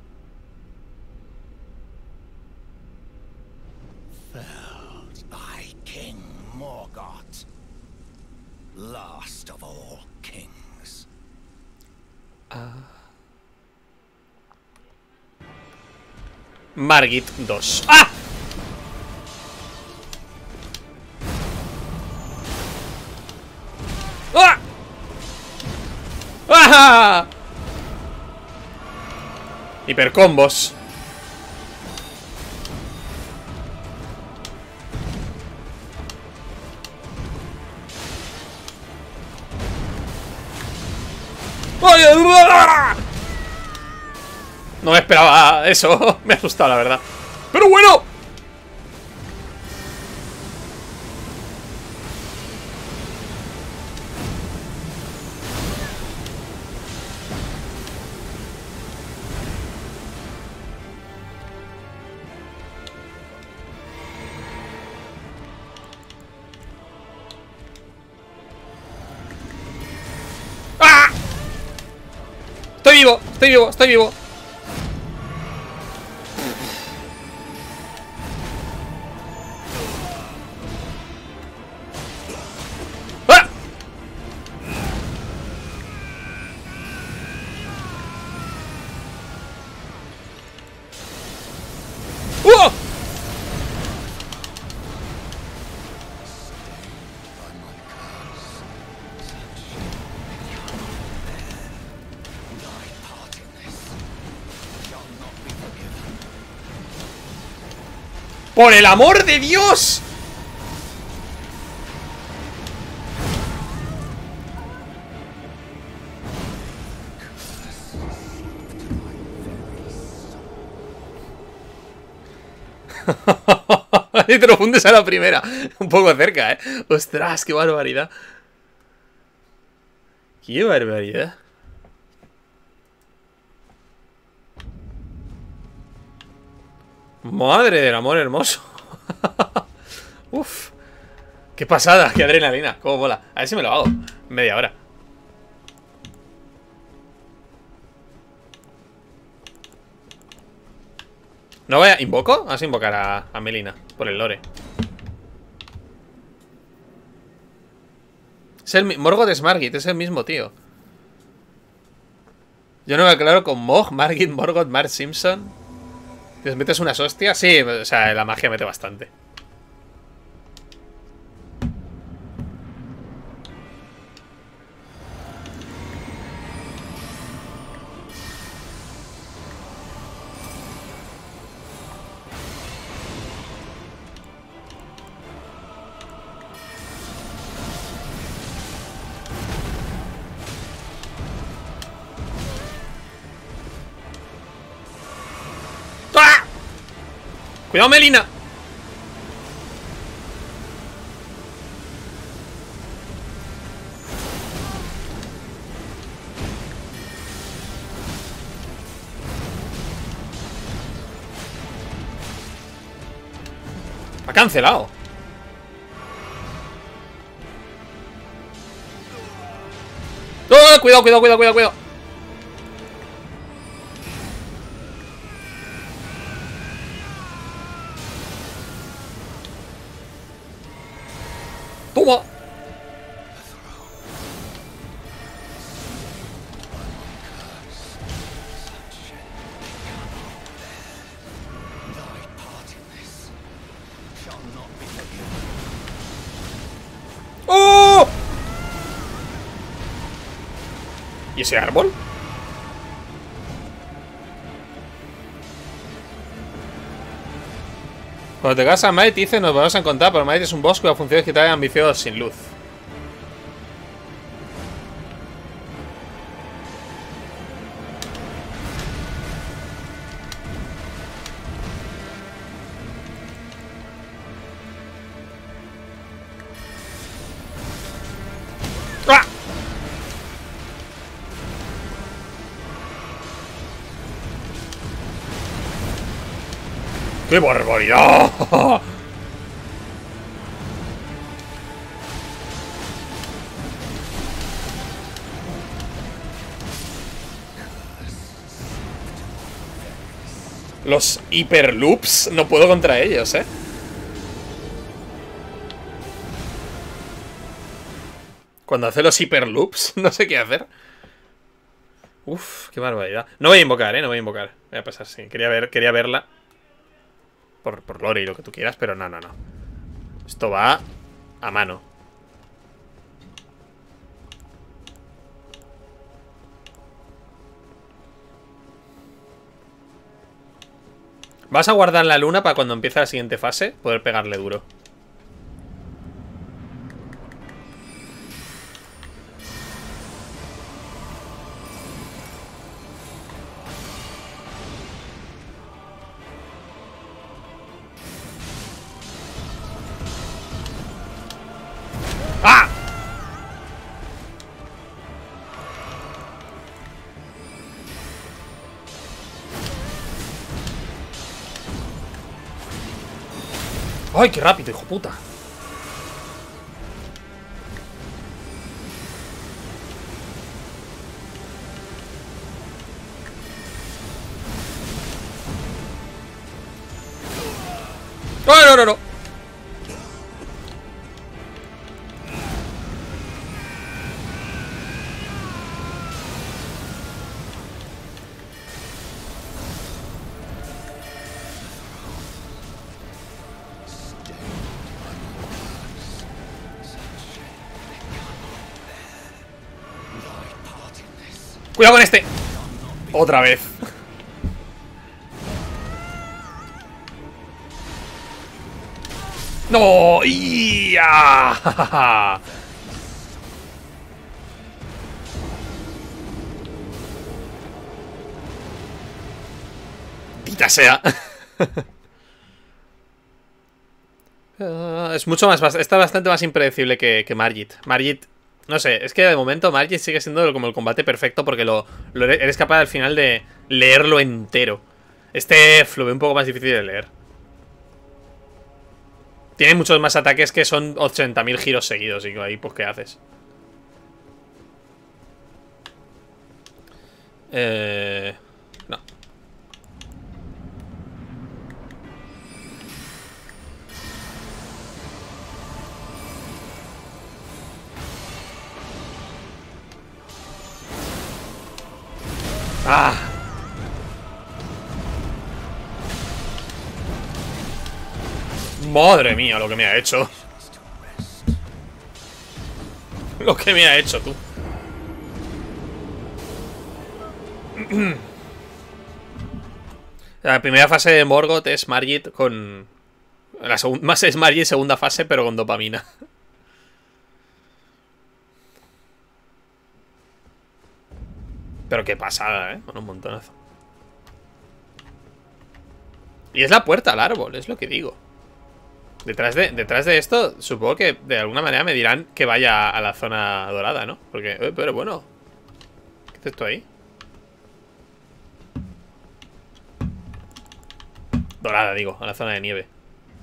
Felled thy king Morgoth, last of all kings. Margit dos. ¡Ah! ¡Ah! Hipercombos. ¡Ay! No me esperaba eso. Me ha asustado, la verdad. ¡Pero bueno! ¡Ah! Estoy vivo, estoy vivo, estoy vivo. ¡Ah! ¡Uh! ¡Por el amor de Dios! Y te lo fundes a la primera. Un poco cerca, ¿eh? Ostras, qué barbaridad. Qué barbaridad. Madre del amor hermoso. Uf. Qué pasada, qué adrenalina. Cómo mola. A ver si me lo hago. Media hora. No voy a... ¿Invoco? Vamos a invocar a, a Melina. Por el lore. Es el... Morgoth es Margit. Es el mismo tío. Yo no me aclaro con Mog, Margit, Morgoth, Mark Simpson. ¿Te metes unas hostias? Sí, o sea, la magia mete bastante. ¡Ah! ¡Cuidado, Melina! Ha cancelado. ¡Oh! Cuidado, cuidado, cuidado, cuidado, cuidado. Toma. ¡Oh! ¿Y ese árbol? Cuando te casas a Might, dice, nos vamos a encontrar, pero Might es un bosque a funciones que traen ambiciosos sin luz. ¡Ah! ¡Qué barbaridad! Los hiperloops, no puedo contra ellos, ¿eh? Cuando hace los hiperloops, no sé qué hacer. Uf, qué barbaridad. No voy a invocar, ¿eh? No voy a invocar. Voy a pasar, sí. Quería, ver, quería verla. Por, por lore y lo que tú quieras, pero no, no, no. Esto va a mano. Vas a guardar la luna para cuando empiece la siguiente fase poder pegarle duro. ¡Ah! ¡Ay, qué rápido, hijo puta! ¡Oh, no, no, no! Cuidado con este. Otra vez. No. ¡Ya! Tita sea. uh, es mucho más. Está bastante más impredecible que, que Margit. Margit. No sé, es que de momento Margit sigue siendo como el combate perfecto porque lo, lo eres capaz al final de leerlo entero. Este lo veo un poco más difícil de leer. Tiene muchos más ataques que son ochenta mil giros seguidos y ahí pues ¿qué haces? Eh... No. ¡Ah! Madre mía, lo que me ha hecho. Lo que me ha hecho, tú. La primera fase de Morgoth es Margit con... La segunda más es Margit segunda fase, pero con dopamina. Pero qué pasada, ¿eh? Con un montonazo. Y es la puerta al árbol, es lo que digo. Detrás de, detrás de esto, supongo que de alguna manera me dirán que vaya a la zona dorada, ¿no? Porque, eh, pero bueno. ¿Qué haces tú ahí? Dorada, digo, a la zona de nieve.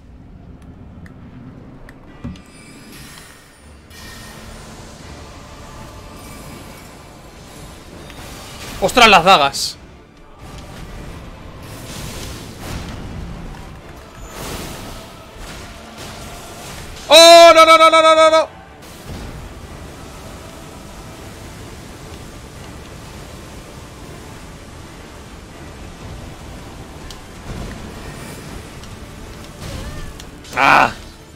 ¡Ostras, las dagas! ¡Oh, no, no, no, no, no, no, no! ¡Ah!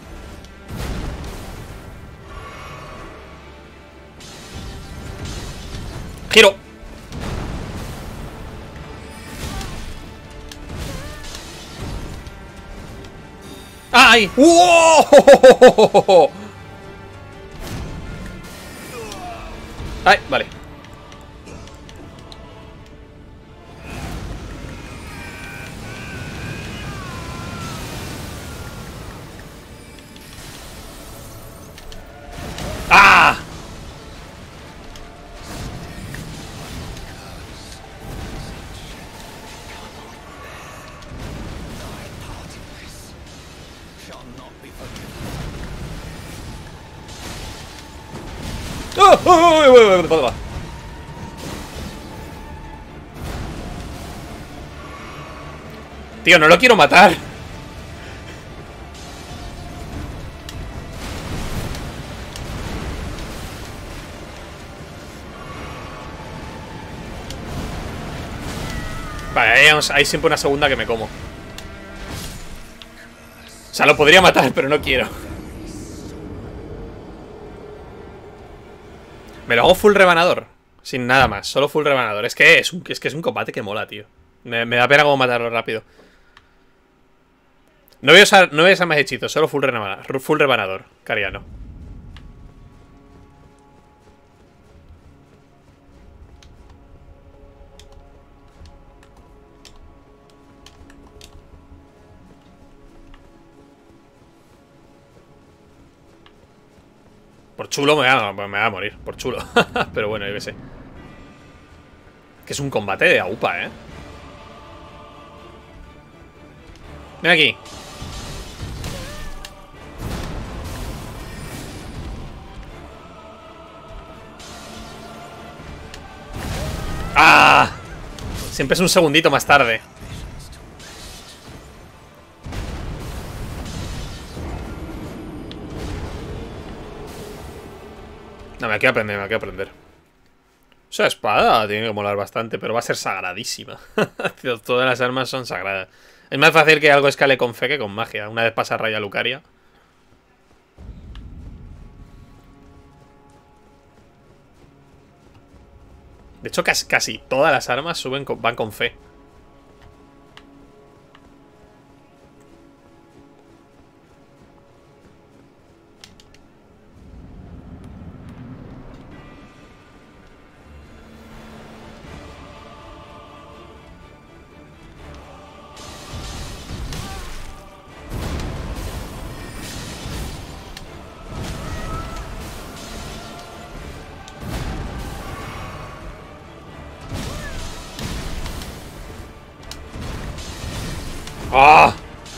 ¡Giro! ¡Ay! ¡Wow! ¡Ay! Vale. ¡Ah! ¡Oh! ¡Oh! ¡Oh! ¡Oh! ¡Oh! Tío, no lo quiero matar. Vale, ahí hay siempre una segunda que me como. O sea, lo podría matar, pero no quiero. Me lo hago full rebanador. Sin nada más, solo full rebanador. Es que es un, es que es un combate que mola, tío. Me, me da pena como matarlo rápido. No voy a usar, no voy a usar más hechizos, solo full, remana, full rebanador, Cariano. Por chulo me va, me va a morir, por chulo. Pero bueno, yo qué sé. Que es un combate de aupa, ¿eh? Ven aquí. ¡Ah! Siempre es un segundito más tarde. No, me quiero aprender, me quiero aprender. Esa espada tiene que molar bastante, pero va a ser sagradísima. Todas las armas son sagradas. Es más fácil que algo escale con fe que con magia. Una vez pasa Raya Lucaria. De hecho, casi, casi todas las armas suben con, van con fe. ¡Ah!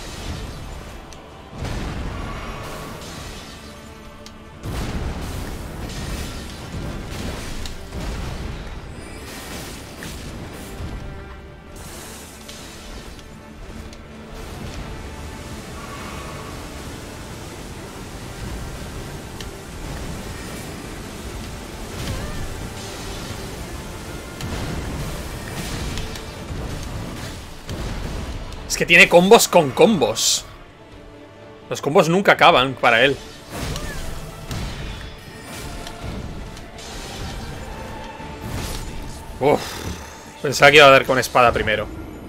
Es que tiene combos con combos. Los combos nunca acaban para él. Uf. Pensaba que iba a dar con espada primero.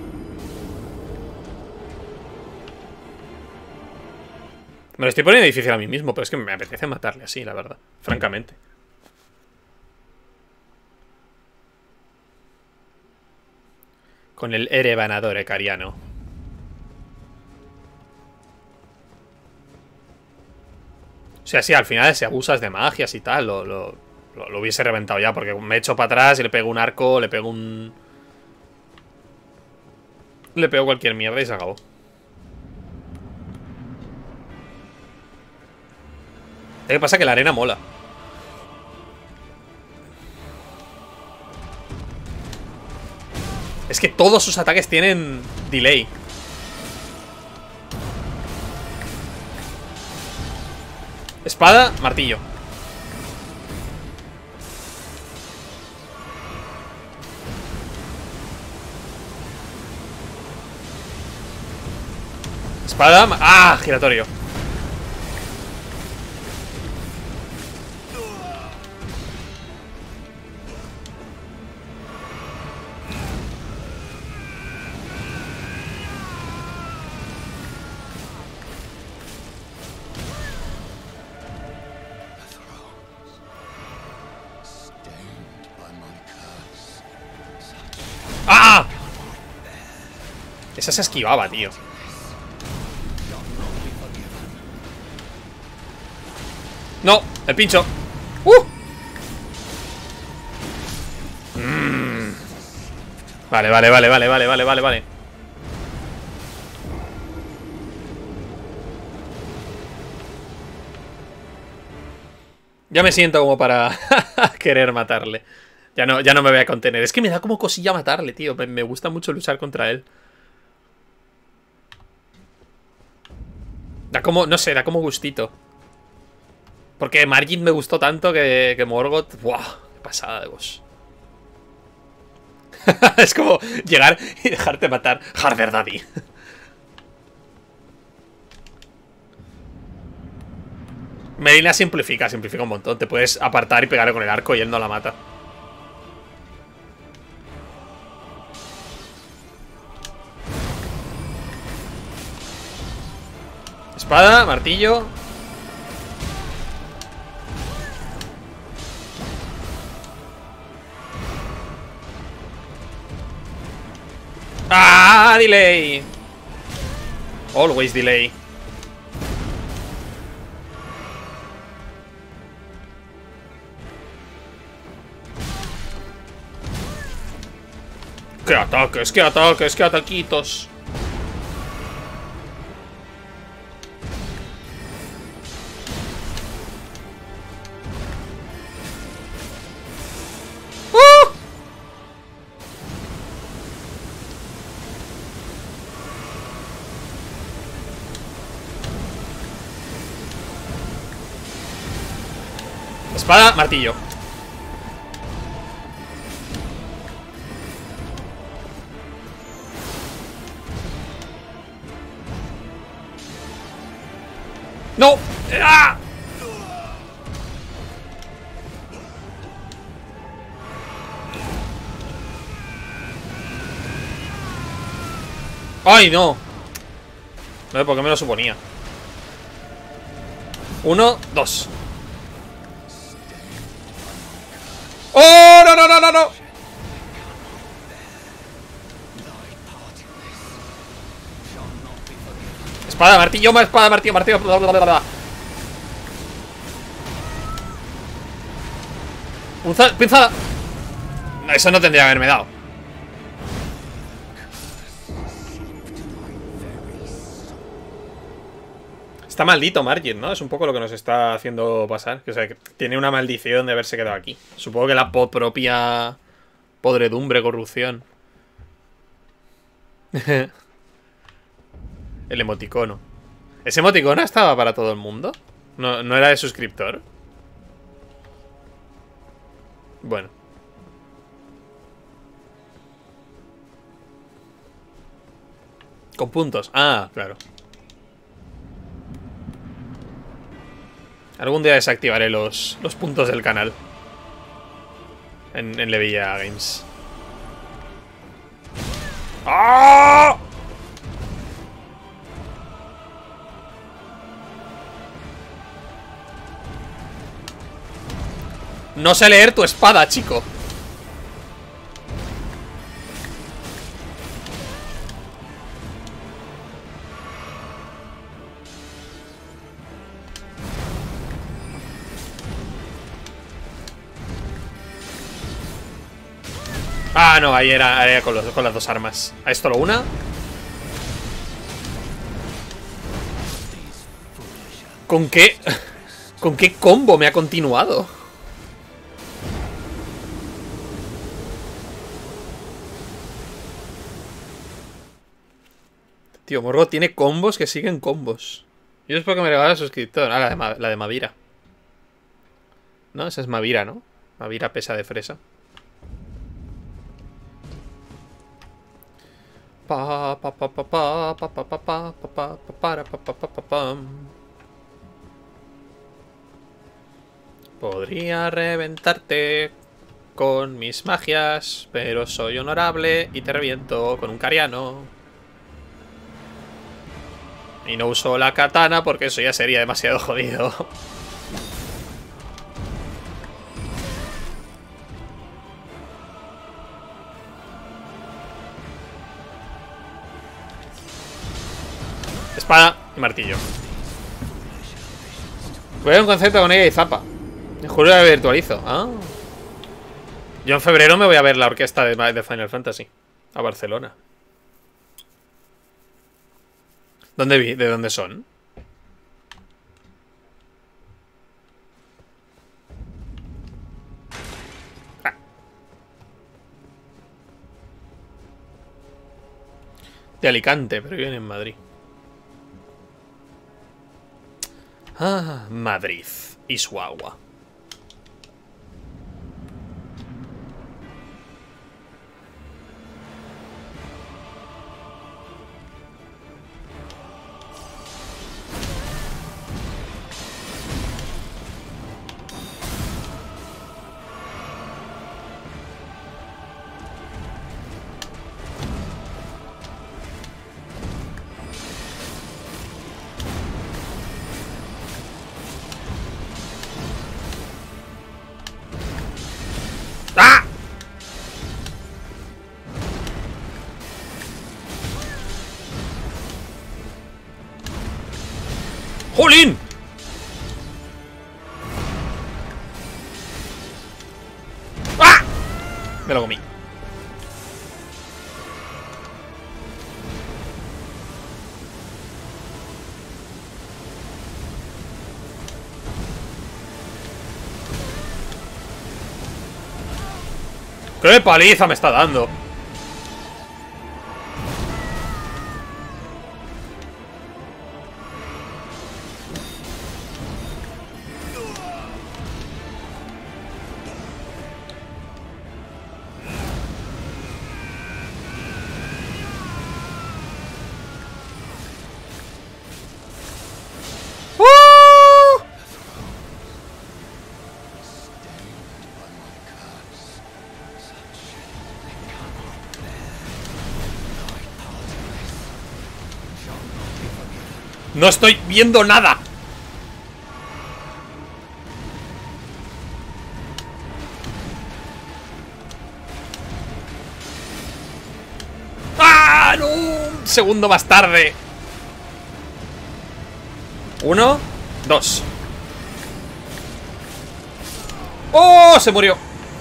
Me lo estoy poniendo difícil a mí mismo, pero es que me apetece matarle así, la verdad. Francamente. Con el Erebanador Ecariano. O sea, sí, al final si abusas de magias y tal, lo, lo, lo, lo hubiese reventado ya. Porque me echo para atrás y le pego un arco, le pego un... Le pego cualquier mierda y se acabó. ¿Qué pasa? Que la arena mola. Es que todos sus ataques tienen delay. Espada, martillo. Espada, ah, giratorio. ¡Ah! Esa se esquivaba, tío. No, el pincho. ¡Uh! Mm. Vale, vale, vale, vale, vale, vale, vale, vale. Ya me siento como para querer matarle. Ya no, ya no me voy a contener. Es que me da como cosilla matarle, tío. Me, me gusta mucho luchar contra él. Da como, no sé, da como gustito. Porque Margit me gustó tanto que, que Morgoth... ¡Buah! ¡Qué pasada de vos! Es como llegar y dejarte matar. Harder Daddy. Melina simplifica, simplifica un montón. Te puedes apartar y pegarle con el arco y él no la mata. Espada, martillo. ¡Ah! Delay. Always delay. ¡Qué ataques! ¡Qué ataques! ¡Qué ataquitos! Espada, martillo. ¡No! ¡Ah! ¡Ay, no! No sé por qué me lo suponía. Uno, dos. ¡Oh! ¡No, no, no, no, no! Espada, martillo, más espada, martillo, martillo. Bla, bla, bla, bla. Punza, pinzada. No, eso no tendría que haberme dado. Está maldito Margit, ¿no? Es un poco lo que nos está haciendo pasar. Que, o sea, que tiene una maldición de haberse quedado aquí. Supongo que la po propia podredumbre, corrupción. El emoticono. ¿Ese emoticono estaba para todo el mundo? ¿No, no era de suscriptor? Bueno. Con puntos. Ah, claro. Algún día desactivaré los, los puntos del canal. En, en Levilla Games. ¡Ah! No sé leer tu espada, chico. Ah, no, ahí era, era con, los, con las dos armas. A esto lo una. ¿Con qué? ¿Con qué combo me ha continuado? Tío, Morgo tiene combos que siguen combos. Yo espero que me regale el suscriptor. Ah, la de, Ma la de Mavira. No, esa es Mavira, ¿no? Mavira pesa de fresa. Pa pa pa pa pa pa pa pa pa pa pa para pa pa pa pa pam. Podría reventarte con mis magias, pero soy honorable y te reviento con un cariano. Y no uso la katana porque eso ya sería demasiado jodido. Espada y martillo. Voy a ver un concepto con ella y zapa. En julio la virtualizo. Ah. Yo en febrero me voy a ver la orquesta de, de Final Fantasy. A Barcelona. ¿Dónde vi? ¿De dónde son? Ah. De Alicante, pero viven en Madrid. Ah, Madrid y su agua. ¡Jolín! ¡Ah! Me lo comí. ¡Qué paliza me está dando! No estoy viendo nada. ¡Ah, no! Un segundo más tarde. Uno, dos. ¡Oh! Se murió.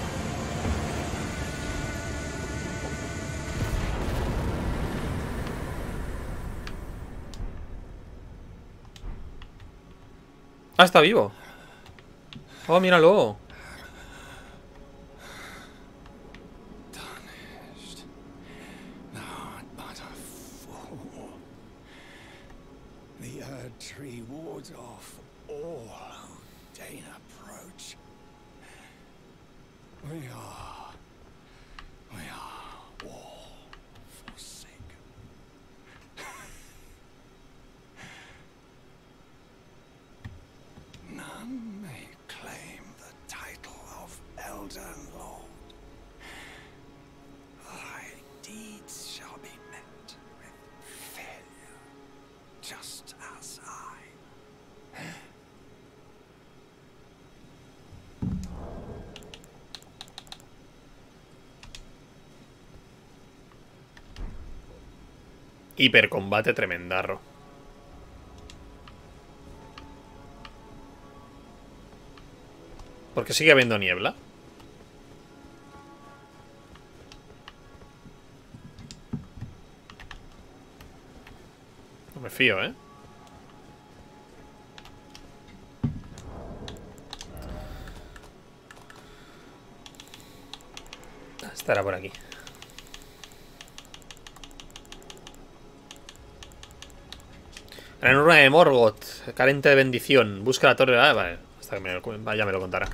Ah, está vivo. Oh, míralo. Tarnished. Thou art but a fool. The Erd Tree wards off all who deign approach. We are. We are all forsaken. None may claim the title of Elden Lord. Thy deeds shall be met with failure, just as I. Hipercombate tremendarro. ¿Por qué sigue habiendo niebla? No me fío, ¿eh? Estará por aquí. La enorme de Morgoth, carente de bendición. Busca la torre. Ah, vale. Hasta que me lo, ya me lo contará.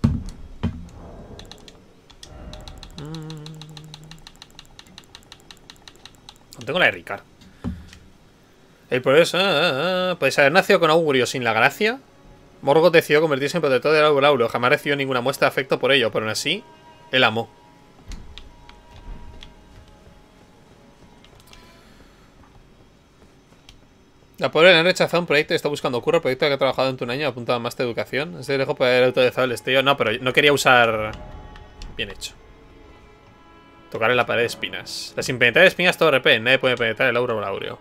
No tengo la de Ricard. El progreso. Ah, ah, ah. Puedes haber nacido con augurio sin la gracia. Morgoth decidió convertirse en protector del augurio. Jamás recibió ninguna muestra de afecto por ello, pero aún así, él amó. La pobre le han rechazado un proyecto y está buscando curro. El proyecto que ha trabajado en un año apuntado a más de educación. Este lejos puede haber autorizado el estudio. No, pero no quería usar. Bien hecho. Tocar en la pared de espinas. Las impenetrables espinas todo repelen. Nadie puede penetrar el auro áureo.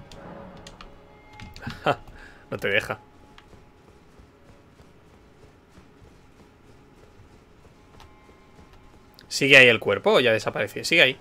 No te deja. ¿Sigue ahí el cuerpo o ya desapareció? Sigue ahí.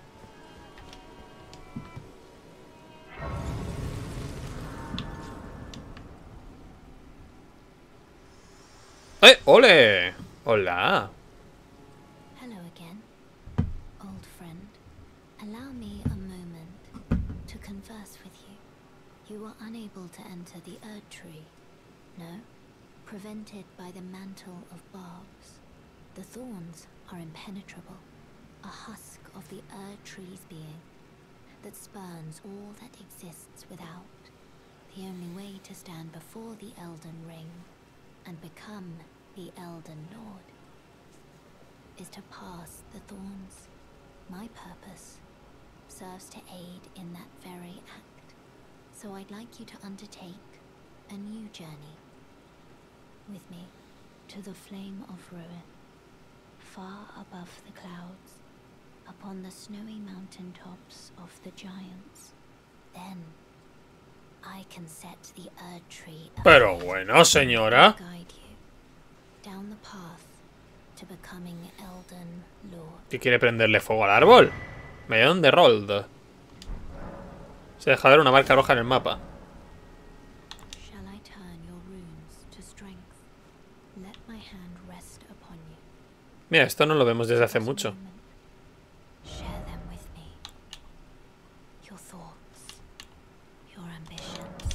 ¡Eh! ¡Ole! ¡Hola! Hello again, old friend. Allow me a moment to converse with you. You were unable to enter the Erd Tree, no? Prevented by the mantle of barbs. The thorns are impenetrable, a husk of the Erd Tree's being that spurns all that exists without. The only way to stand before the Elden Ring and become the Elden Lord is to pass the thorns. My purpose serves to aid in that very act, so I'd like you to undertake a new journey with me to the Flame of Ruin, far above the clouds, upon the snowy mountain tops of the giants. Then I can set the Erd Tree Pero bueno, señora. guide you down the path to becoming Elden Lord. ¿Qué quiere prenderle fuego al árbol? Medallón de Rold. Se deja ver una marca roja en el mapa. Shall I turn your runes to strength? Let my hand rest upon you. Mira, esto no lo vemos desde hace mucho. Share them with me. Your thoughts, your ambitions.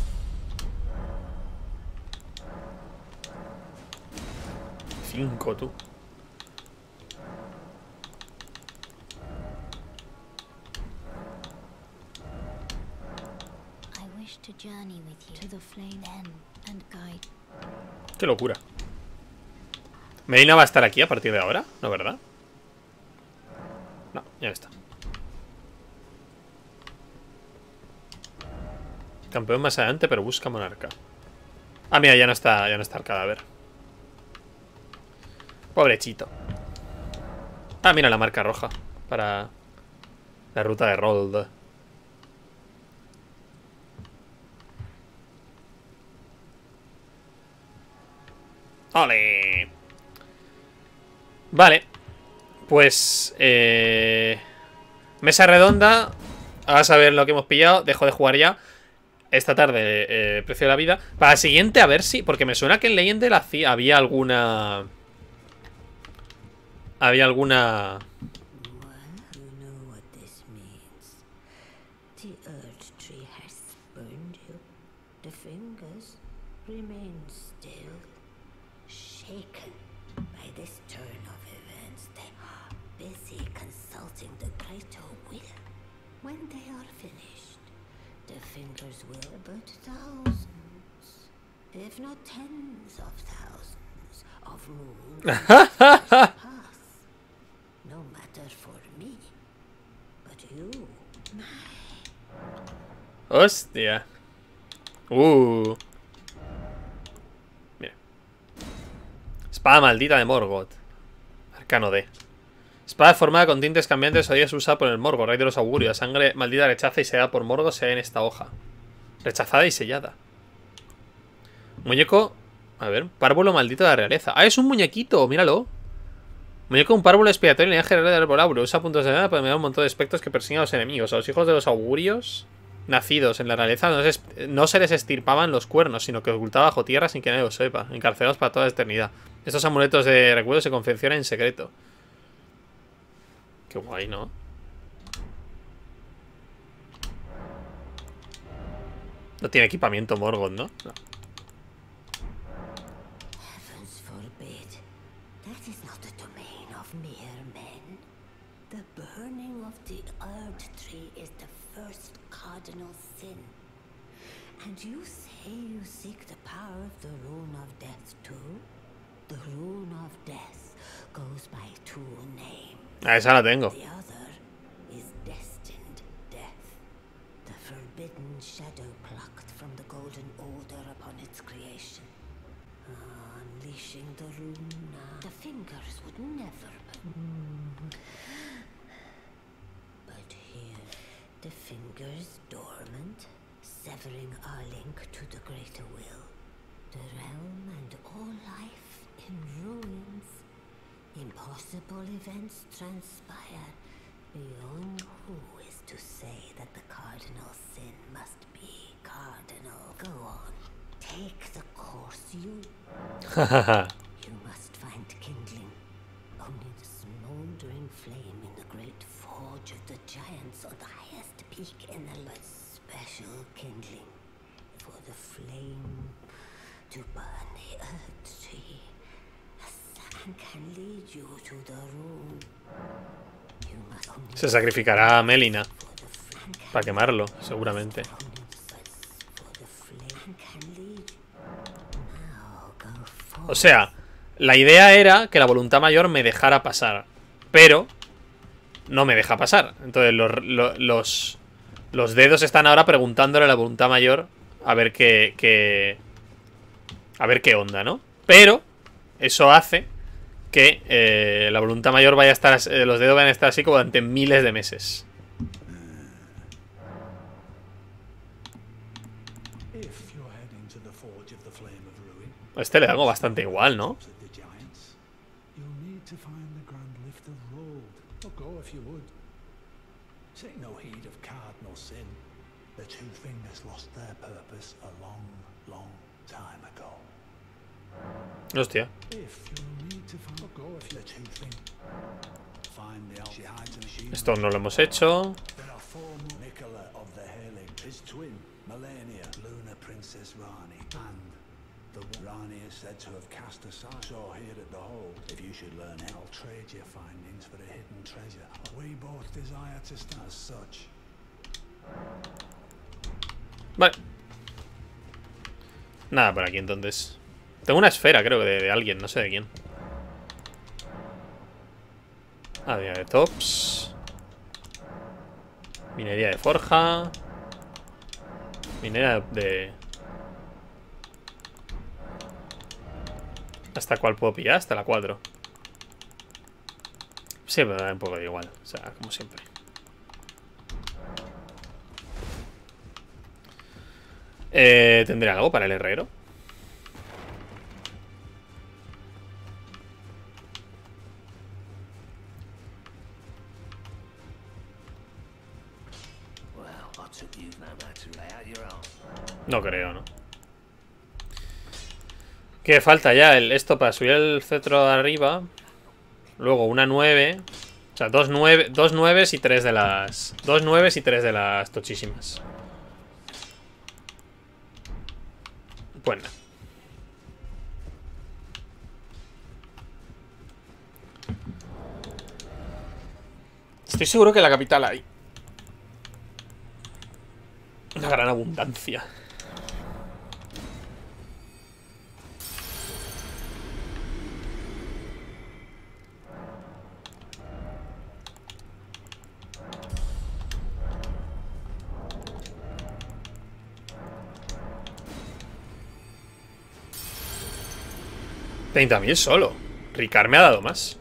Cinco, tú. I wish to journey with you to the flame end and guide. Qué locura. ¿Medina va a estar aquí a partir de ahora? ¿No, verdad? No, ya está. Campeón más adelante, pero busca monarca. Ah, mira, ya no está, ya no está el cadáver. Pobrechito. Ah, mira la marca roja para la ruta de Rold. ¡Ole! Vale. Pues... Eh... Mesa redonda. Vas a ver lo que hemos pillado. Dejo de jugar ya. Esta tarde, eh, precio de la vida. Para la siguiente, a ver si... Porque me suena que en Leyendel había alguna... Había alguna... Well, you know what this means. The Erd Tree has spurned you. The fingers remain still, shaken by this turn of events. They are busy consulting the greater will. When they are finished, the fingers will but thousands, if not tens of thousands, of moons pass. No matter for me, but you, Hostia. Uh. Mira. Espada maldita de Morgoth. Arcano D. Espada formada con tintes cambiantes o días usada por el Morgoth, rey de los augurios. Sangre maldita rechaza y sellada por Morgoth se ve en esta hoja. Rechazada y sellada. Muñeco. A ver, párvulo maldito de la realeza. Ah, es un muñequito, míralo. Muñeco, un párvulo expiatorio en el general del arbolauro. Usa puntos de nada para enviar un montón de espectros que persiguen a los enemigos. A los hijos de los augurios nacidos en la realeza no se, no se les estirpaban los cuernos, sino que ocultaba bajo tierra sin que nadie lo sepa. Encarcelados para toda la eternidad. Estos amuletos de recuerdo se confeccionan en secreto. Qué guay, ¿no? No tiene equipamiento Morgoth, ¿no? No. heavens forbid. That is not the domain of mere men. The burning of the Erd Tree is the first cardinal sin. And you say you seek the power of the Rune of Death too? The Rune of Death goes by two names. Ah, esa la tengo. The other is destined death. The forbidden shadow plucked from the Golden Order upon its creation. Ah, unleashing the rune now. The fingers would never. But here, the fingers dormant, severing our link to the greater will. The realm and all life in ruins. Impossible events transpire. Beyond who is to say that the cardinal sin must be cardinal? Go on, take the course you. You must find kindling. Only the smoldering flame in the great forge of the giants on the highest peak in the land. Special kindling for the flame to burn the earth tree. And can lead you to the room. You must only Se sacrificará a Melina for the flank para quemarlo, seguramente. for the flame and can lead you. Now go forward. O sea, la idea era que la voluntad mayor me dejara pasar, pero no me deja pasar. Entonces los, los, los, los dedos están ahora preguntándole a la voluntad mayor a ver qué, qué a ver qué onda, ¿no? Pero eso hace que eh, la voluntad mayor vaya a estar, eh, los dedos van a estar así como durante miles de meses. A este le da algo bastante igual, ¿no? You'll need to find the Grand Lift of Rold. Or go if you would. Take no heed of cardinal sin. The two fingers lost their purpose a long, long time ago. Hostia. If you'll need to find, or go if you the two fingers. Find the she hides in she. Esto no lo hemos hecho. There are four Nicola of the Hailing, his twin, Melania, Luna Princess Rani, and the Rani is said to have cast aside. So here at the hold, if you should learn it, I'll trade your findings for a hidden treasure. We both desire to stand as such. Vale. Nada por aquí entonces. Tengo una esfera, creo que de, de alguien, no sé de quién. Ah, de tops. Minería de forja. Minería de... ¿Hasta cuál puedo pillar? Hasta la cuatro. Sí, pero da un poco de igual. O sea, como siempre. Eh, ¿Tendré algo para el herrero? No creo, ¿no? ¿Qué falta ya? El, esto para subir el cetro de arriba. Luego una nueve. O sea, dos nueve, dos nueves y tres de las... Dos nueves y tres de las tochísimas. Bueno. Estoy seguro que en la capital hay una gran abundancia. treinta mil solo. Ricard me ha dado más.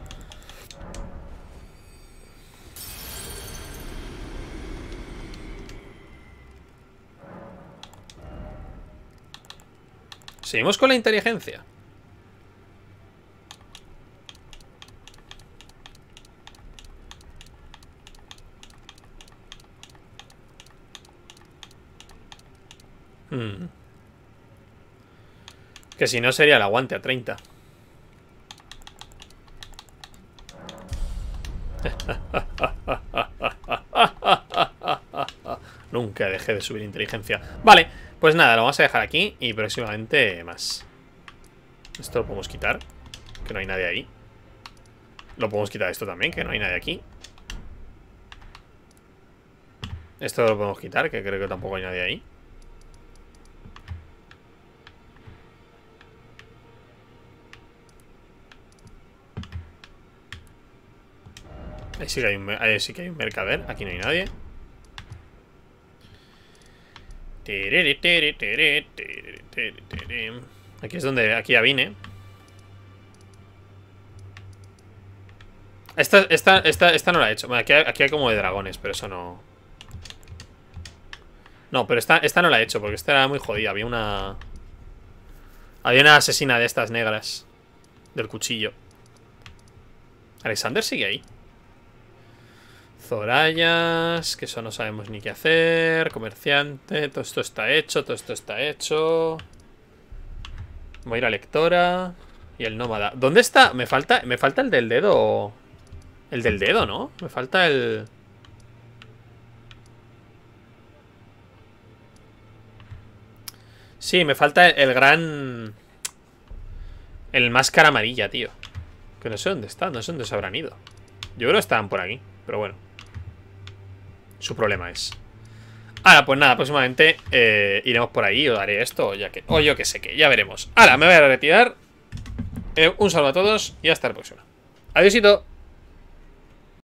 Seguimos con la inteligencia. Hmm. Que si no sería el aguante a treinta. Nunca dejé de subir inteligencia. Vale, pues nada, lo vamos a dejar aquí. Y próximamente más. Esto lo podemos quitar, que no hay nadie ahí. Lo podemos quitar esto también, que no hay nadie aquí. Esto lo podemos quitar, que creo que tampoco hay nadie ahí. Ahí sí que hay un, ahí sí que hay un mercader. Aquí no hay nadie. Aquí es donde... Aquí ya vine. Esta, esta, esta, esta no la he hecho. Bueno, aquí, hay, aquí hay como de dragones, pero eso no... No, pero esta, esta no la he hecho, porque esta era muy jodida. Había una... Había una asesina de estas negras. Del cuchillo. Alexander sigue ahí. Zorayas, que eso no sabemos ni qué hacer. Comerciante, todo esto está hecho, todo esto está hecho. Voy a ir a lectora. Y el nómada. ¿Dónde está? Me falta, me falta el del dedo. El del dedo, ¿no? Me falta el... Sí, me falta el, el gran... El máscara amarilla, tío. Que no sé dónde está, no sé dónde se habrán ido. Yo creo que estaban por aquí, pero bueno. Su problema es. Ahora, pues nada, próximamente eh, iremos por ahí, o haré esto, o, ya que, o yo que sé que, ya veremos. Ahora, me voy a retirar. eh, Un saludo a todos y hasta la próxima. Adiósito.